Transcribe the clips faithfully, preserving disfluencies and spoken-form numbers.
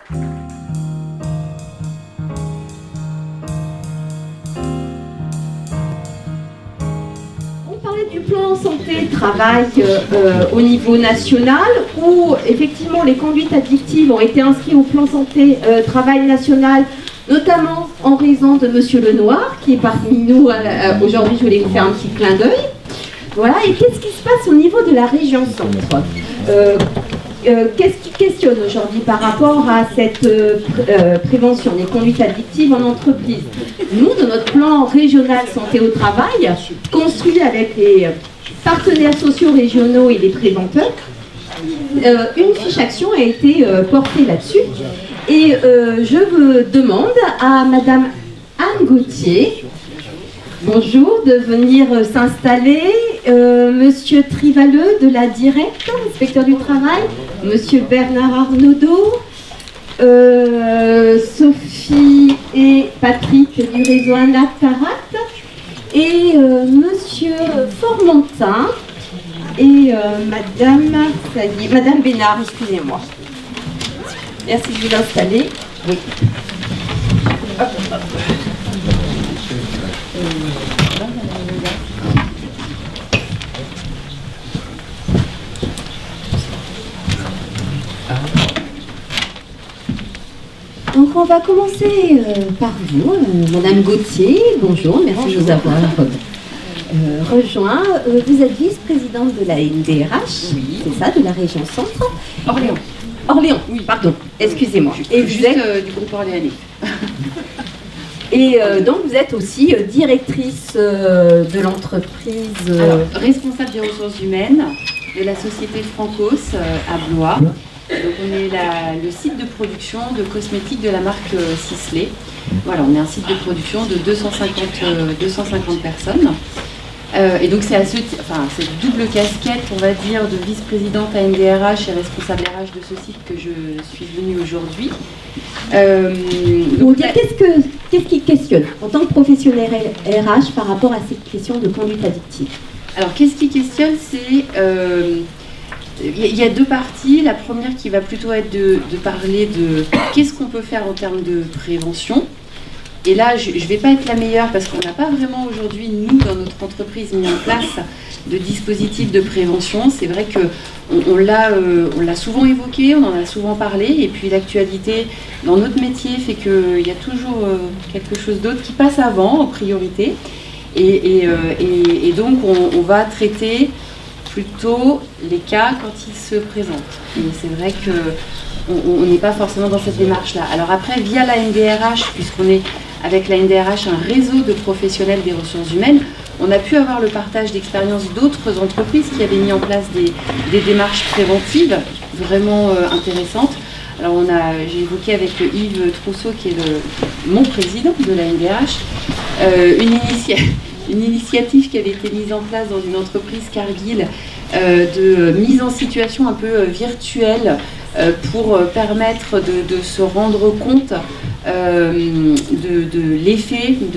Du plan santé-travail euh, euh, au niveau national, où effectivement les conduites addictives ont été inscrites au plan santé-travail euh, national, notamment en raison de Monsieur Lenoir, qui est parmi nous euh, aujourd'hui. Je voulais vous faire un petit clin d'œil. Voilà, et qu'est-ce qui se passe au niveau de la région centre? euh, euh, Qu'est-ce qui questionne aujourd'hui par rapport à cette euh, pr euh, prévention des conduites addictives en entreprise? Nous, de notre plan régional santé au travail, construit avec les partenaires sociaux régionaux et les préventeurs, euh, une fiche action a été euh, portée là-dessus. Et euh, je vous demande à Madame Anne Gauthier, bonjour, de venir euh, s'installer. Euh, Monsieur Trivaleux de la Directe, inspecteur du travail, Monsieur Bernard Arnaudot, euh, Sophie et Patrick du réseau Anactarat, et euh, Monsieur Formentin et euh, Madame, ça y est, Madame Bénard, excusez-moi. Merci de vous installer. Oui. Hop, hop. Donc on va commencer euh, par vous, euh, Madame Gauthier. Bonjour, merci de nous avoir euh, rejoint. Euh, vous êtes vice-présidente de la N D R H, oui. C'est ça, de la région centre. Orléans. Orléans, oui, pardon, excusez-moi. Et vous juste êtes euh, du groupe orléanais. Et euh, donc vous êtes aussi euh, directrice euh, de l'entreprise... Euh... Alors, responsable des ressources humaines de la société Francos euh, à Blois. Donc on est la, le site de production de cosmétiques de la marque euh, Sisley. Voilà, on est un site de production de deux cent cinquante, euh, deux cent cinquante personnes. Euh, et donc c'est à ce, enfin, cette double casquette, on va dire, de vice-présidente à N D R H et responsable R H de ce site que je suis venue aujourd'hui. Euh, donc qu'est-ce que qu'est-ce qui questionne en tant que professionnel R H par rapport à cette question de conduite addictive? Alors qu'est-ce qui questionne, c'est euh, il y a deux parties. La première qui va plutôt être de, de parler de qu'est-ce qu'on peut faire en termes de prévention. Et là, je ne vais pas être la meilleure parce qu'on n'a pas vraiment aujourd'hui, nous, dans notre entreprise, mis en place de dispositifs de prévention. C'est vrai qu'on on, l'a euh, on l'a souvent évoqué, on en a souvent parlé. Et puis l'actualité dans notre métier fait qu'il y a toujours euh, quelque chose d'autre qui passe avant, en priorité. Et, et, euh, et, et donc, on, on va traiter plutôt les cas quand ils se présentent. Et c'est vrai qu'on n'est pas forcément dans cette démarche-là. Alors après, via la N D R H, puisqu'on est avec la N D R H un réseau de professionnels des ressources humaines, on a pu avoir le partage d'expériences d'autres entreprises qui avaient mis en place des, des démarches préventives vraiment euh, intéressantes. Alors on a, j'ai évoqué avec Yves Trousseau, qui est le, mon président de la N D R H, euh, une, initia une initiative qui avait été mise en place dans une entreprise Cargill euh, de mise en situation un peu euh, virtuelle euh, pour euh, permettre de, de se rendre compte euh, de, de l'effet de,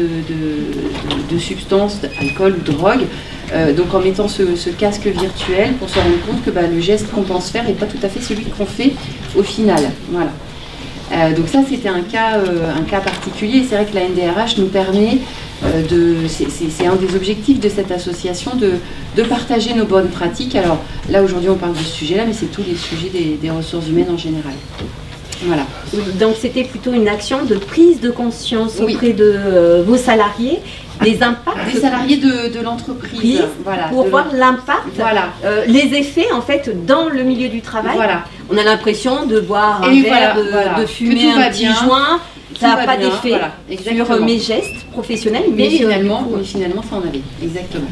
de, de substances, alcool ou drogue. Euh, donc en mettant ce, ce casque virtuel pour se rendre compte que bah, le geste qu'on pense faire n'est pas tout à fait celui qu'on fait au final. Voilà. Euh, donc ça c'était un cas, euh, un cas particulier. C'est vrai que la N D R H nous permet euh, de, c'est un des objectifs de cette association, de, de partager nos bonnes pratiques. Alors là aujourd'hui on parle de ce sujet-là, mais c'est tous les sujets des, des ressources humaines en général. Voilà. Donc c'était plutôt une action de prise de conscience oui. auprès de euh, vos salariés, des impacts des salariés de, de l'entreprise, voilà, pour voir l'impact, voilà. euh, les effets en fait dans le milieu du travail. Voilà. On a l'impression de boire un Et verre, voilà, de, voilà. de fumer un petit bien, joint, ça n'a pas d'effet voilà, sur mes gestes professionnels, mais, mais finalement, coup, mais finalement ça en avait, exactement.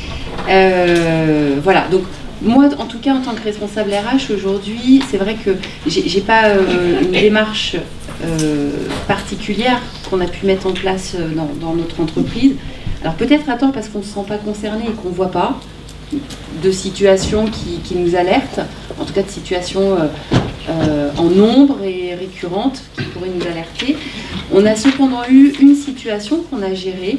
Euh, voilà, donc moi en tout cas en tant que responsable R H aujourd'hui, c'est vrai que j'ai pas euh, une démarche euh, particulière qu'on a pu mettre en place dans, dans notre entreprise. Alors peut-être à tort parce qu'on ne se sent pas concerné et qu'on ne voit pas de situations qui, qui nous alertent, en tout cas de situations euh, euh, en nombre et récurrentes qui pourraient nous alerter. On a cependant eu une situation qu'on a gérée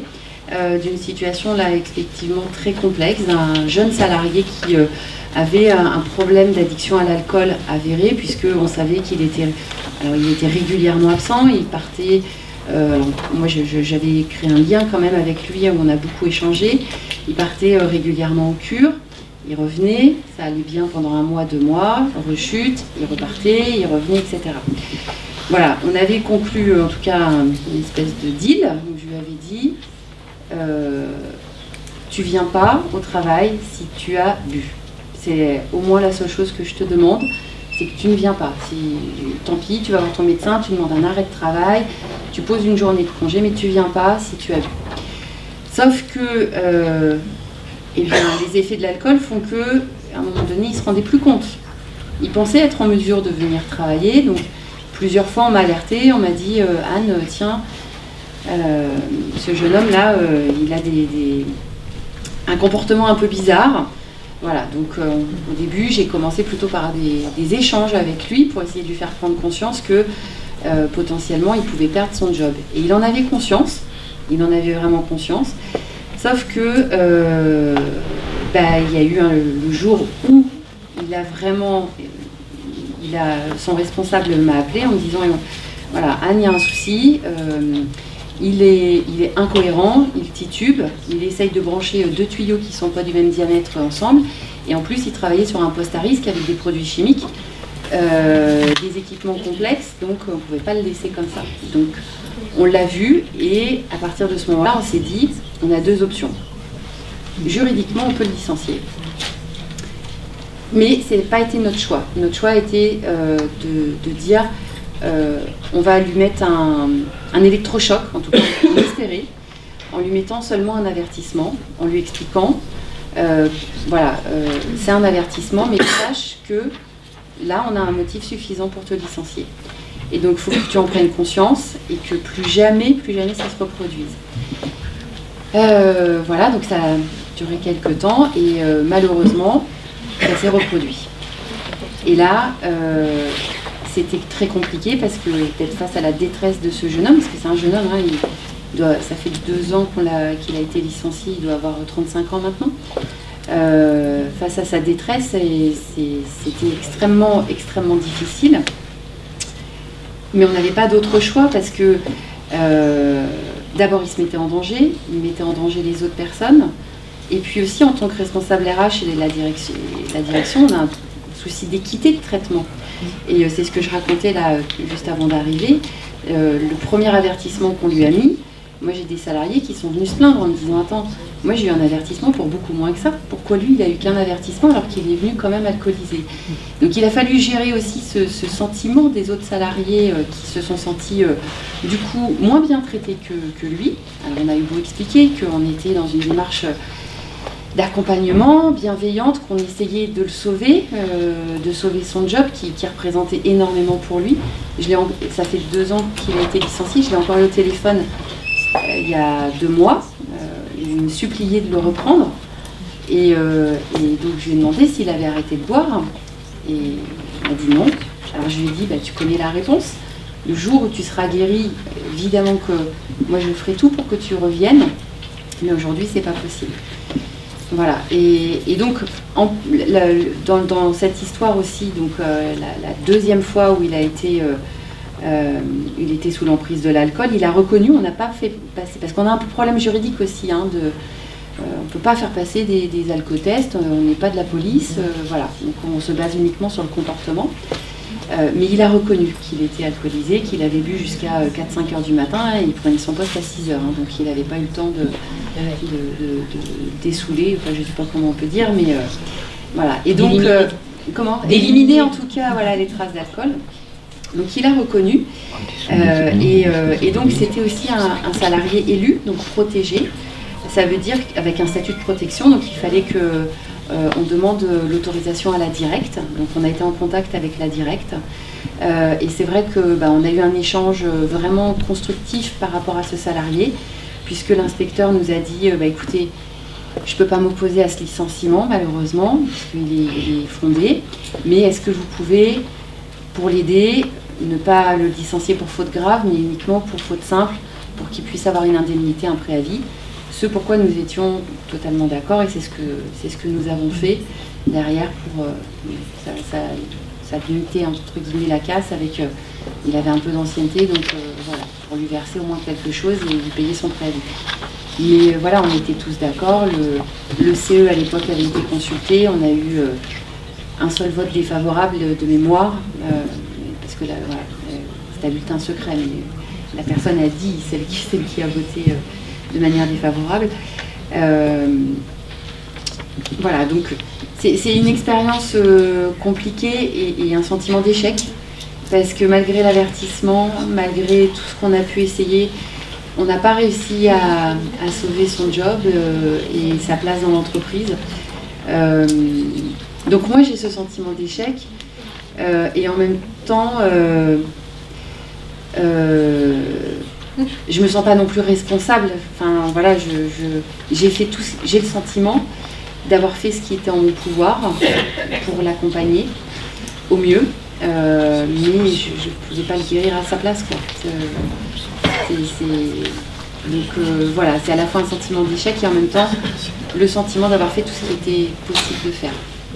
euh, d'une situation là effectivement très complexe, d'un jeune salarié qui euh, avait un, un problème d'addiction à l'alcool avéré, puisqu'on savait qu'il était, alors il était régulièrement absent, il partait, euh, moi j'avais créé un lien quand même avec lui où on a beaucoup échangé, il partait euh, régulièrement en cure, il revenait, ça allait bien pendant un mois, deux mois, rechute, il repartait, il revenait, et cetera. Voilà, on avait conclu en tout cas une espèce de deal où je lui avais dit euh, tu viens pas au travail si tu as bu. C'est au moins la seule chose que je te demande, c'est que tu ne viens pas. Si, tant pis, tu vas voir ton médecin, tu demandes un arrêt de travail, tu poses une journée de congé, mais tu viens pas si tu as bu. Sauf que euh, eh bien, les effets de l'alcool font que, à un moment donné, il se rendait plus compte. Il pensait être en mesure de venir travailler, donc plusieurs fois on m'a alerté, on m'a dit euh, Anne, tiens, euh, ce jeune homme-là, euh, il a des, des, un comportement un peu bizarre. Voilà, donc euh, au début j'ai commencé plutôt par des, des échanges avec lui pour essayer de lui faire prendre conscience que euh, potentiellement il pouvait perdre son job. Et il en avait conscience, il en avait vraiment conscience, sauf que euh, bah, il y a eu un, le jour où il a vraiment... Il a, son responsable m'a appelé en me disant voilà, Anne, il y a un souci, euh, il, est, il est incohérent, il titube, il essaye de brancher deux tuyaux qui ne sont pas du même diamètre ensemble, et en plus il travaillait sur un poste à risque avec des produits chimiques, euh, des équipements complexes, donc on ne pouvait pas le laisser comme ça. Donc on l'a vu, et à partir de ce moment-là, on s'est dit on a deux options. Juridiquement, on peut le licencier. Mais ce n'a pas été notre choix. Notre choix a été euh, de, de dire euh, on va lui mettre un, un électrochoc, en tout cas on espérait, en lui mettant seulement un avertissement, en lui expliquant euh, voilà, euh, c'est un avertissement, mais sache que là on a un motif suffisant pour te licencier. Et donc il faut que tu en prennes conscience et que plus jamais, plus jamais ça se reproduise. Euh, voilà, donc ça a duré quelques temps et euh, malheureusement, ça s'est reproduit. Et là, euh, c'était très compliqué parce que d'être face à la détresse de ce jeune homme, parce que c'est un jeune homme, hein, il doit, ça fait deux ans qu'on l'a, qu'il a été licencié, il doit avoir trente-cinq ans maintenant. Euh, face à sa détresse, et c'est, c'était extrêmement, extrêmement difficile. Mais on n'avait pas d'autre choix parce que euh, d'abord il se mettait en danger, il mettait en danger les autres personnes. Et puis aussi, en tant que responsable R H et la direction, la direction on a un souci d'équité de traitement. Et euh, c'est ce que je racontais là, juste avant d'arriver. Euh, le premier avertissement qu'on lui a mis, moi j'ai des salariés qui sont venus se plaindre en me disant « Attends, moi j'ai eu un avertissement pour beaucoup moins que ça. Pourquoi lui, il a eu qu'un avertissement alors qu'il est venu quand même alcoolisé ?» Donc il a fallu gérer aussi ce, ce sentiment des autres salariés euh, qui se sont sentis euh, du coup moins bien traités que, que lui. Alors on a eu beau expliquer qu'on était dans une démarche... Euh, d'accompagnement bienveillante, qu'on essayait de le sauver, euh, de sauver son job qui, qui représentait énormément pour lui. Je l'ai en... Ça fait deux ans qu'il a été licencié, je l'ai encore eu au téléphone euh, il y a deux mois. Euh, il me suppliait de le reprendre et, euh, et donc je lui ai demandé s'il avait arrêté de boire et il m'a dit non. Alors je lui ai dit bah, tu connais la réponse, le jour où tu seras guéri, évidemment que moi je ferai tout pour que tu reviennes, mais aujourd'hui c'est pas possible. Voilà, et, et donc en, la, dans, dans cette histoire aussi, donc euh, la, la deuxième fois où il a été, euh, euh, il était sous l'emprise de l'alcool, il a reconnu, on n'a pas fait passer, parce qu'on a un problème juridique aussi, hein, de, euh, on ne peut pas faire passer des, des alcotests, on n'est pas de la police, euh, voilà, donc on se base uniquement sur le comportement. Euh, mais il a reconnu qu'il était alcoolisé, qu'il avait bu jusqu'à quatre cinq heures du matin et il prenait son poste à six heures, hein, donc il n'avait pas eu le temps de, de, de, de dessouler, enfin je ne sais pas comment on peut dire, mais euh, voilà. Et donc, euh, comment d'éliminer en tout cas voilà, les traces d'alcool. Donc il a reconnu, euh, et, euh, et donc c'était aussi un, un salarié élu, donc protégé. Ça veut dire qu'avec un statut de protection, donc il fallait que Euh, on demande l'autorisation à la directe, donc on a été en contact avec la directe euh, et c'est vrai que bah, on a eu un échange vraiment constructif par rapport à ce salarié puisque l'inspecteur nous a dit euh, bah, écoutez, je ne peux pas m'opposer à ce licenciement malheureusement puisqu'il est, il est fondé, mais est-ce que vous pouvez, pour l'aider, ne pas le licencier pour faute grave mais uniquement pour faute simple pour qu'il puisse avoir une indemnité, un préavis. ce pourquoi nous étions totalement d'accord, et c'est ce que c'est ce que nous avons fait derrière pour euh, ça, ça, ça limitait entre guillemets la casse avec euh, il avait un peu d'ancienneté, donc euh, voilà, pour lui verser au moins quelque chose et lui payer son préavis. Mais euh, voilà, on était tous d'accord, le, le C E à l'époque avait été consulté, on a eu euh, un seul vote défavorable de mémoire, euh, parce que là, voilà, c'est un bulletin secret, mais la personne a dit, celle qui, celle qui a voté euh, de manière défavorable. Euh, voilà, donc c'est une expérience euh, compliquée et, et un sentiment d'échec, parce que malgré l'avertissement, malgré tout ce qu'on a pu essayer, on n'a pas réussi à, à sauver son job euh, et sa place dans l'entreprise. Euh, donc moi j'ai ce sentiment d'échec euh, et en même temps euh, euh, je me sens pas non plus responsable. Enfin voilà, je, je, j'ai fait tout, j'ai le sentiment d'avoir fait ce qui était en mon pouvoir pour l'accompagner au mieux, euh, mais je ne pouvais pas le guérir à sa place, quoi. C'est, c'est, donc euh, voilà, c'est à la fois un sentiment d'échec et en même temps le sentiment d'avoir fait tout ce qui était possible de faire.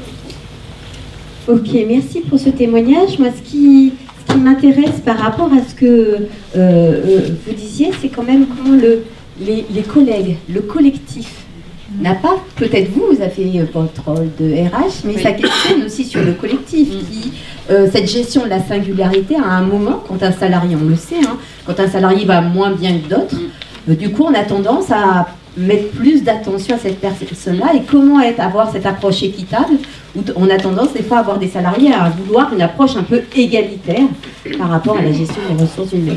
Ok, merci pour ce témoignage. Moi, ce qui, ce qui m'intéresse par rapport à ce que euh, euh, vous disiez, c'est quand même comment le, les, les collègues, le collectif, n'a pas, peut-être vous, vous avez votre rôle de R H, mais oui, ça questionne aussi sur le collectif, mmh. qui, euh, cette gestion de la singularité, à un moment, quand un salarié, on le sait, hein, quand un salarié va moins bien que d'autres, mmh. euh, du coup, on a tendance à mettre plus d'attention à cette personne-là, et comment être, avoir cette approche équitable, où on a tendance des fois à avoir des salariés à vouloir une approche un peu égalitaire par rapport à la gestion des ressources humaines.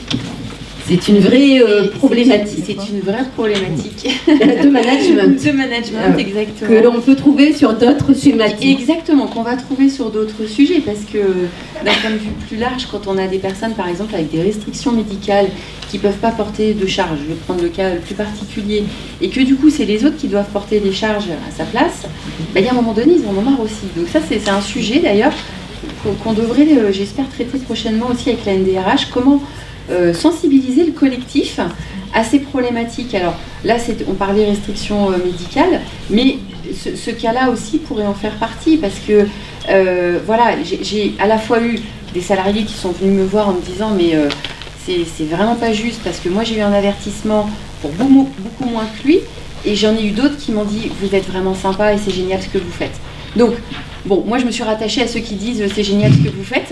C'est une vraie euh, problématique. C'est une vraie problématique. De management. De management, euh, exactement. Que l'on peut trouver sur d'autres thématiques. Exactement, qu'on va trouver sur d'autres sujets, parce que d'un point de vue plus large, quand on a des personnes, par exemple, avec des restrictions médicales qui ne peuvent pas porter de charges, je vais prendre le cas le plus particulier, et que du coup, c'est les autres qui doivent porter des charges à sa place, ben, il y a un moment donné, ils en ont marre aussi. Donc ça, c'est un sujet, d'ailleurs, qu'on devrait, j'espère, traiter prochainement aussi avec la N D R H, comment Euh, sensibiliser le collectif à ces problématiques. Alors là, on parlait restrictions euh, médicales, mais ce, ce cas-là aussi pourrait en faire partie, parce que euh, voilà, j'ai à la fois eu des salariés qui sont venus me voir en me disant mais euh, c'est vraiment pas juste, parce que moi j'ai eu un avertissement pour beaucoup, beaucoup moins que lui, et j'en ai eu d'autres qui m'ont dit vous êtes vraiment sympa et c'est génial ce que vous faites. Donc bon, moi je me suis rattachée à ceux qui disent c'est génial ce que vous faites.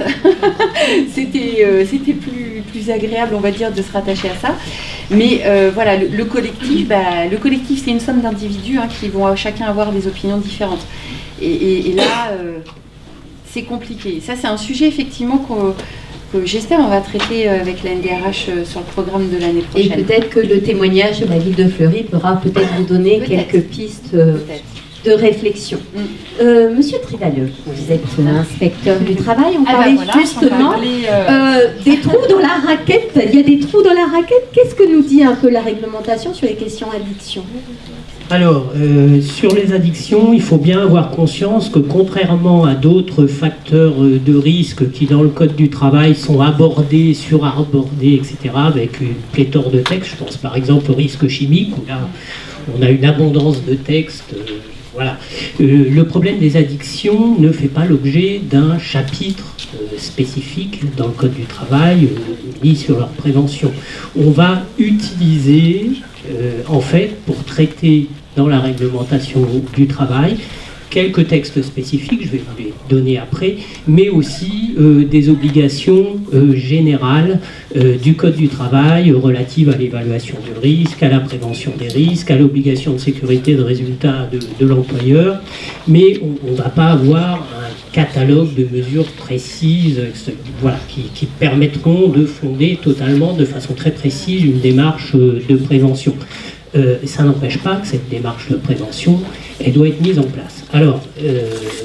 C'était euh, c'était plus, plus agréable, on va dire, de se rattacher à ça. Mais euh, voilà, le, le collectif, bah, le collectif c'est une somme d'individus hein, qui vont chacun avoir des opinions différentes. Et, et, et là, euh, c'est compliqué. Ça, c'est un sujet effectivement qu'on que j'espère on va traiter avec la N D R H sur le programme de l'année prochaine. Et peut-être que le témoignage de la ville de Fleury pourra peut-être vous donner peut quelques pistes euh, peut de réflexion. Mm. Euh, Monsieur Trivalleux, vous êtes inspecteur du travail, on ah parlait ben voilà, justement parler, euh... Euh, des trous dans la raquette. Il y a des trous dans la raquette. Qu'est-ce que nous dit un peu la réglementation sur les questions addiction? Alors, euh, sur les addictions, il faut bien avoir conscience que contrairement à d'autres facteurs de risque qui, dans le Code du travail, sont abordés, surabordés, et cetera, avec une pléthore de textes, je pense par exemple au risque chimique, où là, on a une abondance de textes. Euh, voilà. Euh, le problème des addictions ne fait pas l'objet d'un chapitre euh, spécifique dans le Code du travail, euh, ni sur leur prévention. On va utiliser... Euh, en fait, pour traiter dans la réglementation du travail, quelques textes spécifiques, je vais vous les donner après, mais aussi euh, des obligations euh, générales euh, du Code du travail relatives à l'évaluation du risque, à la prévention des risques, à l'obligation de sécurité de résultats de, de l'employeur, mais on ne va pas avoir un catalogue de mesures précises voilà, qui, qui permettront de fonder totalement, de façon très précise, une démarche de prévention. Euh, ça n'empêche pas que cette démarche de prévention, elle doit être mise en place. Alors, euh,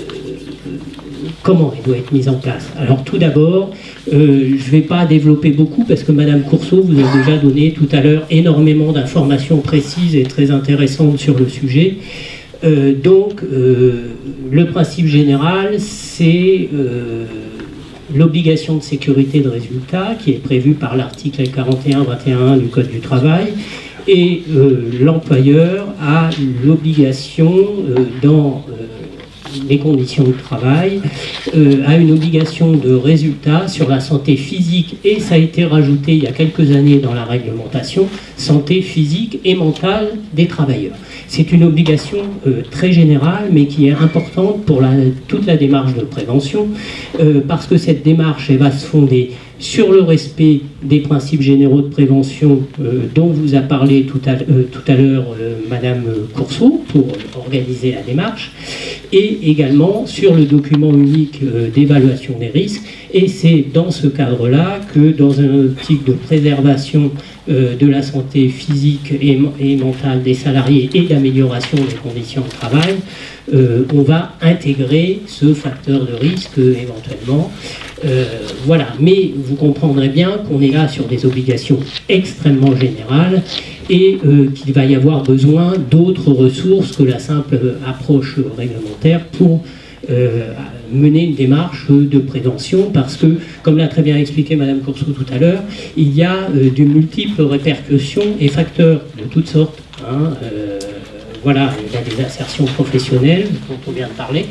comment elle doit être mise en place? Alors, tout d'abord, euh, je ne vais pas développer beaucoup parce que Madame Courceau vous a déjà donné tout à l'heure énormément d'informations précises et très intéressantes sur le sujet. Euh, donc, euh, le principe général, c'est euh, l'obligation de sécurité de résultat qui est prévue par l'article quarante et un vingt et un du Code du travail. Et euh, l'employeur a l'obligation, euh, dans euh, les conditions de travail, euh, a une obligation de résultat sur la santé physique, et ça a été rajouté il y a quelques années dans la réglementation, santé physique et mentale des travailleurs. C'est une obligation euh, très générale, mais qui est importante pour la, toute la démarche de prévention, euh, parce que cette démarche, elle va se fonder sur le respect des principes généraux de prévention euh, dont vous a parlé tout à, euh, tout à l'heure euh, Madame Courceau pour organiser la démarche, et également sur le document unique euh, d'évaluation des risques. Et c'est dans ce cadre-là que, dans une optique de préservation euh, de la santé physique et, et mentale des salariés et d'amélioration des conditions de travail, euh, on va intégrer ce facteur de risque euh, éventuellement. Euh, voilà, mais vous comprendrez bien qu'on est là sur des obligations extrêmement générales et euh, qu'il va y avoir besoin d'autres ressources que la simple approche réglementaire pour euh, mener une démarche de prévention, parce que, comme l'a très bien expliqué Madame Courceau tout à l'heure, il y a euh, de multiples répercussions et facteurs de toutes sortes. Hein, euh, voilà, il y a des insertions professionnelles dont on vient de parler.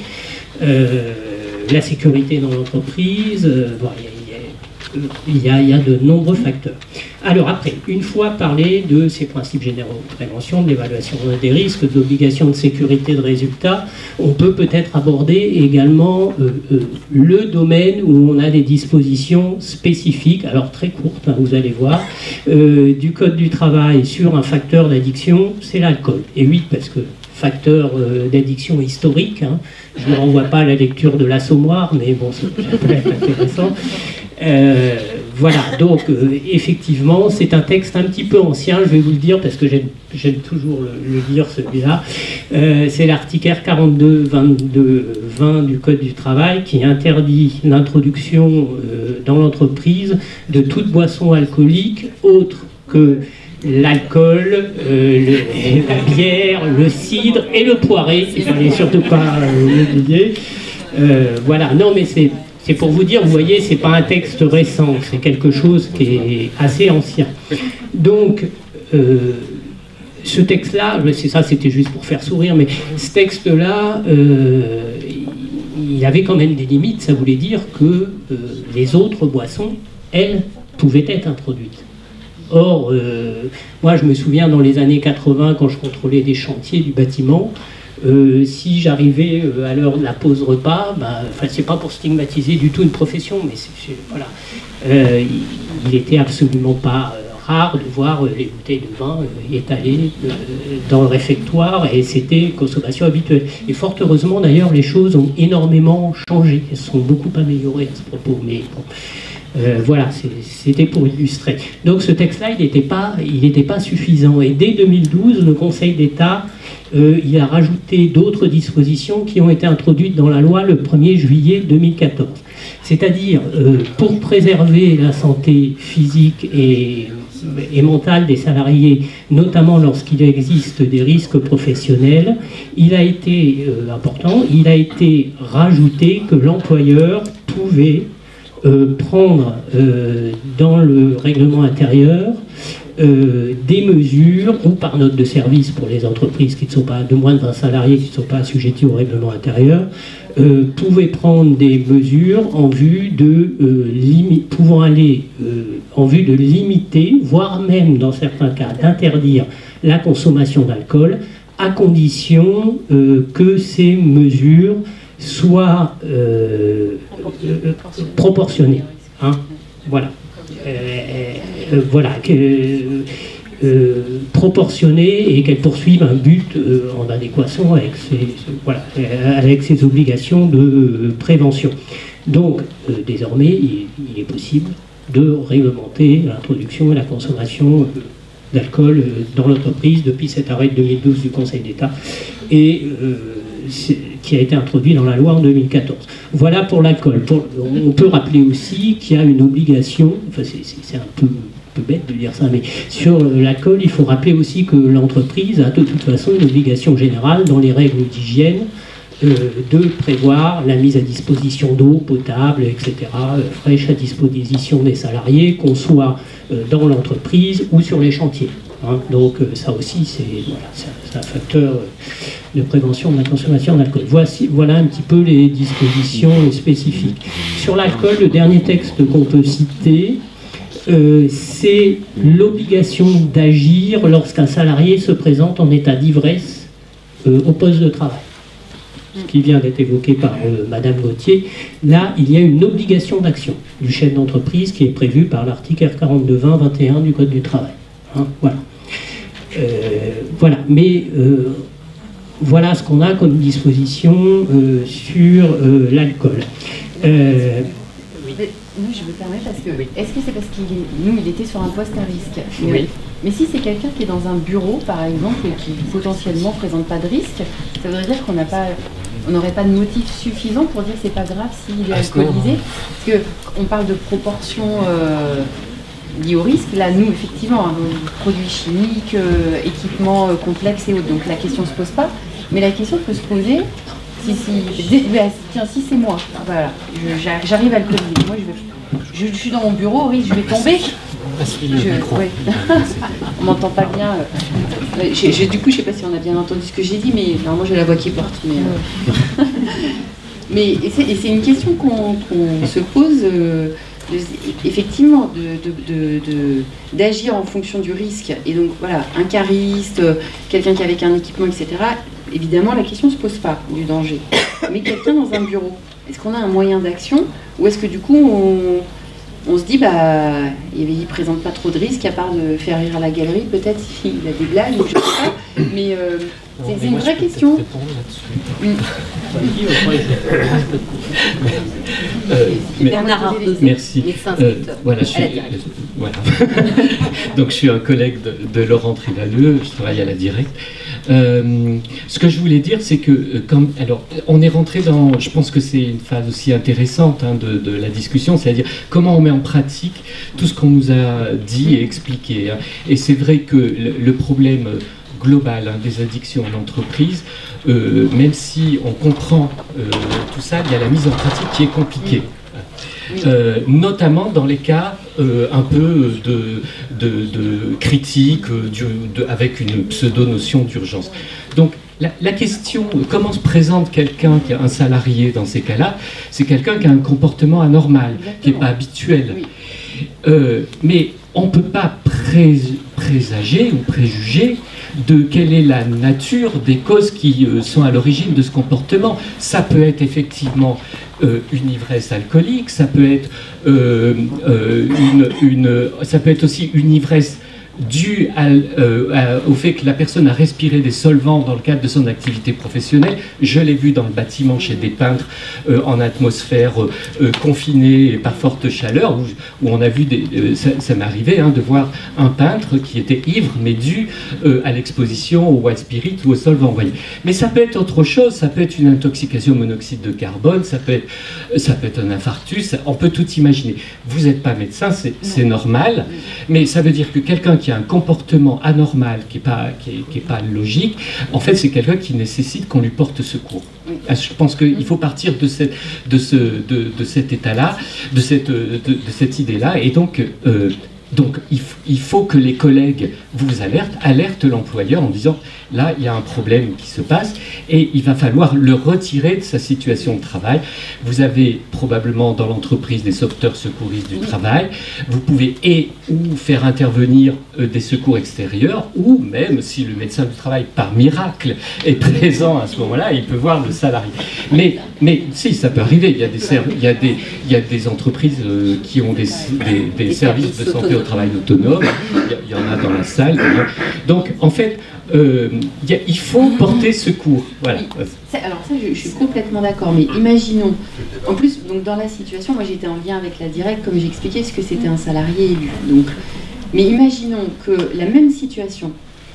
Euh, la sécurité dans l'entreprise, euh, bon, il, y a, il, y a, il y a de nombreux facteurs. Alors après, une fois parlé de ces principes généraux de prévention, de l'évaluation des risques, de l'obligation de sécurité de résultat, on peut peut-être aborder également euh, euh, le domaine où on a des dispositions spécifiques, alors très courtes, hein, vous allez voir, euh, du Code du travail sur un facteur d'addiction, c'est l'alcool. Et oui, parce que facteur euh, d'addiction historique, hein, je ne renvoie pas à la lecture de l'Assommoir, mais bon, ça peut être intéressant. Euh, voilà, donc euh, effectivement, c'est un texte un petit peu ancien, je vais vous le dire, parce que j'aime toujours le, le dire, celui-là. Euh, c'est l'article R quarante-deux vingt-deux vingt du Code du travail qui interdit l'introduction euh, dans l'entreprise de toute boisson alcoolique autre que l'alcool, euh, le, la bière, le cidre et le poiré. Il ne fallait surtout pas l'oublier. Euh, voilà, non mais c'est... C'est pour vous dire, vous voyez, c'est pas un texte récent, c'est quelque chose qui est assez ancien. Donc, euh, ce texte-là, c'est ça, c'était juste pour faire sourire, mais ce texte-là, euh, il avait quand même des limites. Ça voulait dire que euh, les autres boissons, elles, pouvaient être introduites. Or, euh, moi, je me souviens dans les années quatre-vingts, quand je contrôlais des chantiers du bâtiment, Euh, si j'arrivais euh, à l'heure de la pause repas, bah, c'est pas pour stigmatiser du tout une profession, mais c'est, c'est, voilà, euh, il, il était absolument pas euh, rare de voir euh, les bouteilles de vin euh, étalées euh, dans le réfectoire, et c'était consommation habituelle. Et fort heureusement d'ailleurs, les choses ont énormément changé, elles se sont beaucoup améliorées à ce propos, mais bon. Euh, voilà, c'était pour illustrer. Donc ce texte-là, il n'était pas, il n'était pas suffisant. Et dès deux mille douze, le Conseil d'État, euh, il a rajouté d'autres dispositions qui ont été introduites dans la loi le premier juillet deux mille quatorze. C'est-à-dire, euh, pour préserver la santé physique et, et mentale des salariés, notamment lorsqu'il existe des risques professionnels, il a été euh, important, il a été rajouté que l'employeur pouvait Euh, prendre euh, dans le règlement intérieur euh, des mesures, ou par note de service pour les entreprises qui ne sont pas de moins de vingt salariés, qui ne sont pas assujettis au règlement intérieur, euh, pouvaient prendre des mesures en vue de euh, limi- pouvant aller euh, en vue de limiter, voire même dans certains cas d'interdire la consommation d'alcool, à condition euh, que ces mesures soit euh, euh, proportionnée. Hein, voilà. Euh, euh, voilà. Que, euh, proportionnée et qu'elle poursuive un but euh, en adéquation avec ses, voilà, avec ses obligations de euh, prévention. Donc, euh, désormais, il, il est possible de réglementer l'introduction et la consommation euh, d'alcool euh, dans l'entreprise depuis cet arrêt de deux mille douze du Conseil d'État. Et euh, qui a été introduit dans la loi en deux mille quatorze. Voilà pour l'alcool. On peut rappeler aussi qu'il y a une obligation, enfin c'est un peu, un peu bête de dire ça, mais sur l'alcool, il faut rappeler aussi que l'entreprise a de toute façon une obligation générale dans les règles d'hygiène euh, de prévoir la mise à disposition d'eau potable, et cetera, euh, fraîche à disposition des salariés, qu'on soit euh, dans l'entreprise ou sur les chantiers. Hein. Donc ça aussi, c'est voilà, un facteur de prévention de la consommation d'alcool. Voici, voilà un petit peu les dispositions spécifiques. Sur l'alcool, le dernier texte qu'on peut citer, euh, c'est l'obligation d'agir lorsqu'un salarié se présente en état d'ivresse euh, au poste de travail. Ce qui vient d'être évoqué par euh, Madame Gauthier. Là, il y a une obligation d'action du chef d'entreprise qui est prévue par l'article R quarante-deux vingt vingt et un du Code du travail. Hein, voilà. Euh, voilà. Mais euh, voilà ce qu'on a comme disposition euh, sur euh, l'alcool. Euh, Nous, je me permets parce que, est-ce que c'est parce qu'il est, nous, il était sur un poste à risque? Mais, oui. mais si c'est quelqu'un qui est dans un bureau, par exemple, et qui potentiellement ne présente pas de risque, ça voudrait dire qu'on n'a pas, on n'aurait pas de motif suffisant pour dire que c'est pas grave s'il est alcoolisé. Parce qu'on parle de proportion euh, liée au risque. Là, nous, effectivement, hein, produits chimiques, euh, équipements euh, complexes et autres, donc la question ne se pose pas. Mais la question peut se poser. Si, si, bah, tiens, si c'est moi, voilà, j'arrive à le alcooliser, moi je, vais, je, je suis dans mon bureau, oui, je vais tomber. Je, ouais. On m'entend pas bien. Euh, j'ai, j'ai, du coup, je sais pas si on a bien entendu ce que j'ai dit, mais normalement j'ai la voix qui porte. Mais, euh, mais et c'est, et c'est une question qu'on, qu'on se pose, euh, de, effectivement, de, de, de, de, d'agir en fonction du risque. Et donc voilà, un cariste, quelqu'un qui a avec un équipement, et cetera. Évidemment, la question ne se pose pas du danger. Mais quelqu'un dans un bureau, est-ce qu'on a un moyen d'action? Ou est-ce que du coup, on, on se dit, bah, il ne présente pas trop de risques, à part de faire rire à la galerie, peut-être s'il a des blagues, ou je ne sais pas. Mais euh, c'est, c'est une vraie question. Une... Euh, mais, merci. Euh, voilà, je suis, euh, voilà. Donc je suis un collègue de, de Laurent Trivalleux, je travaille à la Directe. Euh, ce que je voulais dire, c'est que comme, alors, on est rentré dans, je pense que c'est une phase aussi intéressante hein, de, de la discussion, c'est-à-dire comment on met en pratique tout ce qu'on nous a dit et expliqué. Hein. Et c'est vrai que le, le problème global hein, des addictions en entreprise, euh, même si on comprend euh, tout ça, il y a la mise en pratique qui est compliquée. Euh, notamment dans les cas euh, un peu de, de, de critique euh, du, de, avec une pseudo-notion d'urgence. Donc la, la question, comment se présente quelqu'un qui a un salarié dans ces cas-là? C'est quelqu'un qui a un comportement anormal, exactement, qui n'est pas habituel. Oui. Euh, mais on ne peut pas pré, présager ou préjuger de quelle est la nature des causes qui euh, sont à l'origine de ce comportement. Ça peut être effectivement euh, une ivresse alcoolique, ça peut être, euh, euh, une, une, ça peut être aussi une ivresse dû à, euh, à, au fait que la personne a respiré des solvants dans le cadre de son activité professionnelle. Je l'ai vu dans le bâtiment chez des peintres euh, en atmosphère euh, confinée et par forte chaleur, où, où on a vu, des, euh, ça, ça m'est arrivé hein, de voir un peintre qui était ivre, mais dû euh, à l'exposition au white spirit ou au solvant. Voyez. Mais ça peut être autre chose, ça peut être une intoxication au monoxyde de carbone, ça peut être, ça peut être un infarctus, on peut tout imaginer. Vous n'êtes pas médecin, c'est, c'est normal, mais ça veut dire que quelqu'un qui a un comportement anormal, qui n'est pas, qui est, qui est pas logique, en fait c'est quelqu'un qui nécessite qu'on lui porte secours. Je pense qu'il faut partir de, cette, de, ce, de, de cet état-là, de cette, de, de cette idée-là, et donc, euh, donc il, f- il faut que les collègues vous alertent, alertent l'employeur en disant là il y a un problème qui se passe et il va falloir le retirer de sa situation de travail. Vous avez probablement dans l'entreprise des sauveteurs secouristes du travail, vous pouvez et ou faire intervenir euh, des secours extérieurs, ou même si le médecin du travail par miracle est présent à ce moment-là, il peut voir le salarié. Mais, mais si, ça peut arriver, il y a des, ser- il y a des, il y a des entreprises euh, qui ont des, des, des services de santé au travail autonomes, il y, il y en a dans la salle. Donc en fait, euh, il, y a, il faut porter secours. Voilà. Oui. Alors ça, je, je suis complètement d'accord, mais imaginons, en plus, donc dans la situation, moi j'étais en lien avec la Directe, comme j'expliquais, parce que c'était un salarié élu. Donc, mais imaginons que la même situation,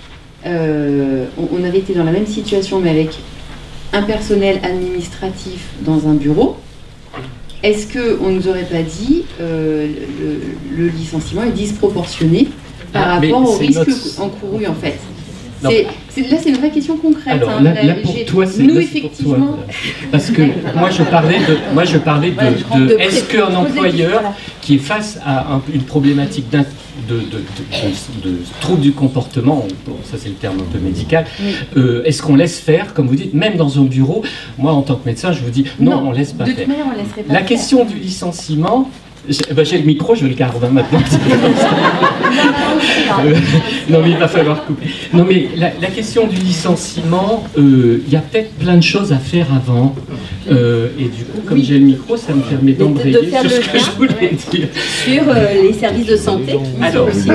euh, on, on avait été dans la même situation, mais avec un personnel administratif dans un bureau. Est-ce qu'on ne nous aurait pas dit euh, le, le licenciement est disproportionné par ah, rapport au risque notre... encouru en fait? Là, c'est une vraie question concrète. Alors, hein. là, là, là, pour toi, c'est nous, effectivement... toi, parce que moi, je parlais de, moi, je parlais de, de, de est-ce qu'un employeur qui est face à un, une problématique d'un De, de, de, de, de trouble du comportement, bon, ça c'est le terme un peu médical, oui. euh, est-ce qu'on laisse faire, comme vous dites, même dans un bureau? Moi en tant que médecin, je vous dis non, non on laisse pas de faire. Manière, on laisserait pas La faire. question du licenciement, j'ai ben, le micro, je le garde hein, maintenant. euh, non mais il va falloir couper. Non mais la, la question du licenciement, il euh, y a peut-être plein de choses à faire avant. Euh, et du coup, comme oui. j'ai le micro, ça me permet d'embrayer sur ce que je voulais ouais. dire. Sur euh, les services de santé qui Alors, sont aussi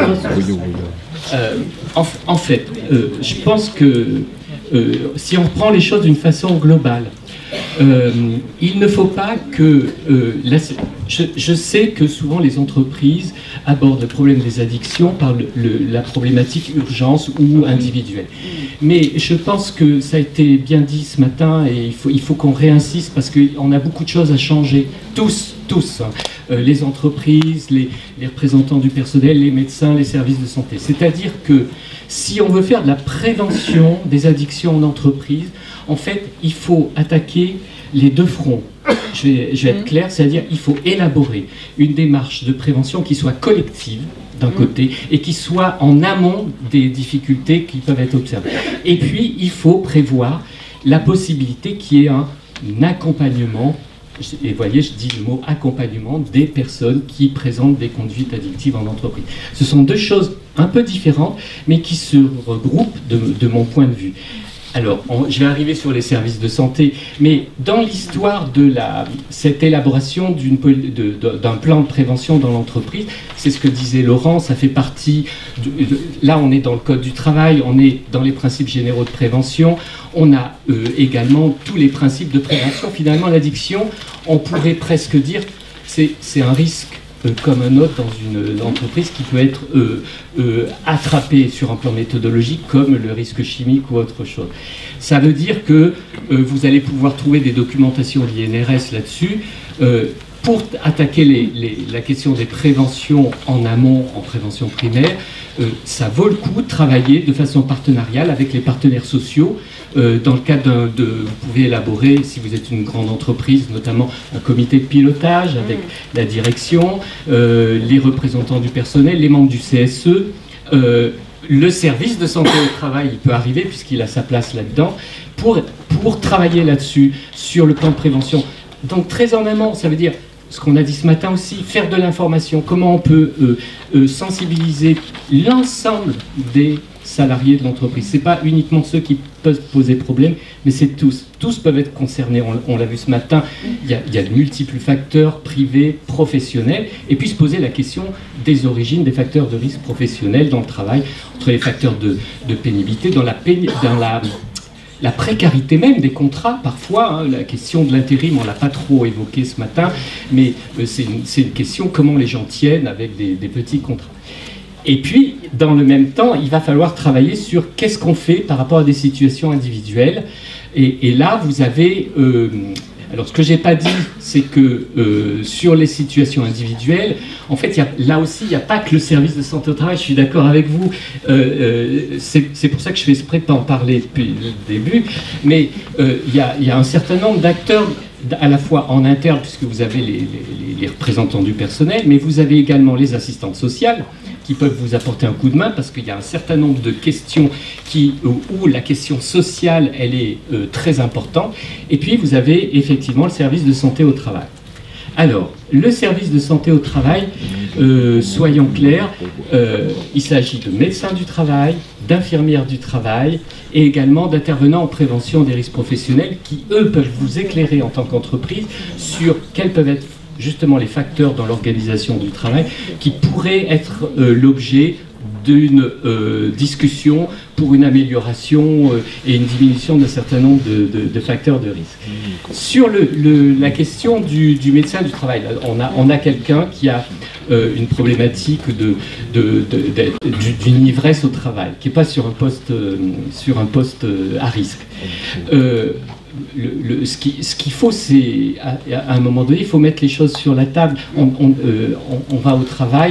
euh, en, en fait, euh, je pense que euh, si on prend les choses d'une façon globale, euh, il ne faut pas que... Euh, la, je, je sais que souvent les entreprises abordent le problème des addictions par le, le, la problématique urgence ou individuelle. Mais je pense que ça a été bien dit ce matin et il faut, il faut qu'on réinsiste parce qu'on a beaucoup de choses à changer. Tous, tous. Hein. Euh, les entreprises, les, les représentants du personnel, les médecins, les services de santé. C'est-à-dire que si on veut faire de la prévention des addictions en entreprise, en fait, il faut attaquer les deux fronts. Je vais, je vais être clair, c'est-à-dire qu'il faut élaborer une démarche de prévention qui soit collective, d'un côté, et qui soit en amont des difficultés qui peuvent être observées. Et puis, il faut prévoir la possibilité qu'il y ait un accompagnement, et vous voyez, je dis le mot accompagnement, des personnes qui présentent des conduites addictives en entreprise. Ce sont deux choses un peu différentes, mais qui se regroupent de, de mon point de vue. Alors, on, je vais arriver sur les services de santé, mais dans l'histoire de la, cette élaboration d'une, de, de, d'un plan de prévention dans l'entreprise, c'est ce que disait Laurent, ça fait partie, de, de, là on est dans le Code du travail, on est dans les principes généraux de prévention, on a euh, également tous les principes de prévention. Finalement, l'addiction, on pourrait presque dire, c'est, c'est un risque Euh, comme un autre dans une, une entreprise qui peut être euh, euh, attrapé sur un plan méthodologique comme le risque chimique ou autre chose. Ça veut dire que euh, vous allez pouvoir trouver des documentations de l'I N R S là-dessus. Euh, pour attaquer les, les, la question des préventions en amont, en prévention primaire, euh, ça vaut le coup de travailler de façon partenariale avec les partenaires sociaux. Euh, dans le cadre d'un, de, vous pouvez élaborer, si vous êtes une grande entreprise, notamment un comité de pilotage avec mmh. la direction, euh, les représentants du personnel, les membres du C S E, euh, le service de santé au travail, il peut arriver puisqu'il a sa place là-dedans, pour, pour travailler là-dessus, sur le plan de prévention. Donc très en amont, ça veut dire ce qu'on a dit ce matin aussi, faire de l'information, comment on peut euh, euh, sensibiliser l'ensemble des salariés de l'entreprise. Ce n'est pas uniquement ceux qui peuvent poser problème, mais c'est tous. Tous peuvent être concernés, on, on l'a vu ce matin, il y, a, il y a de multiples facteurs privés, professionnels, et puis se poser la question des origines des facteurs de risque professionnels dans le travail, entre les facteurs de, de pénibilité, dans la, péni, dans la La précarité même des contrats, parfois, hein, la question de l'intérim, on ne l'a pas trop évoqué ce matin, mais euh, c'est, une, c'est une question comment les gens tiennent avec des, des petits contrats. Et puis, dans le même temps, il va falloir travailler sur qu'est-ce qu'on fait par rapport à des situations individuelles. Et, et là, vous avez... Euh, alors, ce que je n'ai pas dit, c'est que euh, sur les situations individuelles, en fait, y a, là aussi, il n'y a pas que le service de santé au travail, je suis d'accord avec vous. Euh, euh, c'est, c'est pour ça que je fais exprès de ne pas en parler depuis le début. Mais il euh, y, y a un certain nombre d'acteurs, à la fois en interne, puisque vous avez les, les, les représentants du personnel, mais vous avez également les assistantes sociales, qui peuvent vous apporter un coup de main parce qu'il y a un certain nombre de questions qui, où, où la question sociale elle est euh, très importante. Et puis vous avez effectivement le service de santé au travail. Alors, le service de santé au travail, euh, soyons clairs, euh, il s'agit de médecins du travail, d'infirmières du travail et également d'intervenants en prévention des risques professionnels qui, eux, peuvent vous éclairer en tant qu'entreprise sur quels peuvent être justement les facteurs dans l'organisation du travail qui pourraient être euh, l'objet d'une euh, discussion pour une amélioration euh, et une diminution d'un certain nombre de, de, de facteurs de risque. Sur le, le, la question du, du médecin du travail, on a, on a quelqu'un qui a euh, une problématique de, de, de, de, d'une ivresse au travail, qui n'est pas sur un poste, euh, sur un poste euh, à risque. Euh, Le, le, ce, qui, ce qu'il faut, c'est, à, à un moment donné, il faut mettre les choses sur la table. On, on, euh, on, on va au travail,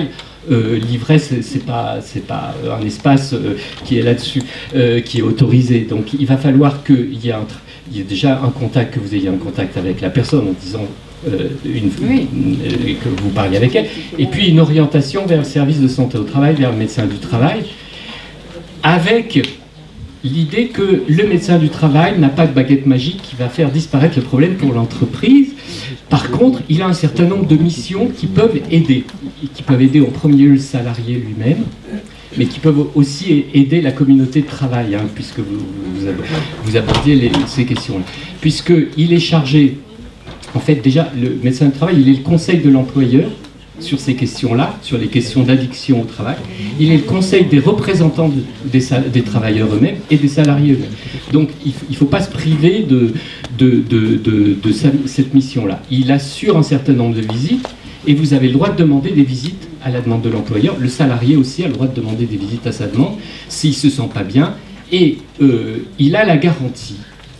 euh, l'ivresse, c'est pas, c'est pas un espace euh, qui est là-dessus, euh, qui est autorisé. Donc il va falloir qu'il y ait, un, il y ait déjà un contact, que vous ayez un contact avec la personne en disant euh, une, oui. une, euh, que vous parliez avec elle, et puis une orientation vers le service de santé au travail, vers le médecin du travail, avec l'idée que le médecin du travail n'a pas de baguette magique qui va faire disparaître le problème pour l'entreprise. Par contre, il a un certain nombre de missions qui peuvent aider, qui peuvent aider en premier lieu le salarié lui-même, mais qui peuvent aussi aider la communauté de travail, hein, puisque vous, vous, vous abordiez les, ces questions-là. Puisqu'il est chargé, en fait, déjà, le médecin du travail, il est le conseil de l'employeur sur ces questions-là, sur les questions d'addiction au travail. Il est le conseil des représentants de, des, des travailleurs eux-mêmes et des salariés eux-mêmes. Donc il ne faut pas se priver de, de, de, de, de sa, cette mission-là. Il assure un certain nombre de visites et vous avez le droit de demander des visites à la demande de l'employeur. Le salarié aussi a le droit de demander des visites à sa demande s'il ne se sent pas bien. Et euh, il a la garantie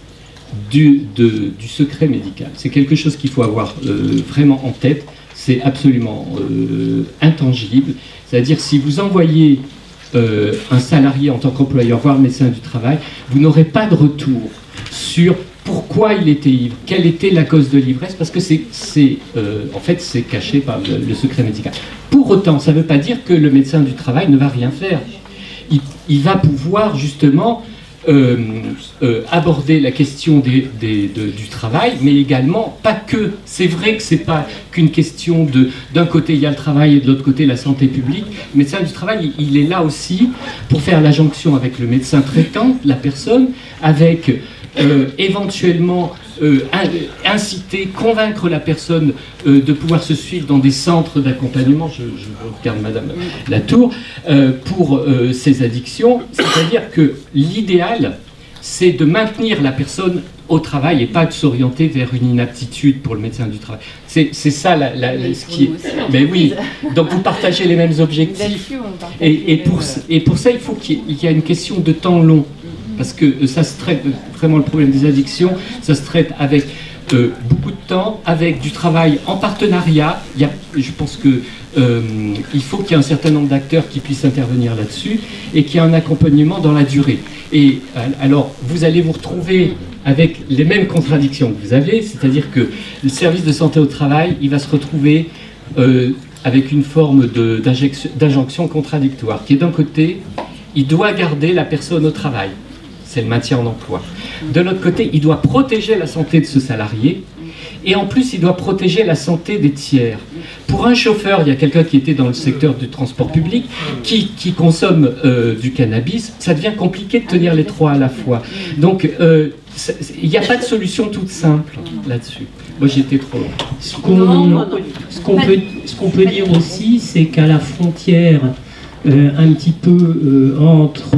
du, de, du secret médical. C'est quelque chose qu'il faut avoir euh, vraiment en tête. C'est absolument euh, intangible. C'est-à-dire, si vous envoyez euh, un salarié en tant qu'employeur voir le médecin du travail, vous n'aurez pas de retour sur pourquoi il était ivre, quelle était la cause de l'ivresse, parce que c'est, euh, en fait, c'est caché par le, le secret médical. Pour autant, ça ne veut pas dire que le médecin du travail ne va rien faire. Il, il va pouvoir justement Euh, euh, aborder la question des, des, de, du travail, mais également pas que. C'est vrai que c'est pas qu'une question de d'un côté il y a le travail et de l'autre côté la santé publique. Le médecin du travail, il, il est là aussi pour faire la jonction avec le médecin traitant, la personne, avec euh, éventuellement euh, inciter, convaincre la personne euh, de pouvoir se suivre dans des centres d'accompagnement, je, je regarde Madame Latour, euh, pour euh, ces addictions. C'est-à-dire que l'idéal, c'est de maintenir la personne au travail et pas de s'orienter vers une inaptitude pour le médecin du travail. C'est ça la, la, la, ce qui est... Mais oui, donc vous partagez les mêmes objectifs. Et, et, pour, et pour ça, il faut qu'il y ait une question de temps long. Parce que ça se traite, vraiment le problème des addictions, ça se traite avec euh, beaucoup de temps, avec du travail en partenariat. Il y a, je pense que euh, il faut qu'il y ait un certain nombre d'acteurs qui puissent intervenir là-dessus et qu'il y ait un accompagnement dans la durée. Et alors, vous allez vous retrouver avec les mêmes contradictions que vous avez, c'est-à-dire que le service de santé au travail, il va se retrouver euh, avec une forme d'injonction contradictoire, qui est d'un côté, il doit garder la personne au travail. C'est le maintien en emploi. De l'autre côté, il doit protéger la santé de ce salarié et en plus, il doit protéger la santé des tiers. Pour un chauffeur, il y a quelqu'un qui était dans le secteur du transport public, qui, qui consomme euh, du cannabis, ça devient compliqué de tenir les trois à la fois. Donc, euh, il n'y a pas de solution toute simple là-dessus. Moi, j'ai été trop long. Ce qu'on ce qu'on peut, ce qu'on peut dire aussi, c'est qu'à la frontière, euh, un petit peu euh, entre...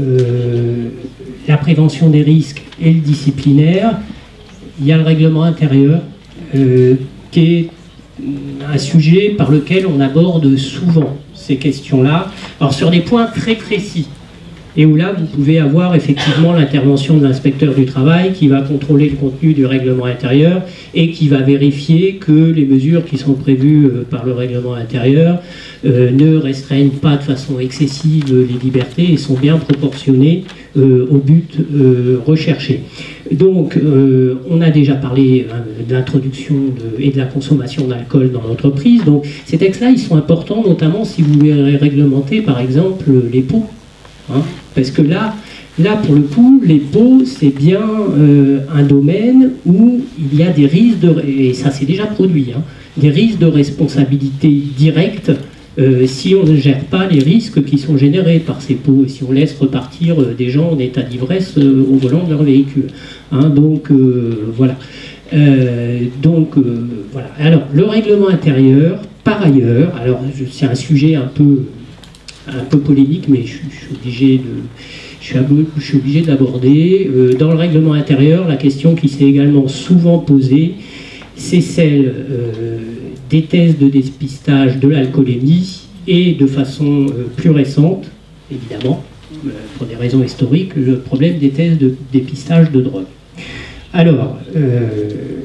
Euh, la prévention des risques et le disciplinaire, il y a le règlement intérieur euh, qui est un sujet par lequel on aborde souvent ces questions-là, alors sur des points très précis, et où là vous pouvez avoir effectivement l'intervention de l'inspecteur du travail qui va contrôler le contenu du règlement intérieur et qui va vérifier que les mesures qui sont prévues euh, par le règlement intérieur euh, ne restreignent pas de façon excessive les libertés et sont bien proportionnées Euh, au but euh, recherché. Donc, euh, on a déjà parlé hein, de l'introduction et de la consommation d'alcool dans l'entreprise. Donc, ces textes-là, ils sont importants, notamment si vous voulez réglementer, par exemple, les pots. Hein, parce que là, là, pour le coup, les pots, c'est bien euh, un domaine où il y a des risques, de, et ça s'est déjà produit, hein, des risques de responsabilité directe Euh, si on ne gère pas les risques qui sont générés par ces pots, et si on laisse repartir euh, des gens en état d'ivresse euh, au volant de leur véhicule. Hein, donc euh, voilà. Euh, donc euh, voilà. Alors le règlement intérieur, par ailleurs, alors c'est un sujet un peu, un peu polémique, mais je, je suis obligé de, je suis, je suis obligé de l'aborder. Euh, dans le règlement intérieur, la question qui s'est également souvent posée, c'est celle euh, des tests de dépistage de l'alcoolémie et de façon euh, plus récente, évidemment, euh, pour des raisons historiques, le problème des tests de dépistage de drogue. Alors, euh,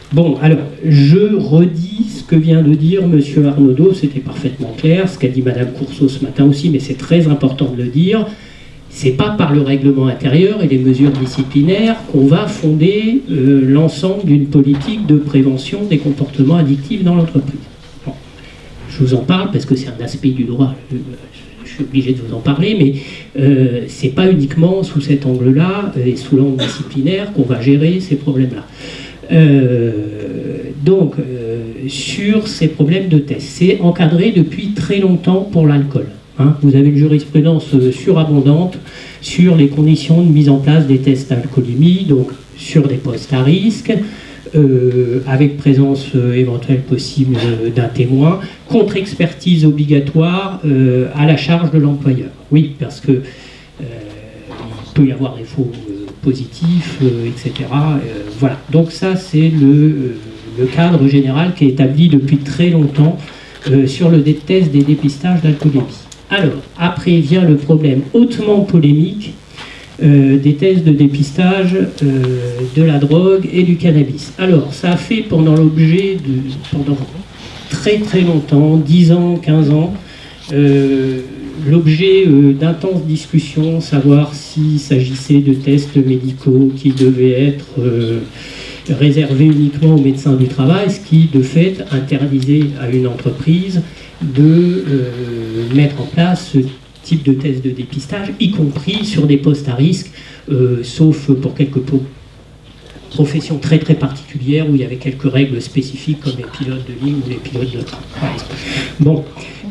Bon, alors, je redis ce que vient de dire M. Arnaudot, c'était parfaitement clair, ce qu'a dit Mme Courceau ce matin aussi, mais c'est très important de le dire. C'est pas par le règlement intérieur et les mesures disciplinaires qu'on va fonder euh, l'ensemble d'une politique de prévention des comportements addictifs dans l'entreprise. Bon, je vous en parle parce que c'est un aspect du droit, je, je suis obligé de vous en parler, mais euh, c'est pas uniquement sous cet angle-là et sous l'angle disciplinaire qu'on va gérer ces problèmes-là. Euh, donc, euh, sur ces problèmes de test, c'est encadré depuis très longtemps pour l'alcool. Hein. Vous avez une jurisprudence surabondante sur les conditions de mise en place des tests d'alcoolémie, donc sur des postes à risque, euh, avec présence euh, éventuelle possible euh, d'un témoin, contre-expertise obligatoire euh, à la charge de l'employeur. Oui, parce que euh, il peut y avoir des faux euh, positifs, euh, et cetera. Euh, voilà. Donc ça, c'est le, euh, le cadre général qui est établi depuis très longtemps euh, sur le test des dépistages d'alcoolémie. Alors, après vient le problème hautement polémique euh, des tests de dépistage euh, de la drogue et du cannabis. Alors, ça a fait pendant l'objet de, pendant très très longtemps, dix ans, quinze ans, euh, l'objet euh, d'intenses discussions, savoir s'il s'agissait de tests médicaux qui devaient être euh, réservés uniquement aux médecins du travail, ce qui de fait interdisait à une entreprise de euh, mettre en place ce type de test de dépistage, y compris sur des postes à risque, euh, sauf pour quelques professions très très particulières où il y avait quelques règles spécifiques comme les pilotes de ligne ou les pilotes de train. Bon,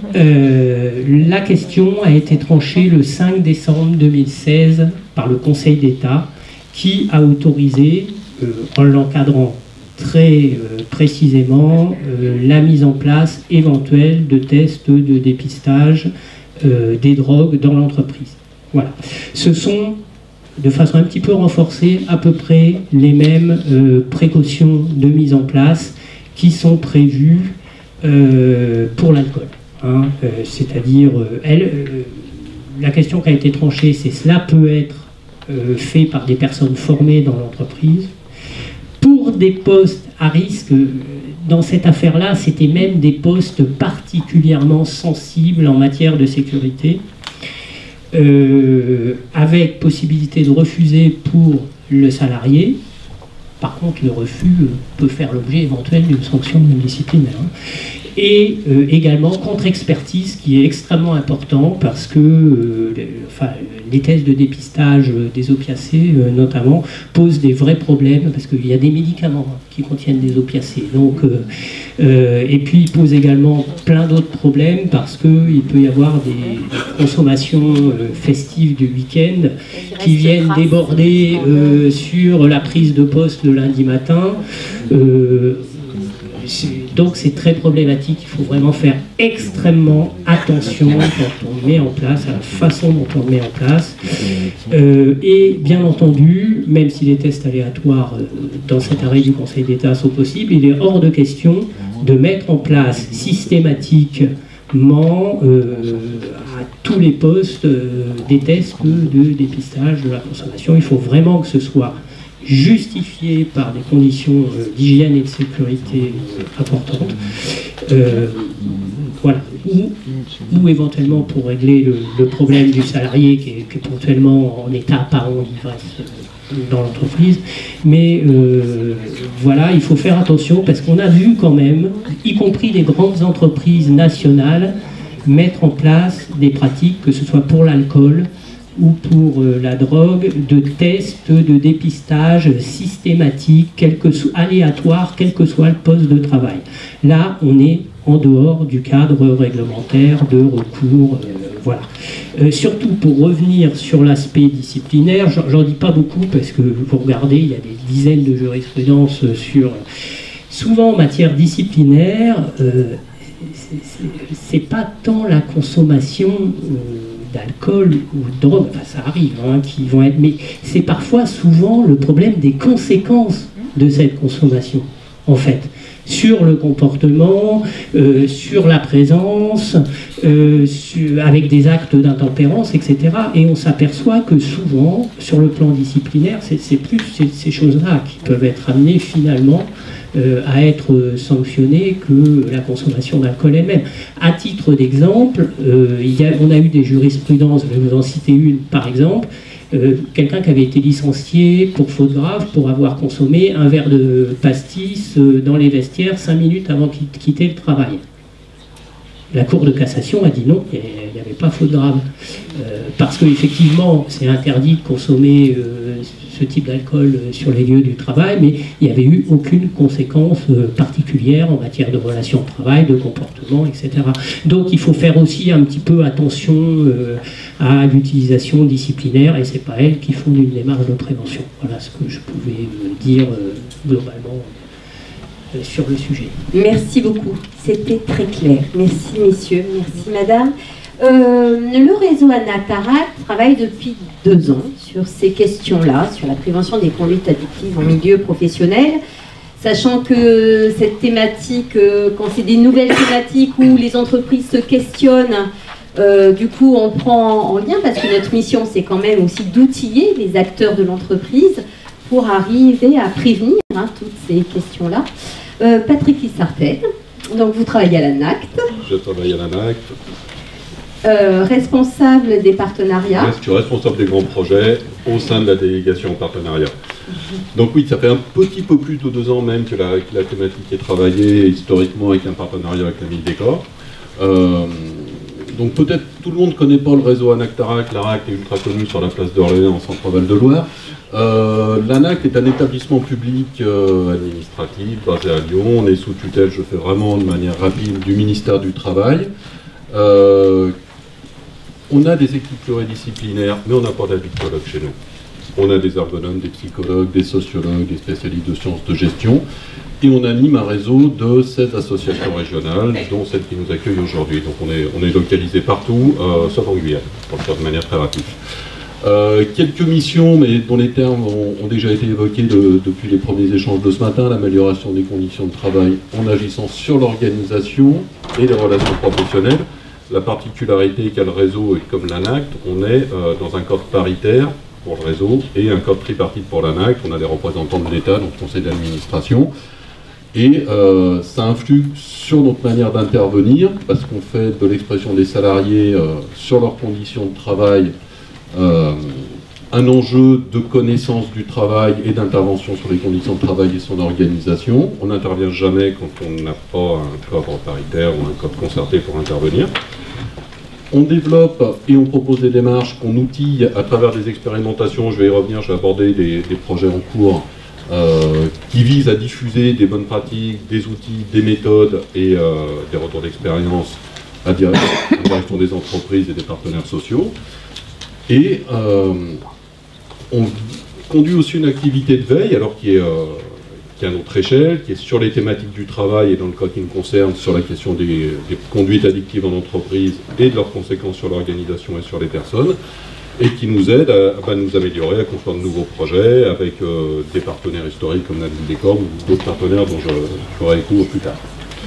euh, la question a été tranchée le cinq décembre deux mille seize par le Conseil d'État qui a autorisé, euh, en l'encadrant très euh, précisément, euh, la mise en place éventuelle de tests de dépistage euh, des drogues dans l'entreprise. Voilà. Ce sont, de façon un petit peu renforcée, à peu près les mêmes euh, précautions de mise en place qui sont prévues euh, pour l'alcool. Hein. Euh, C'est-à-dire, euh, elle, euh, la question qui a été tranchée, c'est cela peut être euh, fait par des personnes formées dans l'entreprise. Pour des postes à risque, dans cette affaire-là, c'était même des postes particulièrement sensibles en matière de sécurité, euh, avec possibilité de refuser pour le salarié. Par contre, le refus peut faire l'objet éventuel d'une sanction disciplinaire. Et euh, également contre-expertise, qui est extrêmement important parce que euh, les, enfin, les tests de dépistage des opiacés, euh, notamment, posent des vrais problèmes parce qu'il y a des médicaments qui contiennent des opiacés. Donc, euh, euh, et puis, ils posent également plein d'autres problèmes parce qu'il peut y avoir des, des consommations euh, festives du week-end qui viennent déborder euh, sur la prise de poste le lundi matin. Euh, Donc c'est très problématique, il faut vraiment faire extrêmement attention quand on met en place, à la façon dont on le met en place. Euh, et bien entendu, même si les tests aléatoires euh, dans cet arrêt du Conseil d'État sont possibles, il est hors de question de mettre en place systématiquement euh, à tous les postes euh, des tests de dépistage de la consommation. Il faut vraiment que ce soit justifié par des conditions euh, d'hygiène et de sécurité euh, importantes, euh, voilà. ou, ou éventuellement pour régler le, le problème du salarié qui est, qui est éventuellement en état apparent d'ivresse euh, dans l'entreprise. Mais euh, voilà, il faut faire attention parce qu'on a vu quand même, y compris des grandes entreprises nationales, mettre en place des pratiques, que ce soit pour l'alcool ou pour euh, la drogue, de tests de dépistage systématiques, quel que soit, aléatoires, quel que soit le poste de travail. Là, on est en dehors du cadre réglementaire de recours, euh, voilà. Euh, surtout pour revenir sur l'aspect disciplinaire, j'en dis pas beaucoup parce que vous regardez, il y a des dizaines de jurisprudences sur... Souvent en matière disciplinaire, euh, c'est pas tant la consommation... Euh, d'alcool ou de drogue, enfin, ça arrive, hein, qui vont être, mais c'est parfois souvent le problème des conséquences de cette consommation, en fait, sur le comportement, euh, sur la présence, euh, sur, avec des actes d'intempérance, et cetera. Et on s'aperçoit que souvent, sur le plan disciplinaire, c'est plus ces, ces choses-là qui peuvent être amenées finalement euh, à être sanctionné que la consommation d'alcool elle-même. À titre d'exemple, euh, il y a, on a eu des jurisprudences, je vais vous en citer une par exemple, euh, quelqu'un qui avait été licencié pour faute grave pour avoir consommé un verre de pastis euh, dans les vestiaires cinq minutes avant qu'il quitter le travail. La Cour de cassation a dit non, il n'y avait pas faute grave. Euh, parce qu'effectivement, c'est interdit de consommer euh, ce type d'alcool sur les lieux du travail, mais il n'y avait eu aucune conséquence euh, particulière en matière de relations de travail, de comportement, et cetera. Donc il faut faire aussi un petit peu attention euh, à l'utilisation disciplinaire, et ce n'est pas elles qui font une démarche de prévention. Voilà ce que je pouvais euh, dire euh, globalement sur le sujet. Merci beaucoup, c'était très clair. Merci messieurs, merci madame. Euh, le réseau Anactarac travaille depuis deux ans sur ces questions-là, sur la prévention des conduites addictives en milieu professionnel, sachant que cette thématique, euh, quand c'est des nouvelles thématiques où les entreprises se questionnent, euh, du coup on prend en lien, parce que notre mission c'est quand même aussi d'outiller les acteurs de l'entreprise pour arriver à prévenir hein, toutes ces questions-là. Euh, Patrick Lissartel, donc vous travaillez à l'ANACT. Je travaille à l'ANACT. Euh, responsable des partenariats. Je suis responsable des grands projets au sein de la délégation partenariat. Donc oui, ça fait un petit peu plus de deux ans même que la, que la thématique est travaillée historiquement avec un partenariat avec la Mille des Corps. Euh, donc peut-être tout le monde ne connaît pas le réseau Anactarac. L'ANACT est ultra connu sur la place d'Orléans en Centre-Val de Loire. Euh, L'ANACT est un établissement public euh, administratif basé à Lyon. On est sous tutelle, je fais vraiment de manière rapide, du ministère du Travail. Euh, on a des équipes pluridisciplinaires, mais on n'a pas d'addictologues chez nous. On a des ergonomes, des psychologues, des sociologues, des spécialistes de sciences de gestion. Et on anime un réseau de seize associations régionales, dont celle qui nous accueille aujourd'hui. Donc on est, on est localisé partout, euh, sauf en Guyane, pour le faire de manière très rapide. Euh, quelques missions, mais dont les termes ont, ont déjà été évoqués de, depuis les premiers échanges de ce matin, l'amélioration des conditions de travail en agissant sur l'organisation et les relations professionnelles. La particularité qu'a le réseau et comme l'ANACT, on est euh, dans un code paritaire pour le réseau et un code tripartite pour l'ANACT. On a des représentants de l'État, donc conseil d'administration. Et euh, ça influe sur notre manière d'intervenir, parce qu'on fait de l'expression des salariés euh, sur leurs conditions de travail Euh, un enjeu de connaissance du travail et d'intervention sur les conditions de travail et son organisation. On n'intervient jamais quand on n'a pas un cadre paritaire ou un code concerté pour intervenir. On développe et on propose des démarches qu'on outille à travers des expérimentations. Je vais y revenir, je vais aborder des, des projets en cours euh, qui visent à diffuser des bonnes pratiques, des outils, des méthodes et euh, des retours d'expérience à direction des entreprises et des partenaires sociaux. Et euh, on conduit aussi une activité de veille, alors qui est, euh, qui est à notre échelle, qui est sur les thématiques du travail et dans le cas qui nous concerne, sur la question des, des conduites addictives en entreprise et de leurs conséquences sur l'organisation et sur les personnes, et qui nous aide à, à nous améliorer, à construire de nouveaux projets avec euh, des partenaires historiques comme la Ville des Corps ou d'autres partenaires dont je ferai écho plus tard.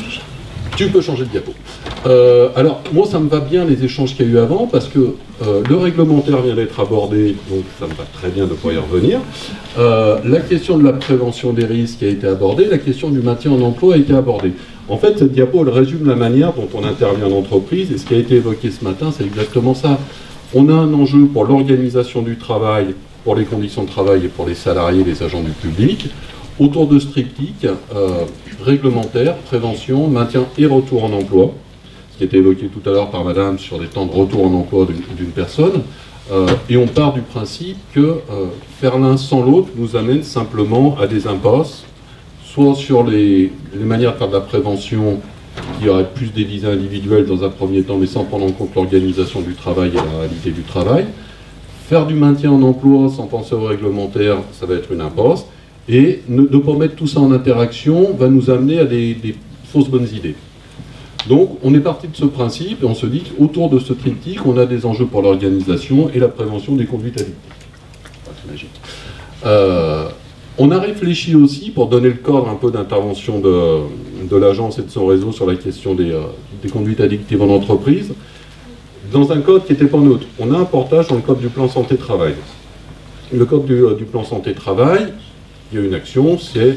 Tu peux changer de diapo. Euh, alors, moi, ça me va bien les échanges qu'il y a eu avant, parce que euh, le réglementaire vient d'être abordé, donc ça me va très bien de pouvoir y revenir. Euh, la question de la prévention des risques a été abordée, la question du maintien en emploi a été abordée. En fait, cette diapo, elle résume la manière dont on intervient en entreprise, et ce qui a été évoqué ce matin, c'est exactement ça. On a un enjeu pour l'organisation du travail, pour les conditions de travail et pour les salariés, les agents du public, autour de ce triptyque, euh, réglementaire, prévention, maintien et retour en emploi, ce qui a été évoqué tout à l'heure par madame sur les temps de retour en emploi d'une personne, euh, et on part du principe que euh, faire l'un sans l'autre nous amène simplement à des impasses, soit sur les, les manières de faire de la prévention qui aurait plus des visées individuelles dans un premier temps, mais sans prendre en compte l'organisation du travail et la réalité du travail. Faire du maintien en emploi sans penser au réglementaire, ça va être une impasse. Et ne, ne pas mettre tout ça en interaction va nous amener à des, des fausses bonnes idées. Donc on est parti de ce principe et on se dit qu'autour de ce triptyque, on a des enjeux pour l'organisation et la prévention des conduites addictives. C'est magique. Euh, on a réfléchi aussi, pour donner le cadre un peu d'intervention de, de l'agence et de son réseau sur la question des, euh, des conduites addictives en entreprise, dans un code qui n'était pas neutre. On a un portage dans le code du plan santé-travail. Le code du, euh, du plan santé-travail, il y a une action, c'est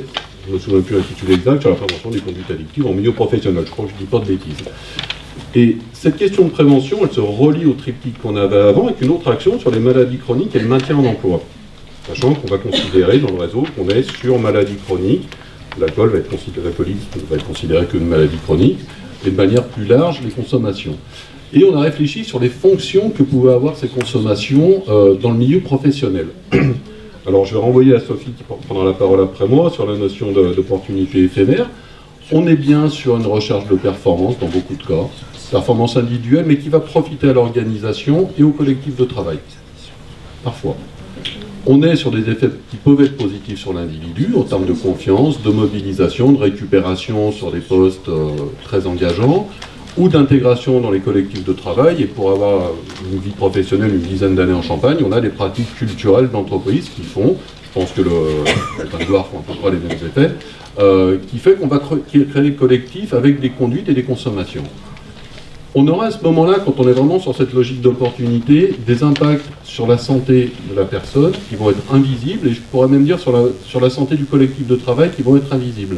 je ne me souviens plus l'intitulé exact, sur la prévention des conduites addictives en milieu professionnel. Je crois que je ne dis pas de bêtises. Et cette question de prévention, elle se relie au triptyque qu'on avait avant avec une autre action sur les maladies chroniques et le maintien en emploi. Sachant qu'on va considérer dans le réseau qu'on est sur maladies chroniques, l'alcool va être considéré, l'alcoolisme va être considéré comme une maladie chronique, et de manière plus large, les consommations. Et on a réfléchi sur les fonctions que pouvaient avoir ces consommations euh, dans le milieu professionnel. Alors je vais renvoyer à Sophie qui prendra la parole après moi sur la notion d'opportunité éphémère. On est bien sur une recherche de performance dans beaucoup de cas, performance individuelle, mais qui va profiter à l'organisation et au collectif de travail. Parfois. On est sur des effets qui peuvent être positifs sur l'individu, en termes de confiance, de mobilisation, de récupération sur des postes euh, très engageants, ou d'intégration dans les collectifs de travail. Et pour avoir une vie professionnelle une dizaine d'années en Champagne, on a des pratiques culturelles d'entreprise qui font, je pense que le Grégoire font à peu près les mêmes effets, euh, qui fait qu'on va créer des collectifs avec des conduites et des consommations. On aura à ce moment-là, quand on est vraiment sur cette logique d'opportunité, des impacts sur la santé de la personne qui vont être invisibles, et je pourrais même dire sur la, sur la santé du collectif de travail qui vont être invisibles.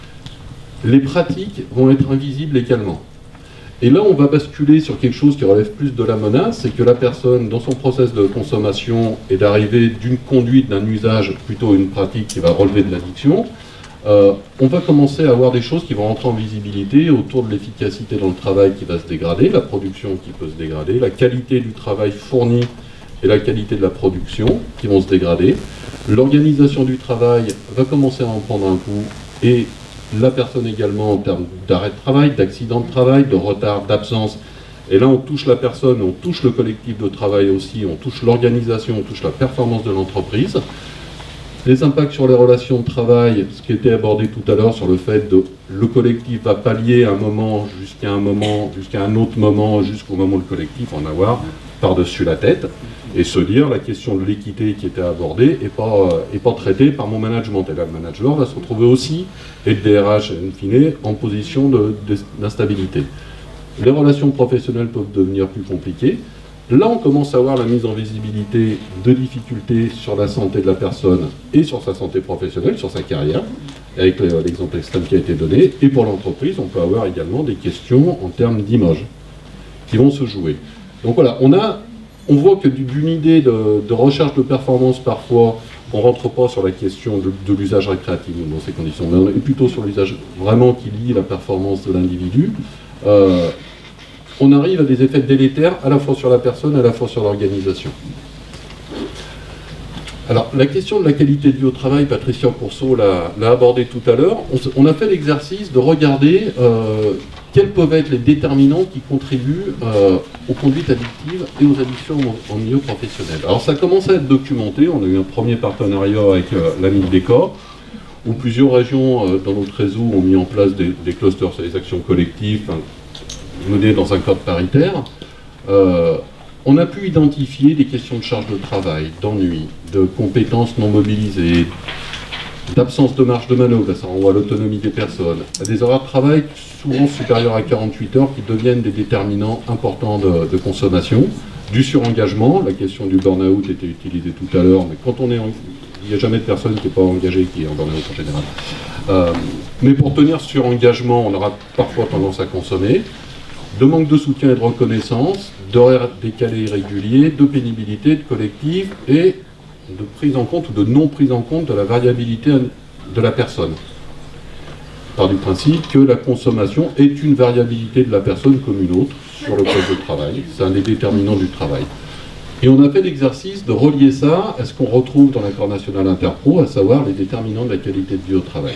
Les pratiques vont être invisibles également. Et là, on va basculer sur quelque chose qui relève plus de la menace, c'est que la personne, dans son process de consommation, est d'arriver d'une conduite, d'un usage, plutôt une pratique qui va relever de l'addiction. Euh, on va commencer à avoir des choses qui vont rentrer en visibilité autour de l'efficacité dans le travail qui va se dégrader, la production qui peut se dégrader, la qualité du travail fourni et la qualité de la production qui vont se dégrader. L'organisation du travail va commencer à en prendre un coup, et la personne également en termes d'arrêt de travail, d'accident de travail, de retard, d'absence. Et là, on touche la personne, on touche le collectif de travail aussi, on touche l'organisation, on touche la performance de l'entreprise. Les impacts sur les relations de travail, ce qui était abordé tout à l'heure sur le fait que le collectif va pallier un moment jusqu'à un moment, jusqu'à un autre moment, jusqu'au moment où le collectif en avoir par-dessus la tête, et se dire la question de l'équité qui était abordée n'est pas, euh, pas traitée par mon management. Et là, le manager va se retrouver aussi, et le D R H, in fine, en position d'instabilité. Les relations professionnelles peuvent devenir plus compliquées. Là, on commence à voir la mise en visibilité de difficultés sur la santé de la personne et sur sa santé professionnelle, sur sa carrière, avec l'exemple extrême qui a été donné. Et pour l'entreprise, on peut avoir également des questions en termes d'image qui vont se jouer. Donc voilà, on, a, on voit que d'une idée de, de recherche de performance, parfois, on ne rentre pas sur la question de, de l'usage récréatif dans ces conditions, mais on est plutôt sur l'usage vraiment qui lie la performance de l'individu. Euh, on arrive à des effets délétères à la fois sur la personne, à la fois sur l'organisation. Alors, la question de la qualité de vie au travail, Patricia Courceau l'a abordé tout à l'heure. On, on a fait l'exercice de regarder euh, quels peuvent être les déterminants qui contribuent euh, aux conduites addictives et aux addictions en, en milieu professionnel. Alors, ça commence à être documenté. On a eu un premier partenariat avec euh, la mine des corps, où plusieurs régions euh, dans notre réseau ont mis en place des, des clusters sur les actions collectives, hein, menées dans un cadre paritaire. Euh, on a pu identifier des questions de charge de travail, d'ennui, de compétences non mobilisées, d'absence de marge de manœuvre, ça renvoie à l'autonomie des personnes, à des horaires de travail souvent supérieurs à quarante-huit heures qui deviennent des déterminants importants de, de consommation, du surengagement, la question du burn-out était utilisée tout à l'heure, mais quand on est en, il n'y a jamais de personne qui n'est pas engagée qui est en burn-out en général. Euh, mais pour tenir ce surengagement, on aura parfois tendance à consommer, de manque de soutien et de reconnaissance, d'horaires décalés irréguliers, de pénibilité, de collectif et de prise en compte ou de non prise en compte de la variabilité de la personne. Par du principe que la consommation est une variabilité de la personne comme une autre sur le poste de travail. C'est un des déterminants du travail. Et on a fait l'exercice de relier ça à ce qu'on retrouve dans l'accord national interpro, à savoir les déterminants de la qualité de vie au travail.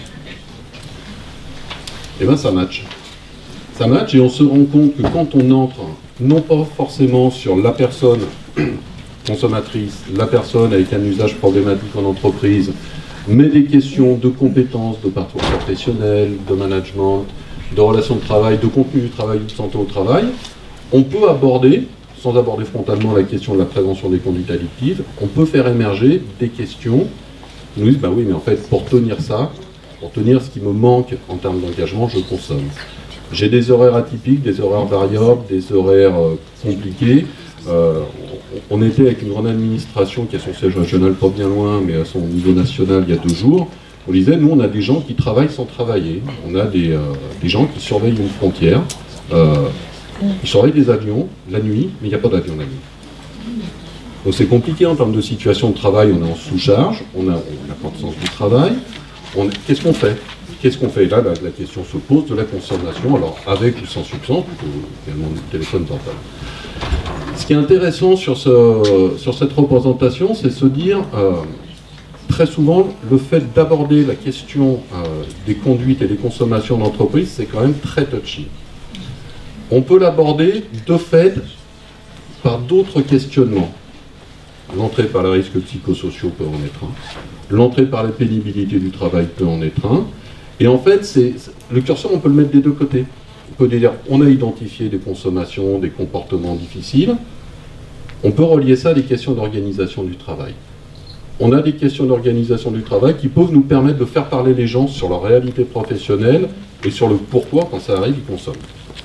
Et bien ça match. Ça match et on se rend compte que quand on entre, non pas forcément sur la personne consommatrice, la personne avec un usage problématique en entreprise, mais des questions de compétences, de parcours professionnel, de management, de relations de travail, de contenu du travail, de santé au travail, on peut aborder, sans aborder frontalement la question de la prévention des conduites addictives, on peut faire émerger des questions qui nous disent, bah oui, mais en fait, pour tenir ça, pour tenir ce qui me manque en termes d'engagement, je consomme. J'ai des horaires atypiques, des horaires variables, des horaires euh, compliqués. Euh, on était avec une grande administration qui a son siège régional pas bien loin, mais à son niveau national il y a deux jours, On disait, nous, on a des gens qui travaillent sans travailler. On a des, euh, des gens qui surveillent une frontière. Euh, ils surveillent des avions la nuit, mais il n'y a pas d'avion la nuit. Donc c'est compliqué en termes de situation de travail. On est en sous-charge, on n'a pas de sens du travail. Qu'est-ce qu'on fait Qu'est-ce qu'on fait Là, la, la question se pose de la consommation, alors avec ou sans substance, plutôt également du téléphone portable. Ce qui est intéressant sur, ce, sur cette représentation, c'est se dire, euh, très souvent, le fait d'aborder la question euh, des conduites et des consommations d'entreprise, c'est quand même très touchy. On peut l'aborder, de fait, par d'autres questionnements. L'entrée par les risques psychosociaux peut en être un. L'entrée par la pénibilité du travail peut en être un. Et en fait, c'est, le curseur, on peut le mettre des deux côtés. On peut dire, on a identifié des consommations, des comportements difficiles. On peut relier ça à des questions d'organisation du travail. On a des questions d'organisation du travail qui peuvent nous permettre de faire parler les gens sur leur réalité professionnelle et sur le pourquoi, quand ça arrive, ils consomment.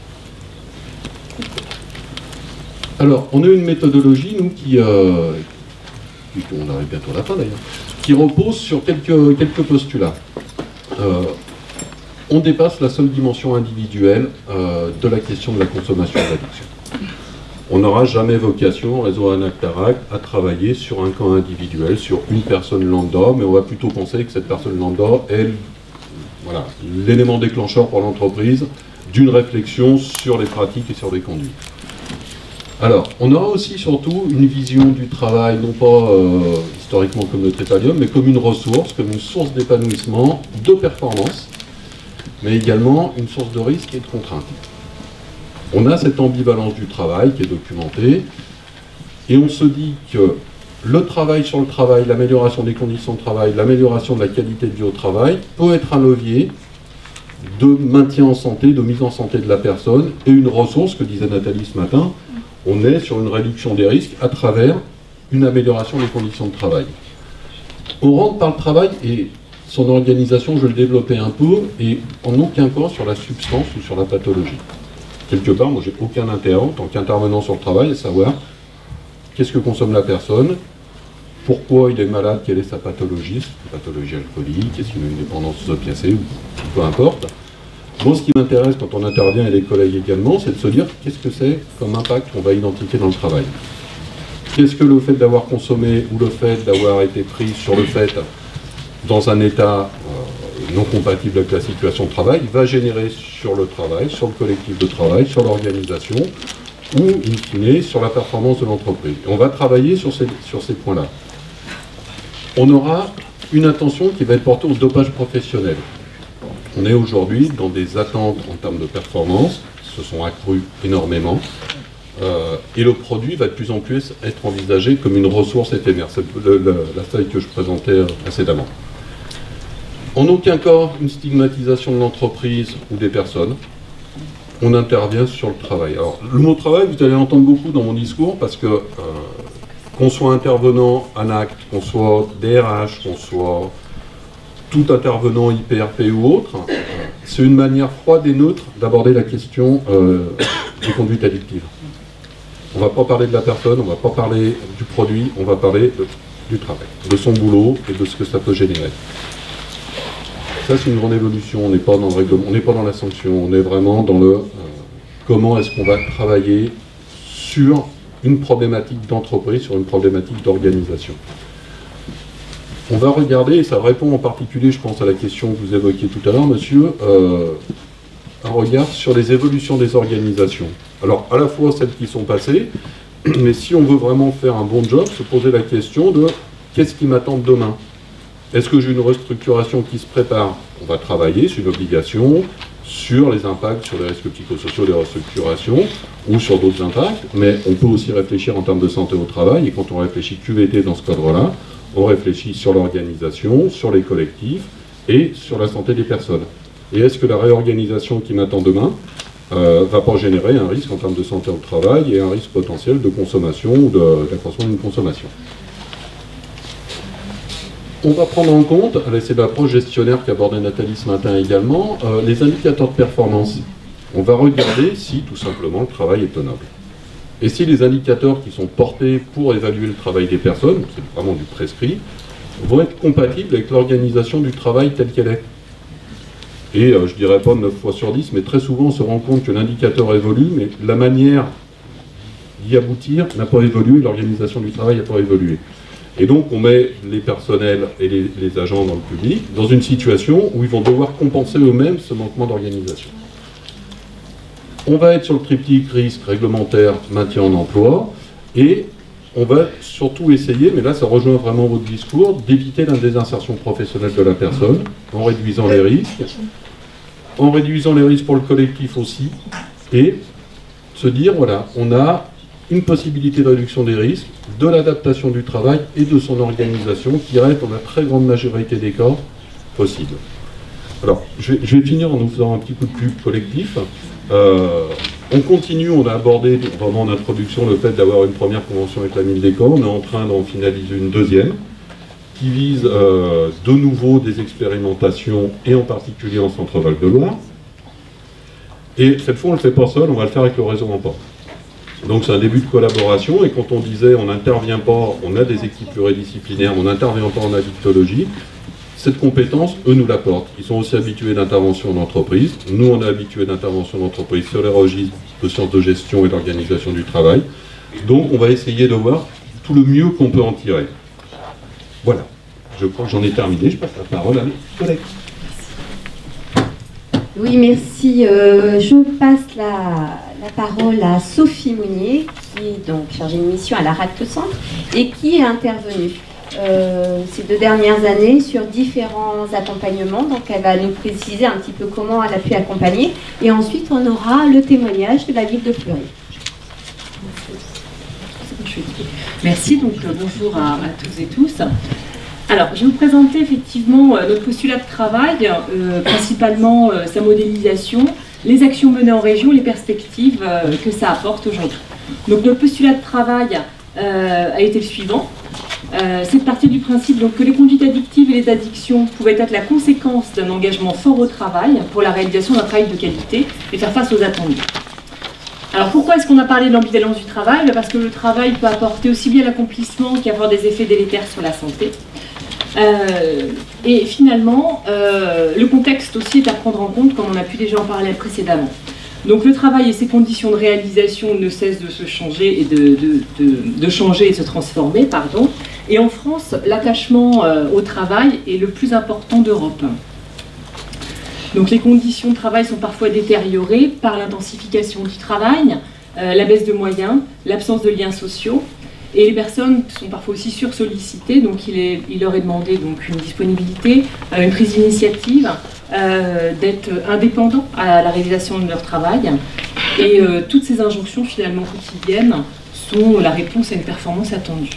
Alors, on a une méthodologie, nous, qui, euh, qui on arrive bientôt à la fin d'ailleurs, qui repose sur quelques, quelques postulats. Euh, on dépasse la seule dimension individuelle euh, de la question de la consommation et de l'addiction. On n'aura jamais vocation, réseau Anac-Tarac, à travailler sur un camp individuel, sur une personne lambda, mais on va plutôt penser que cette personne lambda est voilà, l'élément déclencheur pour l'entreprise d'une réflexion sur les pratiques et sur les conduites. Alors, on aura aussi surtout une vision du travail, non pas euh, historiquement comme le Tripalium, mais comme une ressource, comme une source d'épanouissement, de performance, mais également une source de risque et de contrainte. On a cette ambivalence du travail qui est documentée, et on se dit que le travail sur le travail, l'amélioration des conditions de travail, l'amélioration de la qualité de vie au travail, peut être un levier de maintien en santé, de mise en santé de la personne, et une ressource, que disait Nathalie ce matin, on est sur une réduction des risques à travers une amélioration des conditions de travail. On rentre par le travail et son organisation, je vais le développer un peu, et en aucun cas sur la substance ou sur la pathologie. Quelque part, moi j'ai aucun intérêt en tant qu'intervenant sur le travail à savoir qu'est-ce que consomme la personne, pourquoi il est malade, quelle est sa pathologie, une pathologie alcoolique, est-ce qu'il a une dépendance aux opiacés, ou peu importe. Moi, ce qui m'intéresse quand on intervient, et les collègues également, c'est de se dire qu'est-ce que c'est comme impact qu'on va identifier dans le travail. Qu'est-ce que le fait d'avoir consommé ou le fait d'avoir été pris sur le fait dans un état euh, non compatible avec la situation de travail va générer sur le travail, sur le collectif de travail, sur l'organisation ou, in fine, sur la performance de l'entreprise. Et on va travailler sur ces, sur ces points-là. On aura une attention qui va être portée au dopage professionnel. On est aujourd'hui dans des attentes en termes de performance, qui se sont accrues énormément, euh, et le produit va de plus en plus être envisagé comme une ressource éphémère. C'est le, le, la feuille que je présentais précédemment. En aucun cas une stigmatisation de l'entreprise ou des personnes. On intervient sur le travail. Alors, le mot travail, vous allez l'entendre beaucoup dans mon discours, parce que euh, qu'on soit intervenant Anact, qu'on soit D R H, qu'on soit tout intervenant I P R P ou autre, c'est une manière froide et neutre d'aborder la question euh, des conduites addictives. On ne va pas parler de la personne, on ne va pas parler du produit, on va parler de, du travail, de son boulot et de ce que ça peut générer. Ça, c'est une grande évolution, on n'est pas dans le règlement, on n'est pas dans la sanction, on est vraiment dans le euh, comment est-ce qu'on va travailler sur une problématique d'entreprise, sur une problématique d'organisation. On va regarder, et ça répond en particulier, je pense, à la question que vous évoquiez tout à l'heure, monsieur, euh, un regard sur les évolutions des organisations. Alors, à la fois celles qui sont passées, mais si on veut vraiment faire un bon job, se poser la question de qu'est-ce qui m'attend demain? Est-ce que j'ai une restructuration qui se prépare? On va travailler sur l'obligation, sur les impacts, sur les risques psychosociaux des restructurations, ou sur d'autres impacts, mais on peut aussi réfléchir en termes de santé au travail, et quand on réfléchit Q V T dans ce cadre-là, on réfléchit sur l'organisation, sur les collectifs et sur la santé des personnes. Et est-ce que la réorganisation qui m'attend demain ne euh, va pas générer un risque en termes de santé au travail et un risque potentiel de consommation ou d'accroissement d'une consommation? On va prendre en compte, c'est l'approche gestionnaire qu'abordait Nathalie ce matin également, euh, les indicateurs de performance. On va regarder si tout simplement le travail est tenable. Et si les indicateurs qui sont portés pour évaluer le travail des personnes, c'est vraiment du prescrit, vont être compatibles avec l'organisation du travail telle qu'elle est. Et euh, je dirais pas neuf fois sur dix, mais très souvent on se rend compte que l'indicateur évolue, mais la manière d'y aboutir n'a pas évolué, l'organisation du travail n'a pas évolué. Et donc on met les personnels et les, les agents dans le public dans une situation où ils vont devoir compenser eux-mêmes ce manquement d'organisation. On va être sur le triptyque risque, réglementaire, maintien en emploi, et on va surtout essayer, mais là ça rejoint vraiment votre discours, d'éviter la désinsertion professionnelle de la personne, en réduisant les risques, en réduisant les risques pour le collectif aussi, et se dire, voilà, on a une possibilité de réduction des risques, de l'adaptation du travail et de son organisation qui reste dans la très grande majorité des cas possible. Alors, je vais, je vais finir en nous faisant un petit coup de pub collectif. Euh, on continue, on a abordé vraiment en introduction le fait d'avoir une première convention avec la Mine des Corps. On est en train d'en finaliser une deuxième qui vise euh, de nouveau des expérimentations et en particulier en Centre-Val de Loire. Et cette fois, on ne le fait pas seul, on va le faire avec le réseau Emploi. Donc c'est un début de collaboration, et quand on disait on n'intervient pas, on a des équipes pluridisciplinaires, on n'intervient pas en addictologie, cette compétence, eux nous l'apportent. Ils sont aussi habitués d'intervention d'entreprise, nous on est habitués d'intervention d'entreprise sur les registres de sciences de gestion et d'organisation du travail. Donc on va essayer de voir tout le mieux qu'on peut en tirer. Voilà, je crois que j'en ai terminé, je passe la parole à mes collègues. Oui, merci. Euh, je passe la, la parole à Sophie Mounier, qui est donc chargée de mission à la RACT Centre et qui est intervenue euh, ces deux dernières années sur différents accompagnements. Donc elle va nous préciser un petit peu comment elle a pu accompagner. Et ensuite, on aura le témoignage de la ville de Fleury. Merci, donc euh, bonjour à, à tous et tous. Alors, je vais vous présenter effectivement euh, notre postulat de travail, euh, principalement euh, sa modélisation, les actions menées en région, les perspectives euh, que ça apporte aujourd'hui. Donc, notre postulat de travail euh, a été le suivant. Euh, c'est de partir du principe donc, que les conduites addictives et les addictions pouvaient être la conséquence d'un engagement fort au travail pour la réalisation d'un travail de qualité et faire face aux attendus. Alors pourquoi est-ce qu'on a parlé de l'ambivalence du travail? Parce que le travail peut apporter aussi bien l'accomplissement qu'avoir des effets délétères sur la santé. Euh, et finalement, euh, le contexte aussi est à prendre en compte, comme on a pu déjà en parler précédemment. Donc le travail et ses conditions de réalisation ne cessent de se changer et de, de, de, de changer et de se transformer, pardon. Et en France, l'attachement euh, au travail est le plus important d'Europe. Donc les conditions de travail sont parfois détériorées par l'intensification du travail, euh, la baisse de moyens, l'absence de liens sociaux. Et les personnes sont parfois aussi sursollicitées, donc il, est, il leur est demandé donc, une disponibilité, euh, une prise d'initiative, euh, d'être indépendants à la réalisation de leur travail. Et euh, toutes ces injonctions finalement quotidiennes sont la réponse à une performance attendue.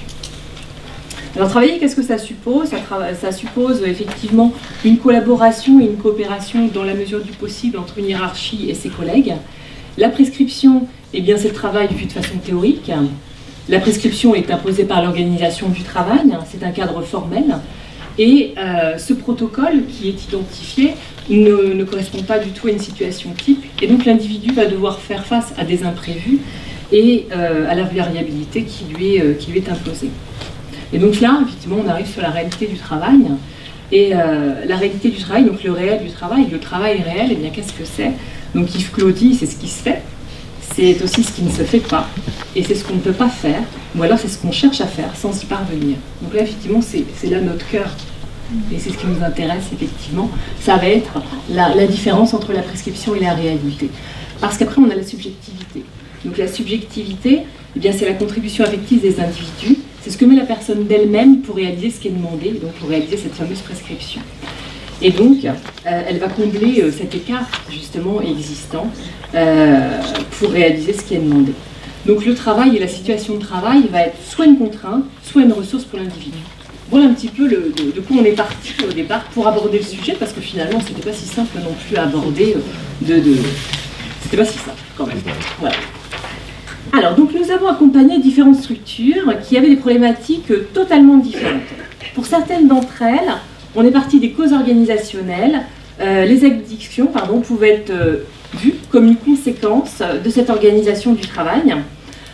Alors travailler, qu'est-ce que ça suppose? ça, ça suppose effectivement une collaboration et une coopération dans la mesure du possible entre une hiérarchie et ses collègues. La prescription, eh bien, c'est le travail vu de façon théorique. La prescription est imposée par l'organisation du travail, c'est un cadre formel, et euh, ce protocole qui est identifié ne, ne correspond pas du tout à une situation type, et donc l'individu va devoir faire face à des imprévus et euh, à la variabilité qui lui, est, euh, qui lui est imposée. Et donc là, effectivement, on arrive sur la réalité du travail, et euh, la réalité du travail, donc le réel du travail, le travail réel, et bien qu'est-ce que c'est? Donc Yves Claudie, c'est ce qui se fait. C'est aussi ce qui ne se fait pas, et c'est ce qu'on ne peut pas faire, ou alors c'est ce qu'on cherche à faire sans y parvenir. Donc là, effectivement, c'est là notre cœur, et c'est ce qui nous intéresse, effectivement. Ça va être la, la différence entre la prescription et la réalité. Parce qu'après, on a la subjectivité. Donc la subjectivité, eh bien, c'est la contribution affective des individus, c'est ce que met la personne d'elle-même pour réaliser ce qui est demandé, donc pour réaliser cette fameuse prescription. Et donc, euh, elle va combler euh, cet écart, justement, existant euh, pour réaliser ce qui est demandé. Donc, le travail et la situation de travail va être soit une contrainte, soit une ressource pour l'individu. Voilà un petit peu le, de, de quoi on est parti au départ pour aborder le sujet, parce que finalement, c'était pas si simple non plus à aborder. De, de... C'était pas si simple, quand même. Voilà. Alors, donc, nous avons accompagné différentes structures qui avaient des problématiques totalement différentes. Pour certaines d'entre elles, on est parti des causes organisationnelles. Euh, les addictions pardon, pouvaient être euh, vues comme une conséquence de cette organisation du travail.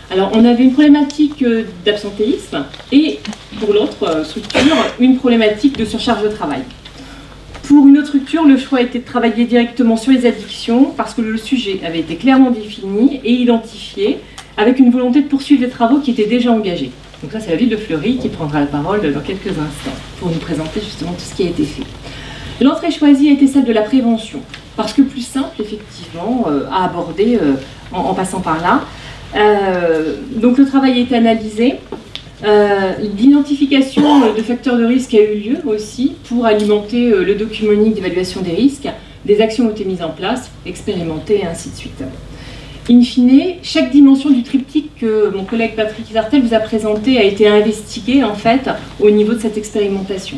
Alors, on avait une problématique d'absentéisme et, pour l'autre structure, une problématique de surcharge de travail. Pour une autre structure, le choix était de travailler directement sur les addictions parce que le sujet avait été clairement défini et identifié avec une volonté de poursuivre les travaux qui étaient déjà engagés. Donc ça, c'est la ville de Fleury qui prendra la parole dans quelques instants pour nous présenter justement tout ce qui a été fait. L'entrée choisie a été celle de la prévention, parce que plus simple, effectivement, euh, à aborder euh, en, en passant par là. Euh, donc le travail a été analysé. Euh, L'identification de facteurs de risque a eu lieu aussi pour alimenter euh, le document unique d'évaluation des risques. Des actions ont été mises en place, expérimentées et ainsi de suite. In fine, chaque dimension du triptyque que mon collègue Patrick Isartel vous a présenté a été investiguée en fait au niveau de cette expérimentation.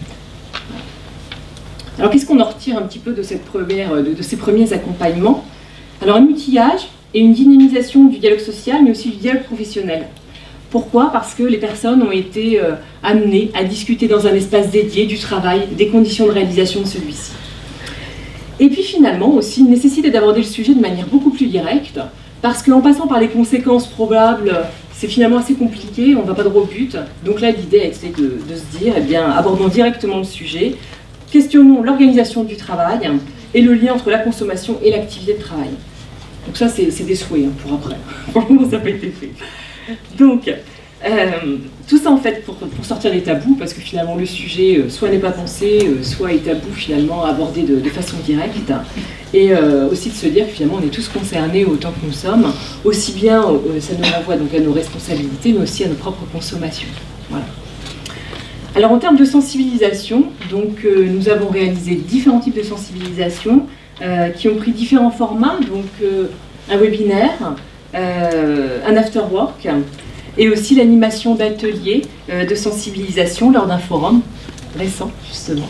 Alors qu'est-ce qu'on en retire un petit peu de, cette première, de, de ces premiers accompagnements? Alors un outillage et une dynamisation du dialogue social, mais aussi du dialogue professionnel. Pourquoi? Parce que les personnes ont été euh, amenées à discuter dans un espace dédié du travail, des conditions de réalisation de celui-ci. Et puis finalement aussi une nécessité d'aborder le sujet de manière beaucoup plus directe, parce qu'en passant par les conséquences probables, c'est finalement assez compliqué, on ne va pas droit au but. Donc là l'idée a été de, de se dire, eh bien, abordons directement le sujet, questionnons l'organisation du travail et le lien entre la consommation et l'activité de travail. Donc ça c'est des souhaits hein, pour après, pour le moment ça n'a pas été fait. Donc, euh, tout ça en fait pour, pour sortir des tabous, parce que finalement le sujet euh, soit n'est pas pensé, euh, soit est tabou finalement abordé de, de façon directe, et euh, aussi de se dire que finalement on est tous concernés autant que nous sommes, aussi bien euh, ça nous renvoie donc à nos responsabilités, mais aussi à nos propres consommations. Voilà. Alors en termes de sensibilisation, donc euh, nous avons réalisé différents types de sensibilisation euh, qui ont pris différents formats, donc euh, un webinaire, euh, un afterwork, et aussi l'animation d'ateliers euh, de sensibilisation lors d'un forum récent, justement.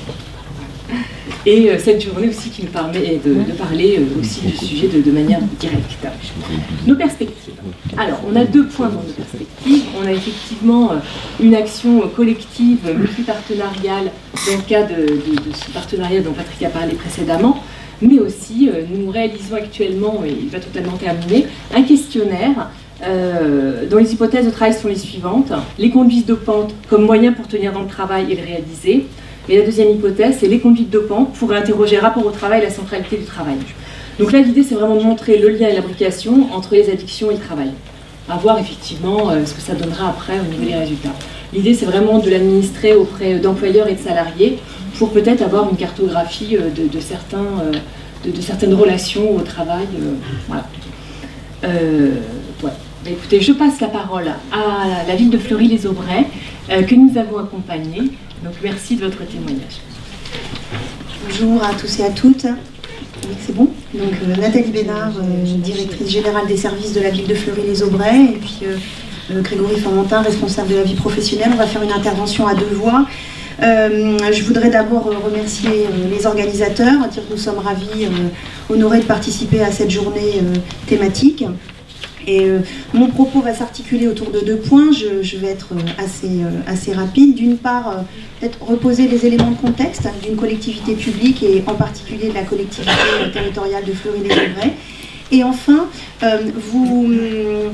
Et euh, cette journée aussi qui nous permet de, de parler euh, aussi du sujet de, de manière directe. Nos perspectives. Alors, on a deux points dans nos perspectives. On a effectivement euh, une action euh, collective, euh, multipartenariale, dans le cas de, de, de ce partenariat dont Patrick a parlé précédemment, mais aussi euh, nous réalisons actuellement, et il va totalement terminer, un questionnaire Euh, dont les hypothèses de travail sont les suivantes. Les conduites dopantes comme moyen pour tenir dans le travail et le réaliser. Et la deuxième hypothèse, c'est les conduites dopantes pour interroger rapport au travail et la centralité du travail. Donc là, l'idée, c'est vraiment de montrer le lien et l'imbrication entre les addictions et le travail. À voir effectivement euh, ce que ça donnera après au niveau des résultats. L'idée, c'est vraiment de l'administrer auprès d'employeurs et de salariés pour peut-être avoir une cartographie euh, de, de, certains, euh, de, de certaines relations au travail. Euh, voilà. Euh, ouais. Écoutez, je passe la parole à la ville de Fleury-les-Aubrais euh, que nous avons accompagnée. Donc merci de votre témoignage. Bonjour à tous et à toutes. Oui, c'est bon. Donc euh, Nathalie Bénard, euh, directrice générale des services de la ville de Fleury-les-Aubrais, et puis euh, euh, Grégory Formentin, responsable de la vie professionnelle. On va faire une intervention à deux voix. Euh, je voudrais d'abord remercier euh, les organisateurs, dire que nous sommes ravis, euh, honorés de participer à cette journée euh, thématique. Et euh, mon propos va s'articuler autour de deux points, je, je vais être assez, euh, assez rapide. D'une part, euh, peut-être reposer les éléments de contexte d'une collectivité publique et en particulier de la collectivité territoriale de Fleury-les-Aubrais. Et enfin, euh, vous euh,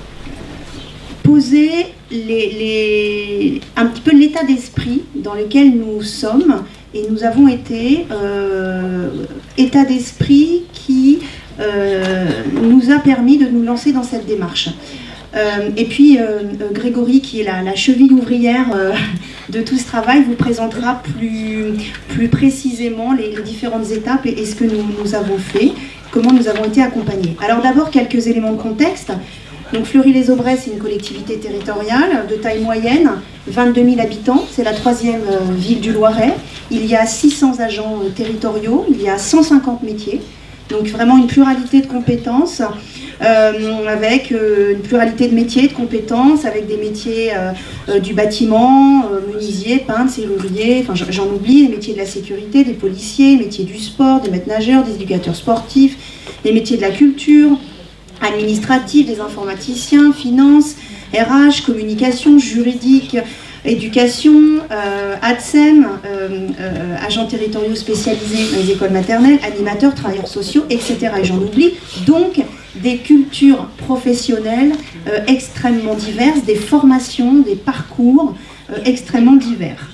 poser les, les, un petit peu l'état d'esprit dans lequel nous sommes. Et nous avons été euh, état d'esprit qui Euh, nous a permis de nous lancer dans cette démarche. Euh, et puis euh, Grégory, qui est la, la cheville ouvrière euh, de tout ce travail, vous présentera plus, plus précisément les, les différentes étapes et, et ce que nous, nous avons fait, comment nous avons été accompagnés. Alors d'abord, quelques éléments de contexte. Donc Fleury-les-Aubrais, c'est une collectivité territoriale de taille moyenne, vingt-deux mille habitants, c'est la troisième euh, ville du Loiret. Il y a six cents agents euh, territoriaux, il y a cent cinquante métiers. Donc vraiment une pluralité de compétences, euh, avec euh, une pluralité de métiers, de compétences, avec des métiers euh, euh, du bâtiment, euh, menuisier, peintre, serrurier, enfin j'en oublie, les métiers de la sécurité, des policiers, les métiers du sport, des maîtres nageurs, des éducateurs sportifs, les métiers de la culture, administratifs, des informaticiens, finances, R H, communication, juridique, éducation, euh, A D S E M, euh, euh, agents territoriaux spécialisés dans les écoles maternelles, animateurs, travailleurs sociaux, et cetera. Et j'en oublie. Donc, des cultures professionnelles euh, extrêmement diverses, des formations, des parcours euh, extrêmement divers.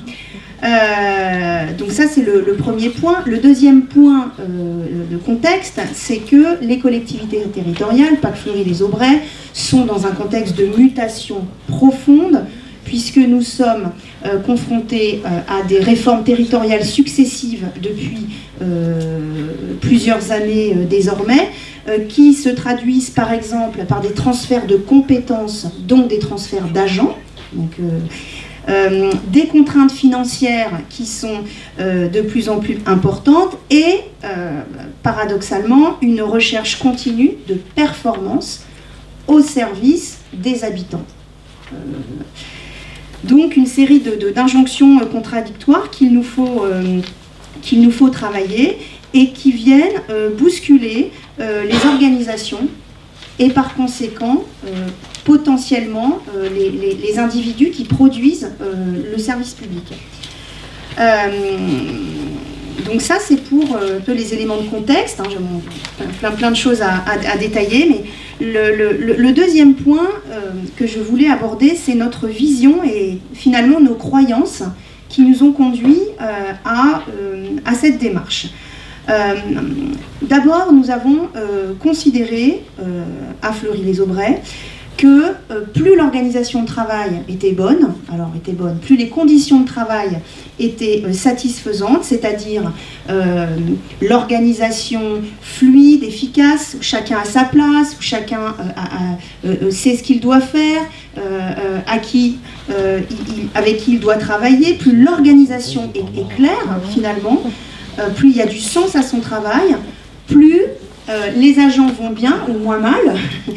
Euh, donc ça c'est le, le premier point. Le deuxième point euh, de contexte, c'est que les collectivités territoriales, Pâques-Fleury-les-Aubrais, sont dans un contexte de mutation profonde, puisque nous sommes euh, confrontés euh, à des réformes territoriales successives depuis euh, plusieurs années euh, désormais, euh, qui se traduisent par exemple par des transferts de compétences, dont des transferts d'agents, donc euh, Euh, des contraintes financières qui sont euh, de plus en plus importantes et, euh, paradoxalement, une recherche continue de performance au service des habitants. Euh, donc une série de, de, d'injonctions contradictoires qu'il nous faut, euh, qu'il nous faut travailler et qui viennent euh, bousculer euh, les organisations et par conséquent euh, potentiellement euh, les, les, les individus qui produisent euh, le service public. Euh, donc ça c'est pour euh, un peu les éléments de contexte, hein, j'ai plein, plein de choses à, à, à détailler, mais le, le, le deuxième point euh, que je voulais aborder, c'est notre vision et finalement nos croyances qui nous ont conduits euh, à, euh, à cette démarche. Euh, D'abord, nous avons euh, considéré euh, à Fleury-les-Aubrais que euh, plus l'organisation de travail était bonne, alors était bonne, plus les conditions de travail étaient euh, satisfaisantes, c'est-à-dire euh, l'organisation fluide, efficace, où chacun a sa place, où chacun euh, a, a, euh, sait ce qu'il doit faire, euh, euh, à qui, euh, il, avec qui il doit travailler, plus l'organisation est, est claire finalement, euh, plus il y a du sens à son travail, plus Euh, les agents vont bien ou moins mal,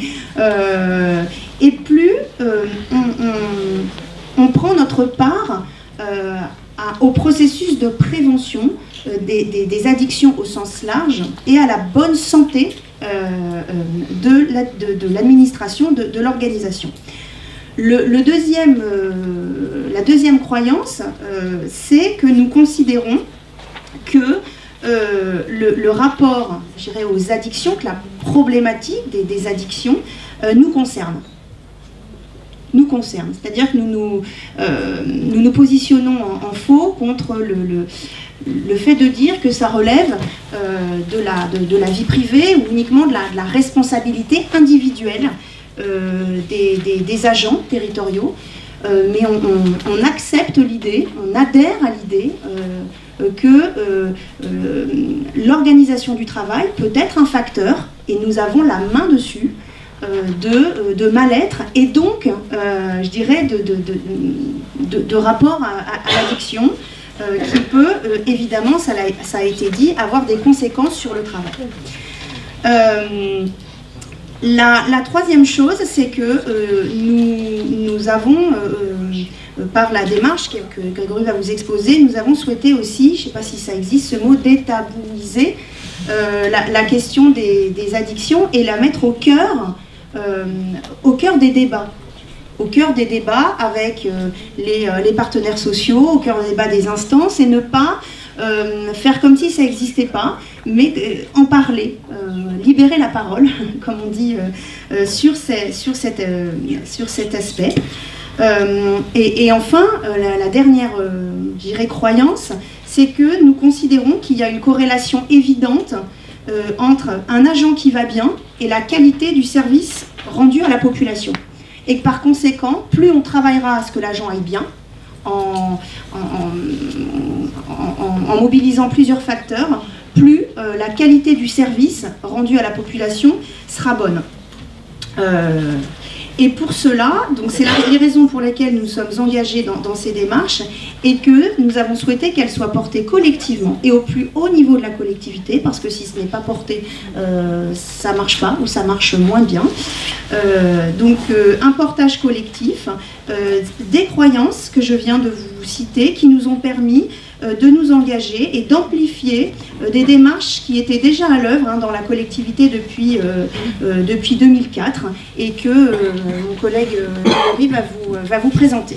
euh, et plus euh, on, on, on prend notre part euh, à, au processus de prévention euh, des, des, des addictions au sens large et à la bonne santé euh, de, la, de, de l'administration, de, de l'organisation. Le, le deuxième, euh, la deuxième croyance, euh, c'est que nous considérons que Euh, le, le rapport, je dirais, aux addictions, que la problématique des, des addictions euh, nous concerne. Nous concerne. C'est-à-dire que nous nous, euh, nous, nous positionnons en, en faux contre le, le, le fait de dire que ça relève euh, de, la, de, de la vie privée ou uniquement de la, de la responsabilité individuelle euh, des, des, des agents territoriaux. Euh, mais on, on, on accepte l'idée, on adhère à l'idée euh, que euh, euh, l'organisation du travail peut être un facteur, et nous avons la main dessus, euh, de, de mal-être, et donc, euh, je dirais, de, de, de, de, de rapport à, à, à l'addiction, euh, qui peut, euh, évidemment, ça a, ça a été dit, avoir des conséquences sur le travail. Euh, la, la troisième chose, c'est que euh, nous, nous avons... Euh, par la démarche que, que Grégory va vous exposer, nous avons souhaité aussi, je ne sais pas si ça existe, ce mot détabouiser euh, la, la question des, des addictions et la mettre au cœur, euh, au cœur des débats. Au cœur des débats avec euh, les, euh, les partenaires sociaux, au cœur des débats des instances, et ne pas euh, faire comme si ça n'existait pas, mais euh, en parler, euh, libérer la parole, comme on dit, euh, euh, sur, ces, sur, cette, euh, sur cet aspect. Euh, et, et enfin, euh, la, la dernière, euh, je dirais, croyance, c'est que nous considérons qu'il y a une corrélation évidente euh, entre un agent qui va bien et la qualité du service rendu à la population. Et que par conséquent, plus on travaillera à ce que l'agent aille bien, en, en, en, en, en mobilisant plusieurs facteurs, plus euh, la qualité du service rendu à la population sera bonne. Euh, Et pour cela, donc c'est les raisons pour lesquelles nous sommes engagés dans, dans ces démarches, et que nous avons souhaité qu'elles soient portées collectivement et au plus haut niveau de la collectivité, parce que si ce n'est pas porté, euh, ça ne marche pas ou ça marche moins bien. Euh, donc euh, un portage collectif, euh, des croyances que je viens de vous citer, qui nous ont permis euh, de nous engager et d'amplifier euh, des démarches qui étaient déjà à l'œuvre hein, dans la collectivité depuis, euh, euh, depuis deux mille quatre, et que euh, mon collègue Grégory va vous, va vous présenter.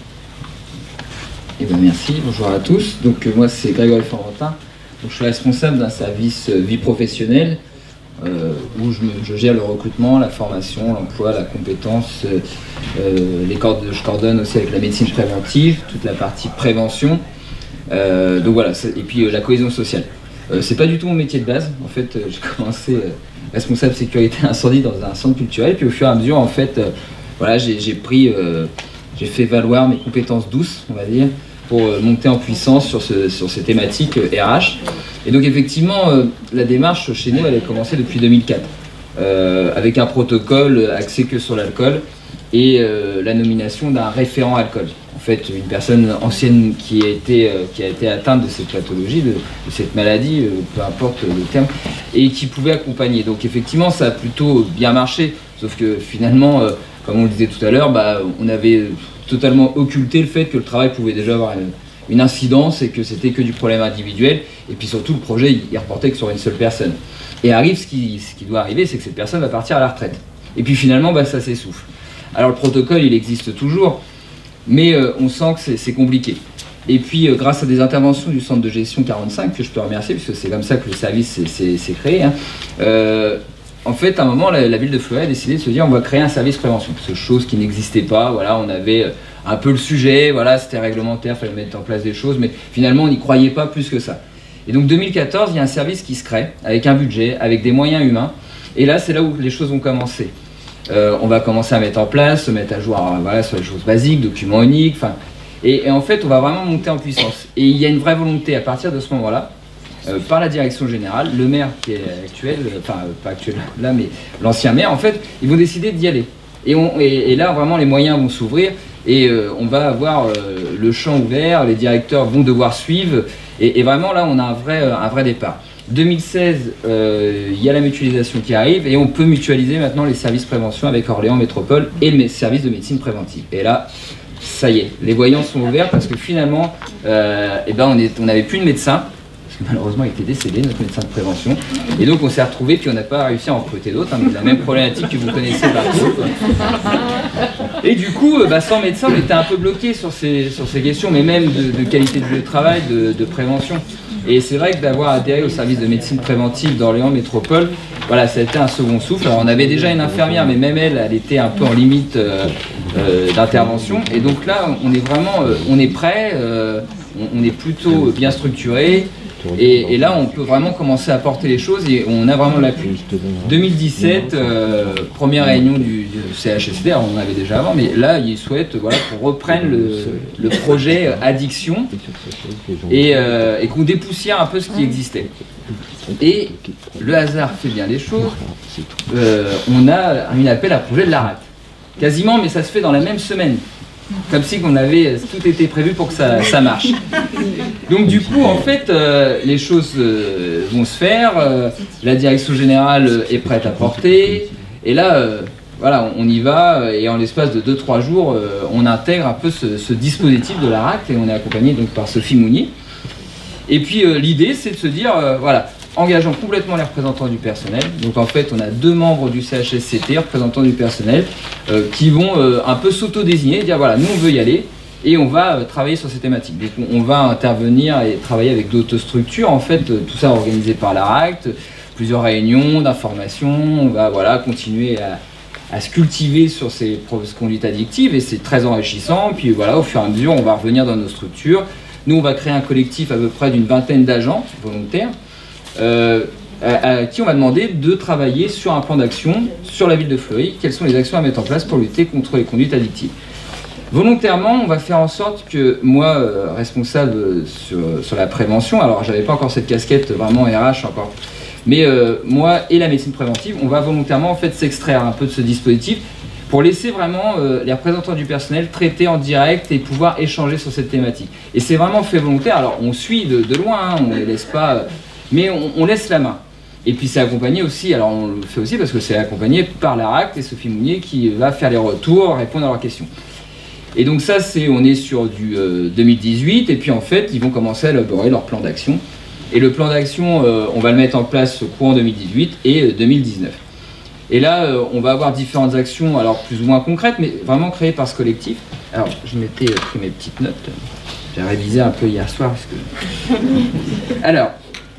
Eh bien, merci, bonjour à tous. Donc, euh, moi, c'est Grégory Florentin. Donc, je suis responsable d'un service euh, vie professionnelle euh, où je, me, je gère le recrutement, la formation, l'emploi, la compétence. Euh, les cordes, je coordonne aussi avec la médecine préventive, toute la partie prévention. Euh, donc voilà, et puis euh, la cohésion sociale. Euh, c'est pas du tout mon métier de base. En fait, euh, j'ai commencé euh, responsable sécurité incendie dans un centre culturel, puis au fur et à mesure, en fait, euh, voilà, j'ai pris, euh, j'ai fait valoir mes compétences douces, on va dire, pour euh, monter en puissance sur, ce, sur ces thématiques euh, R H. Et donc effectivement, euh, la démarche chez nous, elle a commencé depuis deux mille quatre, euh, avec un protocole axé que sur l'alcool et euh, la nomination d'un référent alcool. En fait, une personne ancienne qui a été, euh, qui a été atteinte de cette pathologie, de, de cette maladie, euh, peu importe le terme, et qui pouvait accompagner. Donc effectivement, ça a plutôt bien marché, sauf que finalement, euh, comme on le disait tout à l'heure, bah, on avait totalement occulté le fait que le travail pouvait déjà avoir une, une incidence et que c'était que du problème individuel, et puis surtout le projet, il, il reportait que sur une seule personne. Et arrive, ce qui, ce qui doit arriver, c'est que cette personne va partir à la retraite. Et puis finalement, bah, ça s'essouffle. Alors le protocole, il existe toujours, mais euh, on sent que c'est compliqué. Et puis, euh, grâce à des interventions du centre de gestion quarante-cinq, que je peux remercier, puisque c'est comme ça que le service s'est créé, hein, euh, en fait, à un moment, la, la ville de Fleury a décidé de se dire on va créer un service prévention. C'est chose qui n'existait pas, voilà, on avait un peu le sujet, voilà, c'était réglementaire, il fallait mettre en place des choses, mais finalement, on n'y croyait pas plus que ça. Et donc, deux mille quatorze, il y a un service qui se crée, avec un budget, avec des moyens humains, et là, c'est là où les choses vont commencer. Euh, on va commencer à mettre en place, se mettre à jour euh, voilà, sur les choses basiques, documents uniques, enfin, et, et en fait on va vraiment monter en puissance. Et il y a une vraie volonté à partir de ce moment-là, euh, par la direction générale, le maire qui est actuel, enfin euh, pas actuel là, mais l'ancien maire, en fait, ils vont décider d'y aller. Et, on, et, et là vraiment les moyens vont s'ouvrir et euh, on va avoir euh, le champ ouvert, les directeurs vont devoir suivre, et, et vraiment là on a un vrai, un vrai départ. deux mille seize, euh, il y a la mutualisation qui arrive et on peut mutualiser maintenant les services prévention avec Orléans Métropole et le service de médecine préventive. Et là, ça y est, les voyants sont ouverts parce que finalement, euh, eh ben on n'avait plus de médecin, parce que malheureusement il était décédé, notre médecin de prévention. Et donc on s'est retrouvés, puis on n'a pas réussi à en recruter d'autres, hein, la même problématique que vous connaissez partout. Et du coup, bah, sans médecin, on était un peu bloqué sur ces, sur ces questions, mais même de, de qualité de lieu de travail, de, de prévention. Et c'est vrai que d'avoir adhéré au service de médecine préventive d'Orléans Métropole, voilà, ça a été un second souffle. Alors on avait déjà une infirmière, mais même elle, elle était un peu en limite euh, euh, d'intervention. Et donc là, on est vraiment, euh, on est prêt, euh, on, on est plutôt bien structuré. Et, et là, on peut vraiment commencer à porter les choses et on a vraiment l'appui. deux mille dix-sept, euh, première réunion du, du C H S D, alors on en avait déjà avant, mais là, ils souhaitent voilà, qu'on reprenne le, le projet addiction et, euh, et qu'on dépoussière un peu ce qui existait. Et le hasard fait bien les choses, euh, on a un appel à projet de l'A R A C. Quasiment, mais ça se fait dans la même semaine. Comme si on avait, tout était prévu pour que ça, ça marche. Donc du coup, en fait, euh, les choses euh, vont se faire, euh, la direction générale est prête à porter, et là, euh, voilà, on y va, et en l'espace de deux trois jours, euh, on intègre un peu ce, ce dispositif de l'A R A C, et on est accompagné donc par Sophie Mounier. Et puis euh, l'idée, c'est de se dire, euh, voilà, engageant complètement les représentants du personnel. Donc en fait, on a deux membres du C H S C T, représentants du personnel, euh, qui vont euh, un peu s'auto-désigner, dire voilà, nous on veut y aller, et on va euh, travailler sur ces thématiques. Donc on va intervenir et travailler avec d'autres structures, en fait, euh, tout ça organisé par l'A R A C, plusieurs réunions d'information, on va voilà, continuer à, à se cultiver sur ces conduites addictives, et c'est très enrichissant. Puis voilà, au fur et à mesure, on va revenir dans nos structures. Nous, on va créer un collectif à peu près d'une vingtaine d'agents volontaires, Euh, à, à qui on va demander de travailler sur un plan d'action sur la ville de Fleury. Quelles sont les actions à mettre en place pour lutter contre les conduites addictives? Volontairement, on va faire en sorte que moi, euh, responsable sur, sur la prévention, alors j'avais pas encore cette casquette vraiment R H encore, mais euh, moi et la médecine préventive, on va volontairement en fait s'extraire un peu de ce dispositif pour laisser vraiment euh, les représentants du personnel traiter en direct et pouvoir échanger sur cette thématique. Et c'est vraiment fait volontaire. Alors on suit de, de loin, hein, on ne les laisse pas... Euh, mais on, on laisse la main. Et puis c'est accompagné aussi, alors on le fait aussi parce que c'est accompagné par l'A R A C et Sophie Mounier qui va faire les retours, répondre à leurs questions. Et donc ça, c'est, on est sur du euh, deux mille dix-huit, et puis en fait, ils vont commencer à élaborer leur plan d'action. Et le plan d'action, euh, on va le mettre en place courant deux mille dix-huit et euh, deux mille dix-neuf. Et là, euh, on va avoir différentes actions, alors plus ou moins concrètes, mais vraiment créées par ce collectif. Alors, je m'étais pris mes petites notes, j'ai révisé un peu hier soir. Parce que... Alors,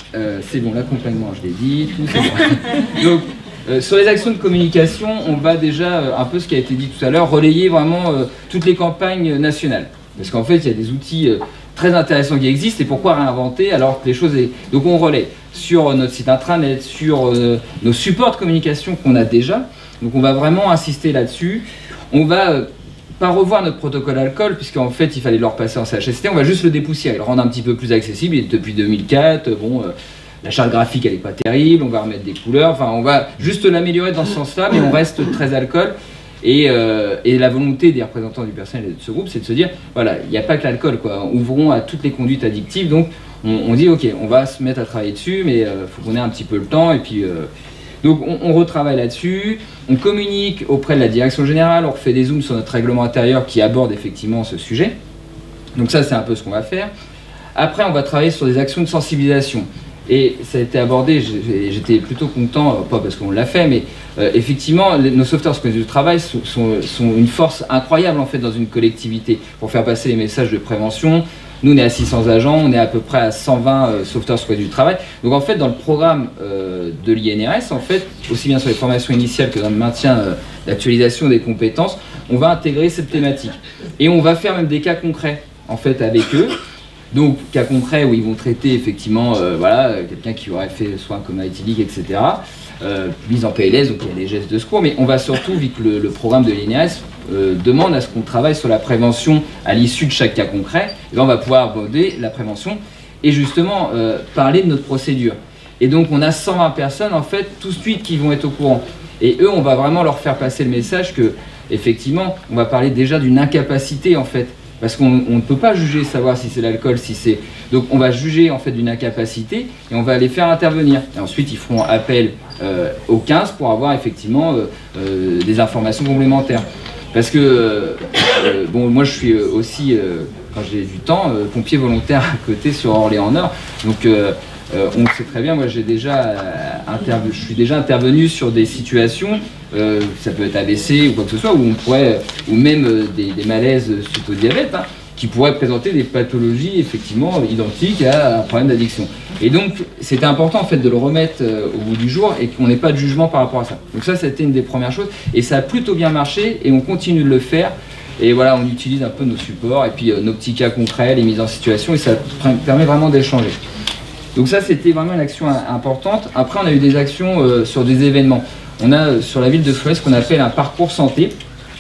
euh, c'est bon, l'accompagnement, je l'ai dit, tout c'est bon. Donc, euh, sur les actions de communication, on va déjà, euh, un peu ce qui a été dit tout à l'heure, relayer vraiment euh, toutes les campagnes nationales. Parce qu'en fait, il y a des outils euh, très intéressants qui existent, et pourquoi réinventer alors que les choses... Est... Donc on relaie sur notre site intranet, sur euh, nos supports de communication qu'on a déjà. Donc on va vraiment insister là-dessus. On va... Euh, pas revoir notre protocole alcool, puisqu'en fait il fallait le repasser en C H S T, on va juste le dépoussiérer, le rendre un petit peu plus accessible. Et depuis deux mille quatre, bon, euh, la charte graphique elle n'est pas terrible, on va remettre des couleurs, enfin on va juste l'améliorer dans ce sens-là, mais on reste très alcool. Et, euh, et la volonté des représentants du personnel de ce groupe, c'est de se dire, voilà, il n'y a pas que l'alcool, quoi, ouvrons à toutes les conduites addictives, donc on, on dit, ok, on va se mettre à travailler dessus, mais il euh, faut qu'on ait un petit peu le temps, et puis... Euh, donc on, on retravaille là-dessus, on communique auprès de la direction générale, on refait des zooms sur notre règlement intérieur qui aborde effectivement ce sujet. Donc ça c'est un peu ce qu'on va faire. Après on va travailler sur des actions de sensibilisation. Et ça a été abordé, j'étais plutôt content, pas parce qu'on l'a fait, mais euh, effectivement les, nos sauveteurs du travail sont, sont, sont une force incroyable en fait dans une collectivité pour faire passer les messages de prévention. Nous, on est à six cents agents, on est à peu près à cent vingt euh, sauveteurs sur du travail. Donc en fait, dans le programme euh, de l'I N R S, en fait, aussi bien sur les formations initiales que dans le maintien euh, d'actualisation des compétences, on va intégrer cette thématique. Et on va faire même des cas concrets, en fait, avec eux. Donc, cas concrets où ils vont traiter, effectivement, euh, voilà, quelqu'un qui aurait fait soit un coma éthylique, et cetera. Euh, mise en P L S, donc il y a des gestes de secours. Mais on va surtout, vu que le, le programme de l'I N R S Euh, demande à ce qu'on travaille sur la prévention à l'issue de chaque cas concret, et là on va pouvoir aborder la prévention et justement euh, parler de notre procédure. Et donc on a cent vingt personnes en fait tout de suite qui vont être au courant. Et eux on va vraiment leur faire passer le message que effectivement on va parler déjà d'une incapacité en fait. Parce qu'on ne peut pas juger, savoir si c'est l'alcool, si c'est... Donc on va juger en fait d'une incapacité et on va les faire intervenir. Et ensuite ils feront appel euh, au quinze pour avoir effectivement euh, euh, des informations complémentaires. Parce que, euh, bon, moi je suis aussi, euh, quand j'ai du temps, euh, pompier volontaire à côté sur Orléans-Nord. Donc euh, euh, on sait très bien, moi j'ai déjà euh, je suis déjà intervenu sur des situations, euh, ça peut être A V C ou quoi que ce soit, où on pourrait, ou même euh, des, des malaises suite au diabète, hein, qui pourraient présenter des pathologies effectivement identiques à un problème d'addiction. Et donc c'était important en fait de le remettre euh, au bout du jour et qu'on n'ait pas de jugement par rapport à ça. Donc ça c'était une des premières choses et ça a plutôt bien marché et on continue de le faire. Et voilà, on utilise un peu nos supports et puis euh, nos petits cas concrets, les mises en situation et ça permet vraiment d'échanger. Donc ça c'était vraiment une action importante. Après on a eu des actions euh, sur des événements. On a euh, sur la ville de Fleury ce qu'on appelle un parcours santé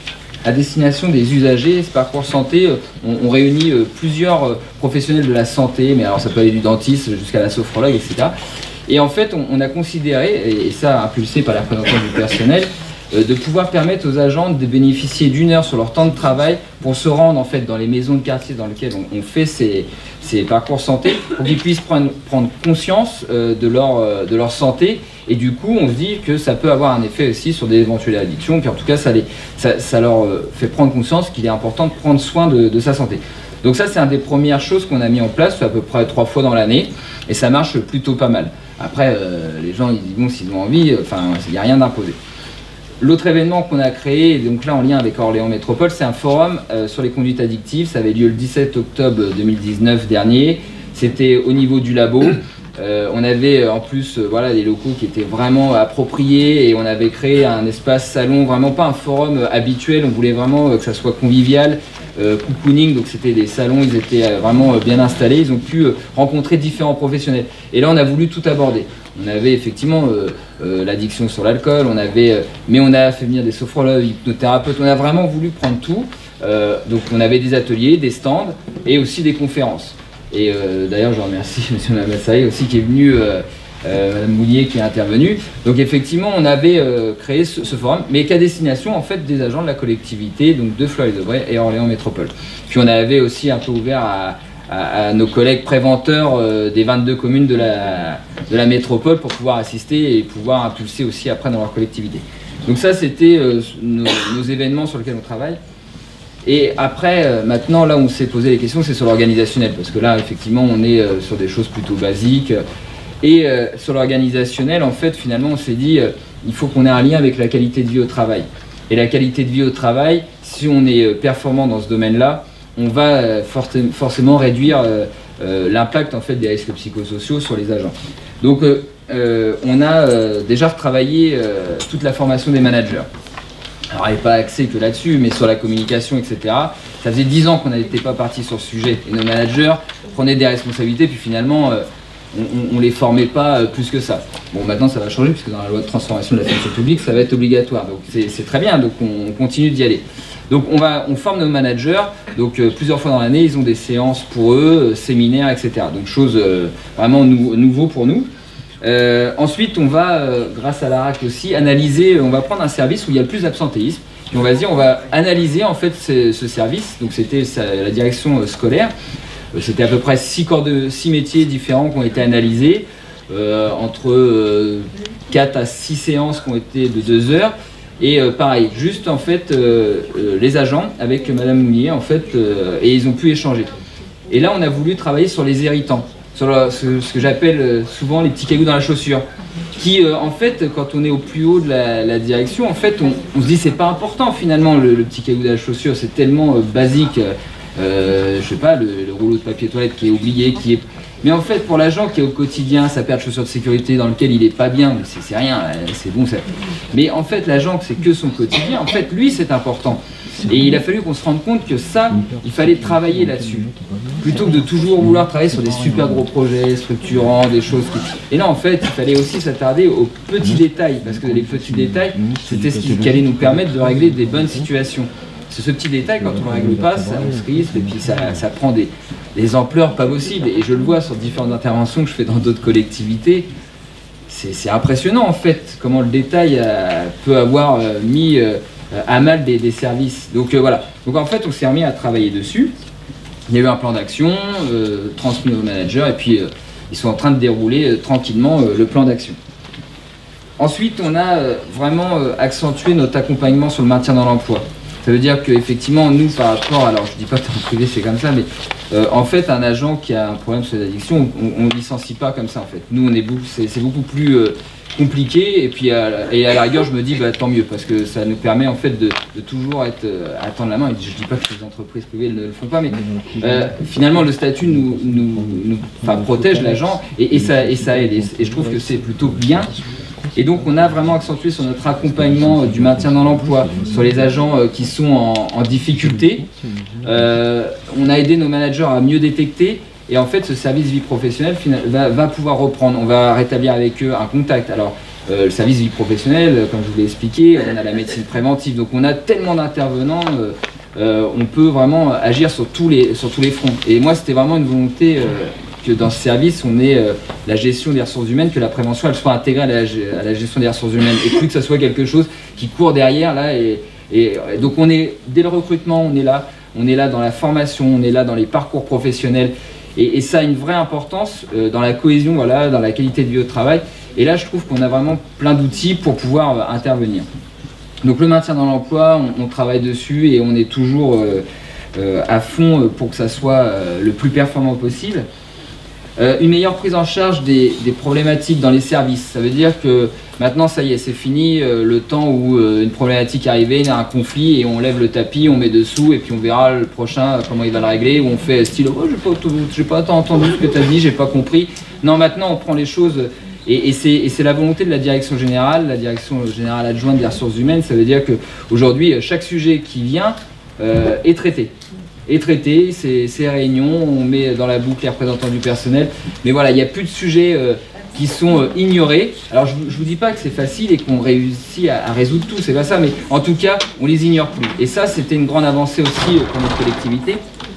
à destination des usagers. Ce parcours santé, on, on réunit euh, plusieurs euh, professionnels de la santé, mais alors ça peut aller du dentiste jusqu'à la sophrologue, et cetera. Et en fait, on, on a considéré, et, et ça impulsé par les représentants du personnel, euh, de pouvoir permettre aux agents de bénéficier d'une heure sur leur temps de travail pour se rendre en fait dans les maisons de quartier dans lesquelles on, on fait ces, ces parcours santé, pour qu'ils puissent prendre, prendre conscience euh, de, leur, euh, de leur santé. Et du coup, on se dit que ça peut avoir un effet aussi sur des éventuelles addictions. Puis en tout cas, ça, les, ça, ça leur fait prendre conscience qu'il est important de prendre soin de, de sa santé. Donc ça, c'est une des premières choses qu'on a mis en place, à peu près trois fois dans l'année. Et ça marche plutôt pas mal. Après, euh, les gens, ils disent, bon, s'ils ont envie, enfin, il n'y a rien d'imposé. L'autre événement qu'on a créé, et donc là en lien avec Orléans Métropole, c'est un forum euh, sur les conduites addictives. Ça avait lieu le dix-sept octobre deux mille dix-neuf dernier. C'était au niveau du labo. Euh, on avait en plus euh, voilà, des locaux qui étaient vraiment appropriés et on avait créé un espace salon, vraiment pas un forum euh, habituel, on voulait vraiment euh, que ça soit convivial, euh, cocooning, donc c'était des salons, ils étaient euh, vraiment euh, bien installés, ils ont pu euh, rencontrer différents professionnels. Et là on a voulu tout aborder. On avait effectivement euh, euh, l'addiction sur l'alcool, on avait, euh, mais on a fait venir des sophrologues, hypnothérapeutes, on a vraiment voulu prendre tout. Euh, donc on avait des ateliers, des stands et aussi des conférences. Et euh, d'ailleurs, je remercie M. Lamassaï aussi qui est venu, euh, euh, Mme Moulier qui est intervenue. Donc effectivement, on avait euh, créé ce, ce forum, mais qu'à destination en fait des agents de la collectivité, donc de Fleury-de-Bray et Orléans Métropole. Puis on avait aussi un peu ouvert à, à, à nos collègues préventeurs euh, des vingt-deux communes de la, de la métropole pour pouvoir assister et pouvoir impulser aussi après dans leur collectivité. Donc ça, c'était euh, nos, nos événements sur lesquels on travaille. Et après, euh, maintenant, là où on s'est posé les questions, c'est sur l'organisationnel, parce que là, effectivement, on est euh, sur des choses plutôt basiques. Et euh, sur l'organisationnel, en fait, finalement, on s'est dit, euh, il faut qu'on ait un lien avec la qualité de vie au travail. Et la qualité de vie au travail, si on est euh, performant dans ce domaine-là, on va forcément réduire euh, euh, l'impact en fait, des risques psychosociaux sur les agents. Donc euh, euh, on a euh, déjà retravaillé euh, toute la formation des managers. Alors elle n'est pas axée que là-dessus, mais sur la communication, et cetera. Ça faisait dix ans qu'on n'était pas parti sur ce sujet. Et nos managers prenaient des responsabilités, puis finalement, euh, on ne les formait pas euh, plus que ça. Bon, maintenant ça va changer, puisque dans la loi de transformation de la fonction publique, ça va être obligatoire. Donc c'est très bien, donc on, on continue d'y aller. Donc on, va, on forme nos managers, donc euh, plusieurs fois dans l'année, ils ont des séances pour eux, euh, séminaires, et cetera. Donc chose euh, vraiment nou nouveau pour nous. Euh, ensuite, on va, euh, grâce à l'A R A C aussi, analyser, on va prendre un service où il y a le plus d'absentéisme, et on va se dire, on va analyser en fait ce, ce service, donc c'était la direction euh, scolaire, euh, c'était à peu près six, corps de, six métiers différents qui ont été analysés, euh, entre euh, quatre à six séances qui ont été de deux heures, et euh, pareil, juste en fait, euh, euh, les agents avec Madame Mounier, en fait, euh, et ils ont pu échanger. Et là, on a voulu travailler sur les irritants. Sur le, ce, ce que j'appelle souvent les petits cailloux dans la chaussure, qui euh, en fait, quand on est au plus haut de la, la direction, en fait, on, on se dit c'est pas important finalement le, le petit caillou de la chaussure, c'est tellement euh, basique, euh, je sais pas, le, le rouleau de papier toilette qui est oublié, qui est... Mais en fait, pour l'agent qui est au quotidien, sa paire de chaussures de sécurité dans lequel il est pas bien, c'est rien, c'est bon, ça... Mais en fait, l'agent, c'est que son quotidien, en fait, lui, c'est important. Et il a fallu qu'on se rende compte que ça, il fallait travailler là-dessus. Plutôt que de toujours vouloir travailler sur des super gros projets structurants, des choses qui... Et là, en fait, il fallait aussi s'attarder aux petits détails, parce que les petits détails, c'était ce qui allait nous permettre de régler des bonnes situations. C'est ce petit détail, quand on ne le règle pas, ça nous risque, et puis ça, ça prend des, des ampleurs pas possibles. Et je le vois sur différentes interventions que je fais dans d'autres collectivités, c'est impressionnant, en fait, comment le détail a, peut avoir euh, mis... Euh, à mal des, des services. Donc euh, voilà. Donc en fait, on s'est remis à travailler dessus. Il y a eu un plan d'action euh, transmis aux managers et puis euh, ils sont en train de dérouler euh, tranquillement euh, le plan d'action. Ensuite, on a euh, vraiment euh, accentué notre accompagnement sur le maintien dans l'emploi. Ça veut dire qu'effectivement, nous, par rapport, alors je dis pas que en privé c'est comme ça, mais euh, en fait, un agent qui a un problème sur l'addiction, on ne licencie pas comme ça en fait. Nous, on est beaucoup, c'est beaucoup plus euh, compliqué, et puis à, et à la rigueur, je me dis, bah, tant mieux, parce que ça nous permet en fait de, de toujours être euh, à tendre la main. Et je dis pas que les entreprises privées ne le font pas, mais euh, finalement, le statut nous, nous, nous enfin, protège l'agent, et, et, ça, et ça aide. Et, et je trouve que c'est plutôt bien. Et donc on a vraiment accentué sur notre accompagnement euh, du maintien dans l'emploi, sur les agents euh, qui sont en, en difficulté. Euh, on a aidé nos managers à mieux détecter, et en fait ce service vie professionnelle va, va pouvoir reprendre. On va rétablir avec eux un contact. Alors euh, le service vie professionnelle, comme je vous l'ai expliqué, on a la médecine préventive, donc on a tellement d'intervenants, euh, euh, on peut vraiment agir sur tous les, sur tous les fronts. Et moi c'était vraiment une volonté... Euh, que dans ce service, on ait euh, la gestion des ressources humaines, que la prévention elle soit intégrée à la, à la gestion des ressources humaines, et plus que ça soit quelque chose qui court derrière là. Et, et, et donc on est dès le recrutement, on est là, on est là dans la formation, on est là dans les parcours professionnels, et, et ça a une vraie importance euh, dans la cohésion, voilà, dans la qualité de vie au travail. Et là, je trouve qu'on a vraiment plein d'outils pour pouvoir euh, intervenir. Donc le maintien dans l'emploi, on, on travaille dessus et on est toujours euh, euh, à fond pour que ça soit euh, le plus performant possible. Euh, une meilleure prise en charge des, des problématiques dans les services. Ça veut dire que maintenant, ça y est, c'est fini euh, le temps où euh, une problématique arrivait, il y a un conflit et on lève le tapis, on met dessous et puis on verra le prochain comment il va le régler, ou on fait style oh, j'ai pas, pas entendu ce que tu as dit, j'ai pas compris. Non, maintenant on prend les choses et, et c'est la volonté de la direction générale, la direction générale adjointe des ressources humaines. Ça veut dire qu'aujourd'hui, chaque sujet qui vient euh, est traité. est traité, ces réunions, on met dans la boucle les représentants du personnel, mais voilà, il n'y a plus de sujets euh, qui sont euh, ignorés. Alors je ne vous dis pas que c'est facile et qu'on réussit à, à résoudre tout, c'est pas ça, mais en tout cas, on les ignore plus. Et ça, c'était une grande avancée aussi euh, pour notre collectivité.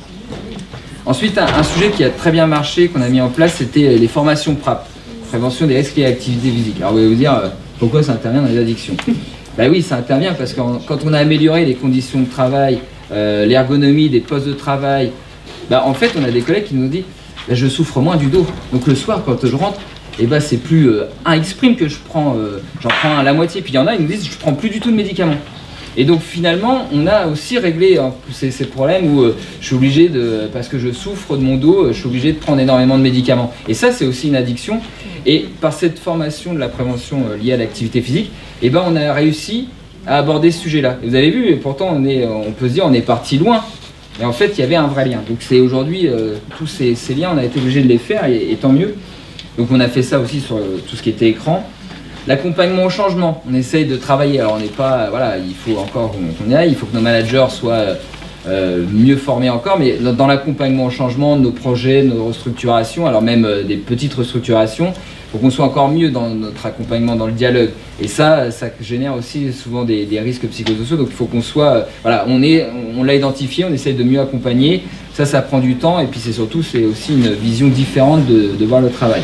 Ensuite, un, un sujet qui a très bien marché, qu'on a mis en place, c'était les formations P R A P, prévention des risques et activités physiques. Alors vous allez vous dire, euh, pourquoi ça intervient dans les addictions? Ben oui, ça intervient parce que quand on a amélioré les conditions de travail, Euh, l'ergonomie des postes de travail, bah, en fait on a des collègues qui nous disent bah, je souffre moins du dos, donc le soir quand je rentre, et bah, c'est plus euh, un X-Prime que je prends, euh, j'en prends à la moitié, puis il y en a, ils nous disent je prends plus du tout de médicaments. Et donc finalement on a aussi réglé hein, ces, ces problèmes où euh, je suis obligé de, parce que je souffre de mon dos, je suis obligé de prendre énormément de médicaments, et ça c'est aussi une addiction. Et par cette formation de la prévention euh, liée à l'activité physique, et ben on a réussi à aborder ce sujet-là. Vous avez vu, et pourtant on, est, on peut se dire on est parti loin, Et en fait, il y avait un vrai lien. Donc c'est aujourd'hui, euh, tous ces, ces liens, on a été obligé de les faire, et, et tant mieux. Donc on a fait ça aussi sur euh, tout ce qui était écran. L'accompagnement au changement, on essaye de travailler. Alors on n'est pas, voilà, il faut encore qu'on y aille, il faut que nos managers soient euh, mieux formés encore, mais dans, dans l'accompagnement au changement, nos projets, nos restructurations, alors même euh, des petites restructurations, il faut qu'on soit encore mieux dans notre accompagnement, dans le dialogue. Et ça, ça génère aussi souvent des, des risques psychosociaux. Donc il faut qu'on soit, euh, voilà, on est, on l'a identifié, on essaye de mieux accompagner. Ça, ça prend du temps, et puis c'est surtout, c'est aussi une vision différente de, de voir le travail.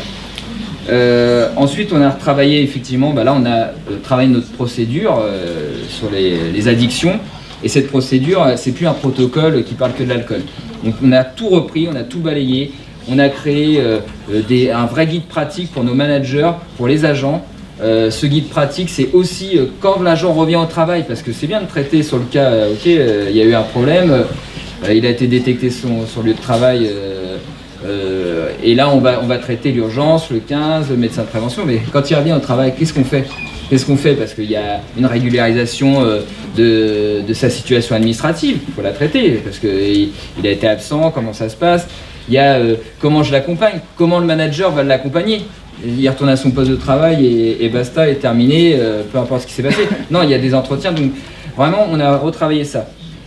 Euh, ensuite, on a retravaillé, effectivement, bah là, on a euh, travaillé notre procédure euh, sur les, les addictions. Et cette procédure, c'est plus un protocole qui parle que de l'alcool. Donc on a tout repris, on a tout balayé. On a créé euh, des, un vrai guide pratique pour nos managers, pour les agents. Euh, ce guide pratique, c'est aussi euh, quand l'agent revient au travail, parce que c'est bien de traiter sur le cas, euh, ok, euh, il y a eu un problème, euh, il a été détecté sur son lieu de travail, euh, euh, et là on va, on va traiter l'urgence, le quinze, le médecin de prévention, mais quand il revient au travail, qu'est-ce qu'on fait ? Qu'est-ce qu'on fait? Parce qu'il y a une régularisation euh, de, de sa situation administrative, il faut la traiter, parce qu'il il a été absent, comment ça se passe ? Il y a euh, comment je l'accompagne, comment le manager va l'accompagner. Il retourne à son poste de travail et, et basta, est terminé, euh, peu importe ce qui s'est passé. Non, il y a des entretiens, donc vraiment on a retravaillé ça.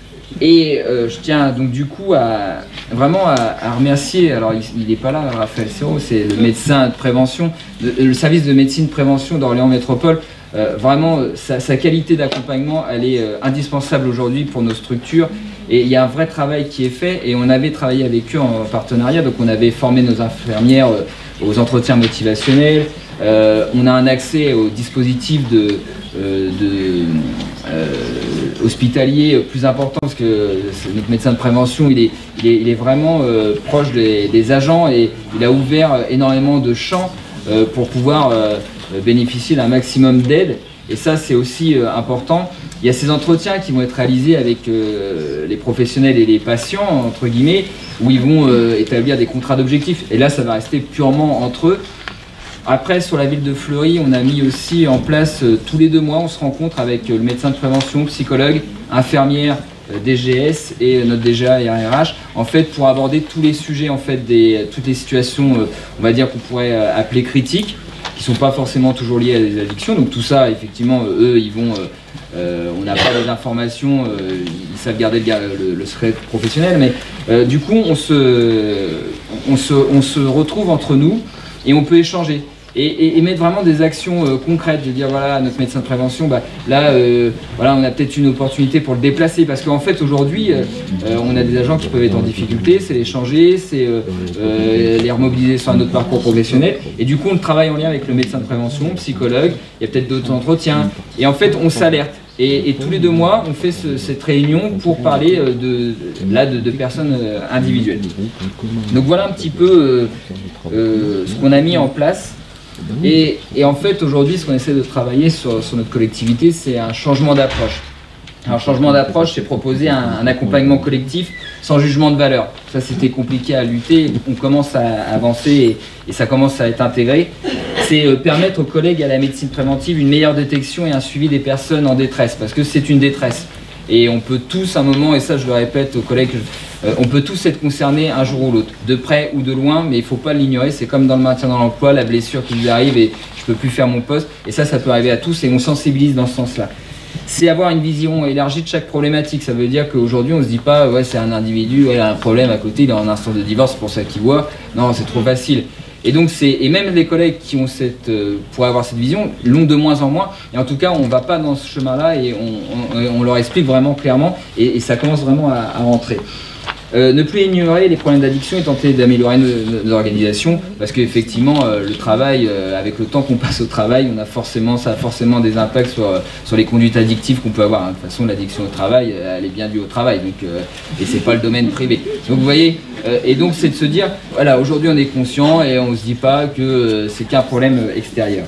Et euh, je tiens donc du coup à vraiment à, à remercier, alors il n'est pas là, Raphaël Serrault, c'est le médecin de prévention, de, le service de médecine prévention d'Orléans Métropole. Euh, vraiment, sa, sa qualité d'accompagnement, elle est euh, indispensable aujourd'hui pour nos structures. Et il y a un vrai travail qui est fait, et on avait travaillé avec eux en partenariat, donc on avait formé nos infirmières euh, aux entretiens motivationnels. Euh, on a un accès au dispositif de, euh, de euh, hospitalier plus important, parce que notre médecin de prévention, il est, il est, il est vraiment euh, proche des, des agents, et il a ouvert énormément de champs euh, pour pouvoir euh, bénéficier d'un maximum d'aide. Et ça, c'est aussi euh, important. Il y a ces entretiens qui vont être réalisés avec euh, les professionnels et les patients, entre guillemets, où ils vont euh, établir des contrats d'objectifs. Et là, ça va rester purement entre eux. Après, sur la ville de Fleury, on a mis aussi en place, euh, tous les deux mois, on se rencontre avec euh, le médecin de prévention, psychologue, infirmière, euh, D G S et euh, notre D G A et R R H, en fait, pour aborder tous les sujets, en fait, des, toutes les situations, euh, on va dire, qu'on pourrait euh, appeler critiques, qui ne sont pas forcément toujours liées à des addictions. Donc tout ça, effectivement, eux, ils vont... Euh, euh, on n'a pas les informations, euh, ils savent garder le, le, le secret professionnel, mais euh, du coup, on se, on, se, on se retrouve entre nous et on peut échanger. Et, et, et mettre vraiment des actions euh, concrètes, de dire voilà, notre médecin de prévention, bah, là euh, voilà, on a peut-être une opportunité pour le déplacer, parce qu'en fait aujourd'hui euh, euh, on a des agents qui peuvent être en difficulté, c'est les changer, c'est euh, euh, les remobiliser sur un autre parcours professionnel, et du coup on travaille en lien avec le médecin de prévention, psychologue, il y a peut-être d'autres entretiens, et en fait on s'alerte. Et, et tous les deux mois, on fait ce, cette réunion pour parler euh, de, là, de, de personnes euh, individuelles. Donc voilà un petit peu euh, euh, ce qu'on a mis en place. Et, et en fait, aujourd'hui, ce qu'on essaie de travailler sur, sur notre collectivité, c'est un changement d'approche. Un changement d'approche, c'est proposer un, un accompagnement collectif sans jugement de valeur. Ça, c'était compliqué à lutter. On commence à avancer et, et ça commence à être intégré. C'est euh, permettre aux collègues à la médecine préventive une meilleure détection et un suivi des personnes en détresse, parce que c'est une détresse. Et on peut tous, à un moment, et ça je le répète aux collègues, euh, on peut tous être concernés un jour ou l'autre, de près ou de loin, mais il ne faut pas l'ignorer. C'est comme dans le maintien dans l'emploi, la blessure qui lui arrive et je ne peux plus faire mon poste. Et ça, ça peut arriver à tous et on sensibilise dans ce sens-là. C'est avoir une vision élargie de chaque problématique. Ça veut dire qu'aujourd'hui, on ne se dit pas, ouais, c'est un individu, ouais, il a un problème à côté, il est en instance de divorce, c'est pour ça qu'il voit. Non, c'est trop facile. Et donc c'est, et même les collègues qui ont cette, euh, pour avoir cette vision, l'ont de moins en moins. Et en tout cas, on ne va pas dans ce chemin-là et on, on, on leur explique vraiment clairement et, et ça commence vraiment à, à rentrer. Euh, ne plus ignorer les problèmes d'addiction et tenter d'améliorer nos, nos organisations, parce qu'effectivement euh, le travail, euh, avec le temps qu'on passe au travail, on a forcément, ça a forcément des impacts sur, sur les conduites addictives qu'on peut avoir. Hein. De toute façon, l'addiction au travail, elle est bien due au travail, donc, euh, et c'est pas le domaine privé. Donc vous voyez, euh, et donc c'est de se dire, voilà, aujourd'hui on est conscient et on se dit pas que euh, c'est qu'un problème extérieur.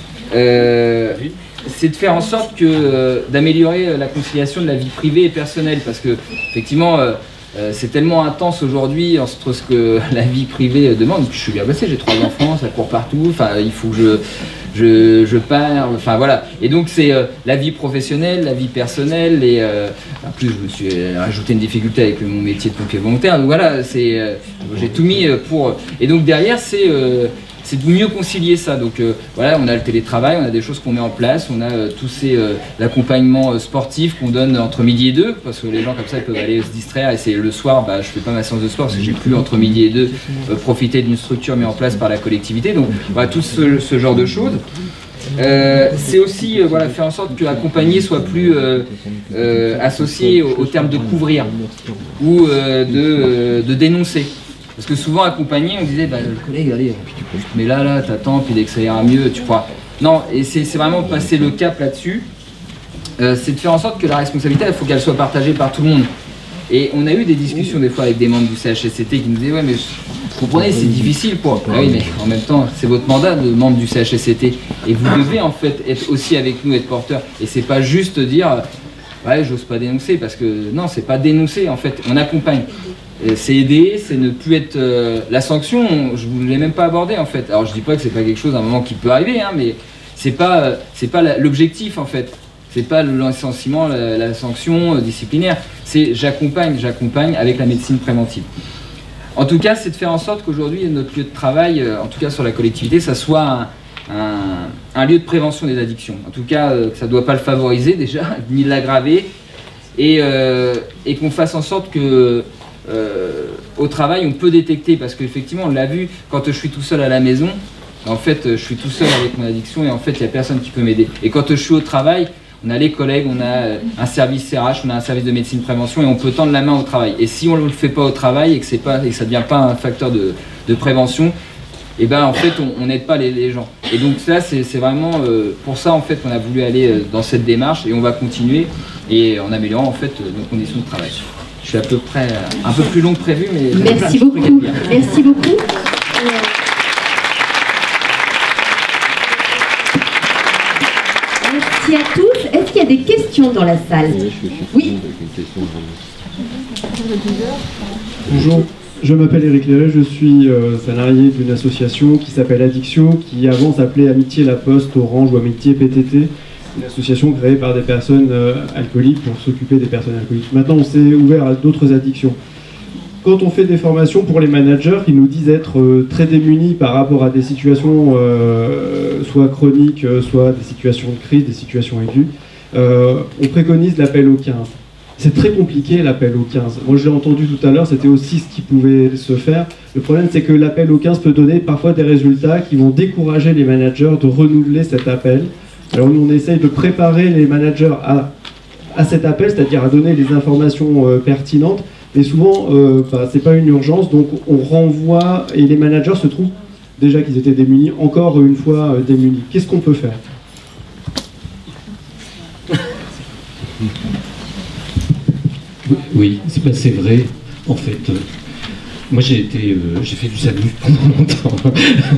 Euh, c'est de faire en sorte que euh, d'améliorer la conciliation de la vie privée et personnelle, parce que effectivement euh, Euh, c'est tellement intense aujourd'hui entre ce que la vie privée demande. Je suis bien passé, j'ai trois enfants, ça court partout. Enfin, il faut que je, je, je pars, enfin voilà. Et donc c'est euh, la vie professionnelle, la vie personnelle, et euh, en plus je me suis rajouté une difficulté avec mon métier de pompier volontaire, donc voilà, c'est, euh, j'ai tout mis pour... Et donc derrière c'est... Euh, c'est de mieux concilier ça. Donc euh, voilà, on a le télétravail, on a des choses qu'on met en place, on a euh, tous ces euh, l'accompagnement euh, sportif qu'on donne entre midi et deux, parce que les gens comme ça ils peuvent aller se distraire, et c'est le soir, bah, je fais pas ma séance de sport parce que j'ai pu entre midi et deux euh, profiter d'une structure mise en place par la collectivité. Donc voilà, tout ce, ce genre de choses. Euh, c'est aussi euh, voilà, faire en sorte que accompagner soit plus euh, euh, associé au, au terme de couvrir ou euh, de, euh, de dénoncer. Parce que souvent accompagné, on disait, bah, le collègue, allez, mais là, là, t'attends, puis dès que ça ira mieux, tu pourras. Non, et c'est vraiment passer le cap là-dessus, euh, c'est de faire en sorte que la responsabilité, il faut qu'elle soit partagée par tout le monde. Et on a eu des discussions des fois avec des membres du C H S C T qui nous disaient, ouais, mais vous comprenez, c'est difficile pour... Ah oui, mais en même temps, c'est votre mandat de membre du C H S C T. Et vous devez en fait être aussi avec nous, être porteur. Et c'est pas juste dire, ouais, j'ose pas dénoncer, parce que non, c'est pas dénoncer, en fait, on accompagne. C'est aider, c'est ne plus être... Euh, la sanction, je ne voulais même pas aborder en fait. Alors je dis pas que c'est pas quelque chose à un moment qui peut arriver, hein, mais c'est pas, euh, c'est pas l'objectif en fait. C'est pas le licenciement, la, la sanction euh, disciplinaire. C'est j'accompagne, j'accompagne avec la médecine préventive. En tout cas, c'est de faire en sorte qu'aujourd'hui, notre lieu de travail, euh, en tout cas sur la collectivité, ça soit un, un, un lieu de prévention des addictions. En tout cas, euh, que ça ne doit pas le favoriser déjà, ni l'aggraver, et, euh, et qu'on fasse en sorte que Euh, au travail on peut détecter, parce qu'effectivement on l'a vu, quand je suis tout seul à la maison, en fait je suis tout seul avec mon addiction et en fait il n'y a personne qui peut m'aider. Et quand je suis au travail, on a les collègues, on a un service R H, on a un service de médecine prévention, et on peut tendre la main au travail. Et si on ne le fait pas au travail et que, c'est pas, et que ça ne devient pas un facteur de, de prévention, et ben en fait on n'aide pas les, les gens. Et donc ça c'est vraiment euh, pour ça en fait qu'on a voulu aller euh, dans cette démarche, et on va continuer, et en améliorant en fait euh, nos conditions de travail. Je suis à peu près un peu plus long que prévu, mais... Merci beaucoup. Merci beaucoup. Merci à tous. Est-ce qu'il y a des questions dans la salle? Oui. Bonjour, je m'appelle Eric Léret, je suis euh, salarié d'une association qui s'appelle Addiction, qui avant s'appelait Amitié La Poste, Orange ou Amitié P T T. Une association créée par des personnes euh, alcooliques pour s'occuper des personnes alcooliques. Maintenant, on s'est ouvert à d'autres addictions. Quand on fait des formations pour les managers, ils nous disent être euh, très démunis par rapport à des situations euh, soit chroniques, euh, soit des situations de crise, des situations aiguës. Euh, on préconise l'appel au quinze. C'est très compliqué l'appel au quinze. Moi, je l'ai entendu tout à l'heure, c'était aussi ce qui pouvait se faire. Le problème, c'est que l'appel au quinze peut donner parfois des résultats qui vont décourager les managers de renouveler cet appel. Alors nous, on essaye de préparer les managers à, à cet appel, c'est-à-dire à donner les informations euh, pertinentes, mais souvent, euh, bah, c'est pas une urgence, donc on renvoie, et les managers se trouvent, déjà qu'ils étaient démunis, encore une fois euh, démunis. Qu'est-ce qu'on peut faire? Oui, c'est vrai, en fait. Euh... Moi j'ai été, euh, j'ai fait du SAMU pendant longtemps.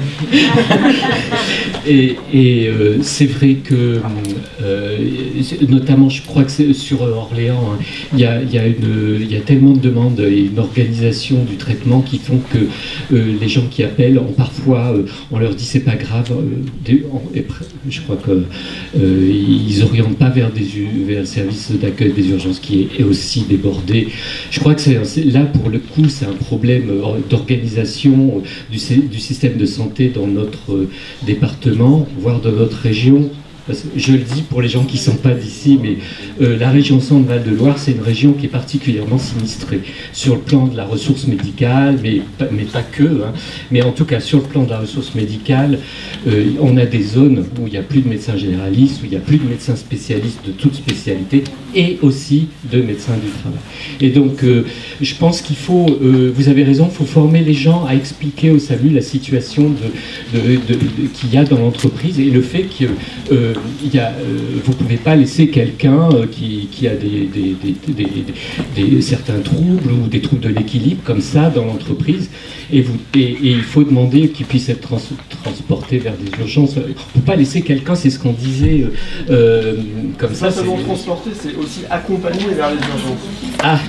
et et euh, c'est vrai que, euh, notamment je crois que c'est sur Orléans, hein, il y a, y a une, il y a tellement de demandes et une organisation du traitement qui font que euh, les gens qui appellent, ont parfois, euh, on leur dit c'est pas grave, euh, des, on, je crois que euh, ils orientent pas vers, des, vers le service d'accueil des urgences qui est, est aussi débordé. Je crois que c'est là pour le coup c'est un problème d'organisation du, du système de santé dans notre département, voire dans notre région. Parce que je le dis pour les gens qui ne sont pas d'ici, mais euh, la région Centre-Val de Loire, c'est une région qui est particulièrement sinistrée sur le plan de la ressource médicale, mais, mais pas que. Hein. Mais en tout cas, sur le plan de la ressource médicale, euh, on a des zones où il n'y a plus de médecins généralistes, où il n'y a plus de médecins spécialistes de toute spécialité, et aussi de médecins du travail. Et donc, euh, je pense qu'il faut, euh, vous avez raison, il faut former les gens à expliquer au SAMU la situation de, de, de, de, qu'il y a dans l'entreprise, et le fait que euh, il y a, euh, vous ne pouvez pas laisser quelqu'un euh, qui, qui a des, des, des, des, des, des, certains troubles ou des troubles de l'équilibre comme ça dans l'entreprise, et, vous, et, et il faut demander qu'il puisse être trans, transporté vers des urgences. On ne peut pas laisser quelqu'un, c'est ce qu'on disait euh, euh, comme ça. Pas seulement transporter, c'est aussi accompagner vers les urgences. Ah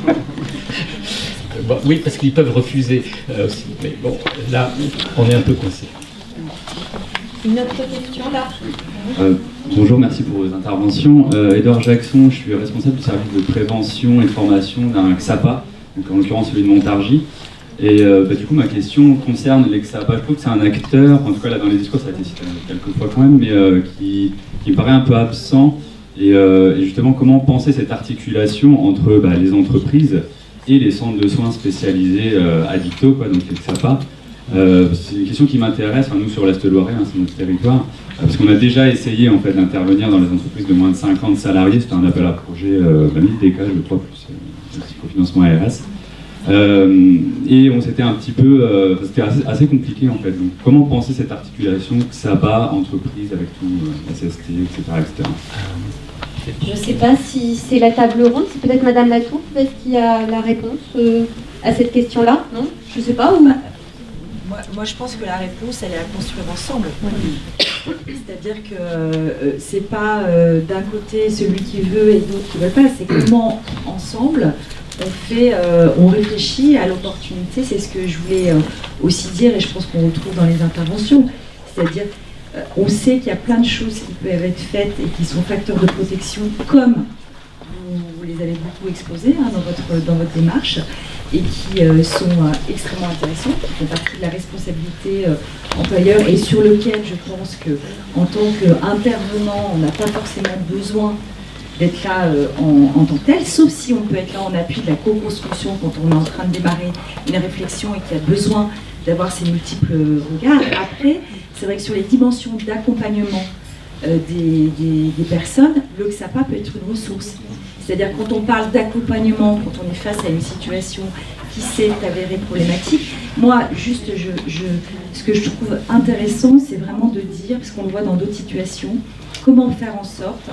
bon, oui, parce qu'ils peuvent refuser euh, aussi, mais bon, là, on est un peu coincé. Une autre question là. Euh, bonjour, merci pour vos interventions. Euh, Edouard Jackson, je suis responsable du service de prévention et formation d'un X A P A, donc en l'occurrence celui de Montargis. Et euh, bah, du coup, ma question concerne l'X A P A. Je trouve que c'est un acteur, en tout cas là dans les discours, ça a été cité quelques fois quand même, mais euh, qui, qui me paraît un peu absent. Et, euh, et justement, comment penser cette articulation entre bah, les entreprises et les centres de soins spécialisés euh, addictos, quoi, donc l'X A P A. Euh, c'est une question qui m'intéresse, enfin, nous sur l'Est Loiret, hein, c'est notre territoire, euh, parce qu'on a déjà essayé en fait d'intervenir dans les entreprises de moins de cinquante salariés. C'était un appel à projet euh, bah, mille D K, je crois, plus euh, cofinancement R S. Euh, et on s'était un petit peu, euh, c'était assez, assez compliqué en fait. Donc, comment penser cette articulation X A P A, entreprise avec tout, euh, S S T, et cetera, et cetera. Je ne sais pas si c'est la table ronde, c'est peut-être Madame Latour peut-être qui a la réponse euh, à cette question-là, non? Je ne sais pas. Ou... Moi, moi, je pense que la réponse, elle est à construire ensemble. C'est-à-dire que euh, c'est pas euh, d'un côté celui qui veut et d'autres qui ne veulent pas, c'est comment ensemble on fait, euh, on réfléchit à l'opportunité. C'est ce que je voulais euh, aussi dire et je pense qu'on retrouve dans les interventions. C'est-à-dire euh, on sait qu'il y a plein de choses qui peuvent être faites et qui sont facteurs de protection, comme vous, vous les avez beaucoup exposés hein, dans, votre, dans votre démarche, et qui euh, sont euh, extrêmement intéressantes, qui font partie de la responsabilité euh, employeur et sur lequel je pense qu'en tant qu'intervenant, on n'a pas forcément besoin d'être là euh, en, en tant que tel, sauf si on peut être là en appui de la co-construction quand on est en train de démarrer une réflexion et qu'il y a besoin d'avoir ces multiples regards. Après, c'est vrai que sur les dimensions d'accompagnement euh, des, des, des personnes, le X A P A peut être une ressource. C'est-à-dire quand on parle d'accompagnement, quand on est face à une situation qui s'est avérée problématique, moi, juste, je, je, ce que je trouve intéressant, c'est vraiment de dire, parce qu'on le voit dans d'autres situations, comment faire en sorte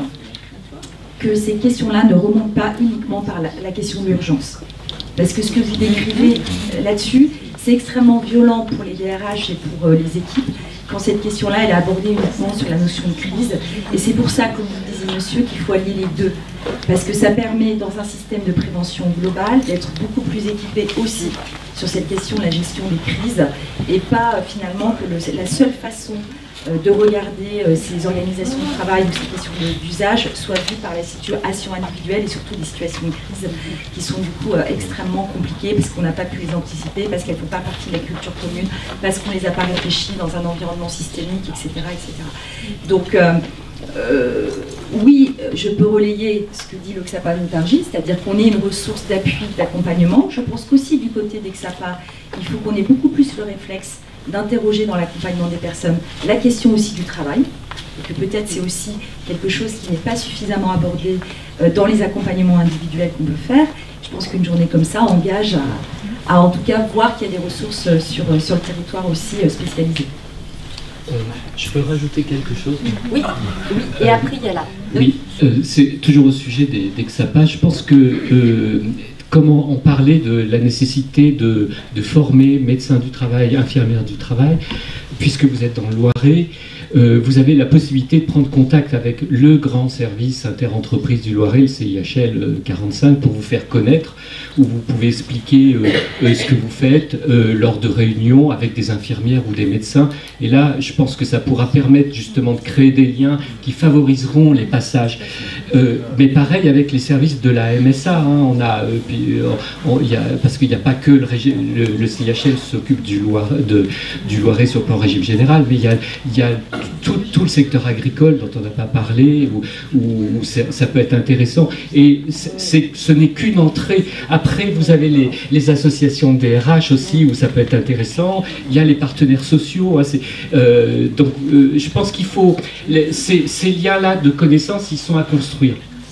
que ces questions-là ne remontent pas uniquement par la, la question de l'urgence. Parce que ce que vous décrivez là-dessus, c'est extrêmement violent pour les D R H et pour euh, les équipes, quand cette question-là, elle est abordée uniquement sur la notion de crise. Et c'est pour ça, comme vous le disiez, monsieur, qu'il faut allier les deux. Parce que ça permet, dans un système de prévention globale, d'être beaucoup plus équipé aussi sur cette question de la gestion des crises, et pas euh, finalement que le, la seule façon euh, de regarder euh, ces organisations de travail ou ces questions d'usage soit vue par la situation individuelle et surtout des situations de crise qui sont du coup euh, extrêmement compliquées parce qu'on n'a pas pu les anticiper, parce qu'elles ne font pas partie de la culture commune, parce qu'on ne les a pas réfléchies dans un environnement systémique, et cetera et cetera. Donc, euh, Euh, oui, je peux relayer ce que dit le X A P A Montargis, c'est-à-dire qu'on ait une ressource d'appui, d'accompagnement. Je pense qu'aussi du côté des X A P A, il faut qu'on ait beaucoup plus le réflexe d'interroger dans l'accompagnement des personnes la question aussi du travail, et que peut-être c'est aussi quelque chose qui n'est pas suffisamment abordé euh, dans les accompagnements individuels qu'on peut faire. Je pense qu'une journée comme ça engage à, à en tout cas voir qu'il y a des ressources sur, sur le territoire aussi euh, spécialisées. Euh, je peux rajouter quelque chose? Oui, oui. Et après il y a là. Oui, euh, c'est toujours au sujet des, des X A P A. Je pense que euh, comment on parlait de la nécessité de, de former médecins du travail, infirmières du travail, puisque vous êtes dans le Loiret, euh, vous avez la possibilité de prendre contact avec le grand service interentreprise du Loiret, le C I H L quarante-cinq, pour vous faire connaître, où vous pouvez expliquer euh, euh, ce que vous faites euh, lors de réunions avec des infirmières ou des médecins. Et là, je pense que ça pourra permettre justement de créer des liens qui favoriseront les passages. Euh, mais pareil avec les services de la M S A, hein, on a, euh, puis, euh, on, y a, parce qu'il n'y a pas que le, le, le C I H L s'occupe du, Loir, de, du Loiret sur le plan régime général, mais il y a, il y a tout, tout le secteur agricole dont on n'a pas parlé, où, où ça peut être intéressant. Et c'est, ce n'est qu'une entrée. Après, vous avez les, les associations de D R H aussi, où ça peut être intéressant. Il y a les partenaires sociaux. Hein, euh, donc, euh, je pense qu'il faut... Les, ces, ces liens-là de connaissances, ils sont à construire.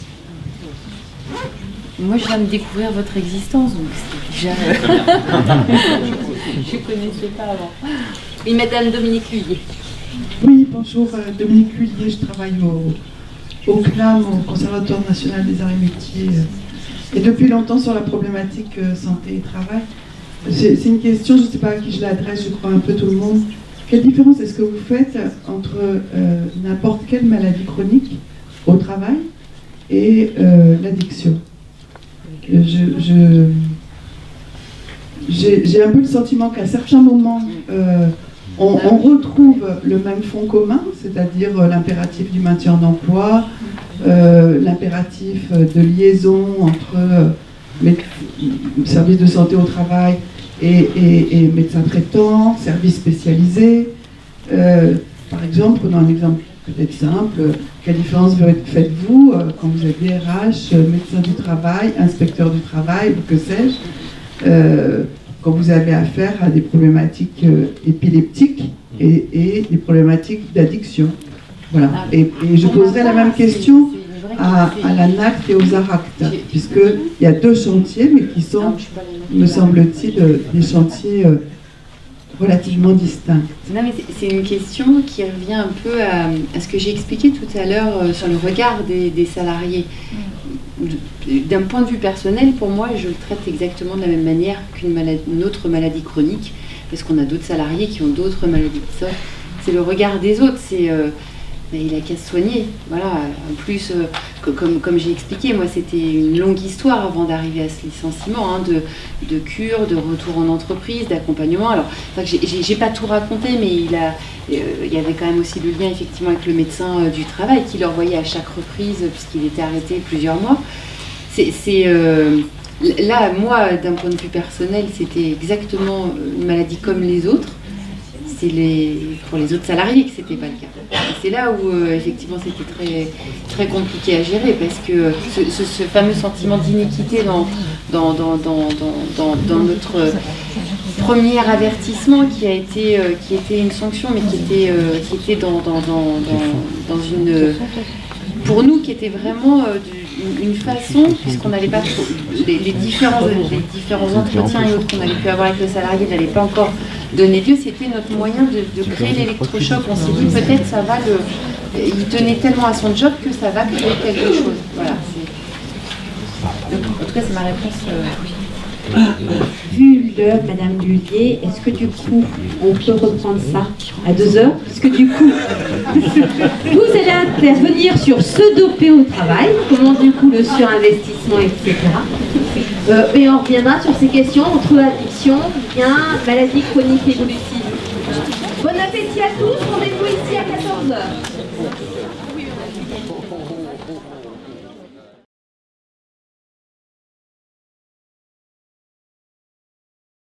Moi, je viens de découvrir votre existence, donc c'est déjà... je ne connaissais pas avant. Oui, Madame Dominique Lhuillier. Oui, bonjour, Dominique Lhuillier, je travaille au, au C L A M, au Conservatoire national des arts et métiers, et depuis longtemps sur la problématique santé et travail. C'est une question, je ne sais pas à qui je l'adresse, je crois un peu tout le monde. Quelle différence est-ce que vous faites entre euh, n'importe quelle maladie chronique au travail et euh, l'addiction? Je, j'ai un peu le sentiment qu'à certains moments, euh, on, on retrouve le même fond commun, c'est-à-dire euh, l'impératif du maintien d'emploi, euh, l'impératif de liaison entre euh, les services de santé au travail et, et, et médecins traitants, services spécialisés. Euh, par exemple, prenons un exemple peut-être simple, quelle différence faites-vous euh, quand vous êtes D R H, euh, médecin du travail, inspecteur du travail, ou que sais-je, euh, quand vous avez affaire à des problématiques euh, épileptiques et, et des problématiques d'addiction. Voilà. Et, et je poserai la même question à, à la N A C T et aux ARACT, puisqu'il y a deux chantiers, mais qui sont, me semble-t-il, des chantiers euh, relativement distincts. Non, mais c'est une question qui revient un peu à, à ce que j'ai expliqué tout à l'heure euh, sur le regard des, des salariés. D'un point de vue personnel, pour moi, je le traite exactement de la même manière qu'une une autre maladie chronique, parce qu'on a d'autres salariés qui ont d'autres maladies. C'est le regard des autres, c'est euh, mais il a qu'à se soigner. Voilà. En plus, euh, comme, comme j'ai expliqué, moi c'était une longue histoire avant d'arriver à ce licenciement, hein, de, de cure, de retour en entreprise, d'accompagnement. Alors, enfin, j'ai pas tout raconté, mais il, a, euh, il y avait quand même aussi le lien effectivement avec le médecin euh, du travail qui le revoyait à chaque reprise puisqu'il était arrêté plusieurs mois. C'est euh, là, moi, d'un point de vue personnel, c'était exactement une maladie comme les autres. C'est les, pour les autres salariés que c'était pas le cas. C'est là où euh, effectivement c'était très, très compliqué à gérer parce que ce, ce, ce fameux sentiment d'inéquité dans, dans, dans, dans, dans, dans notre premier avertissement qui a été, euh, qui était une sanction mais qui était, euh, qui était dans, dans, dans, dans, dans une... Pour nous, qui était vraiment euh, une, une façon, puisqu'on n'allait pas trop, les, les, différents, les différents entretiens et autres qu'on avait pu avoir avec le salarié n'allaient pas encore donner lieu, c'était notre moyen de, de créer l'électrochoc. On s'est dit peut-être ça va le... Il tenait tellement à son job que ça va créer quelque chose. Voilà. Donc, en tout cas, c'est ma réponse. Euh, Vu l'heure, Madame Lhuillier, est-ce que du coup, on peut reprendre ça à deux heures? Parce que du coup, vous allez intervenir sur se doper au travail, comment du coup le surinvestissement, et cetera. Euh, et on reviendra sur ces questions entre addiction, bien, maladie chronique évolutive. Bon appétit à tous, rendez-vous ici à quatorze heures.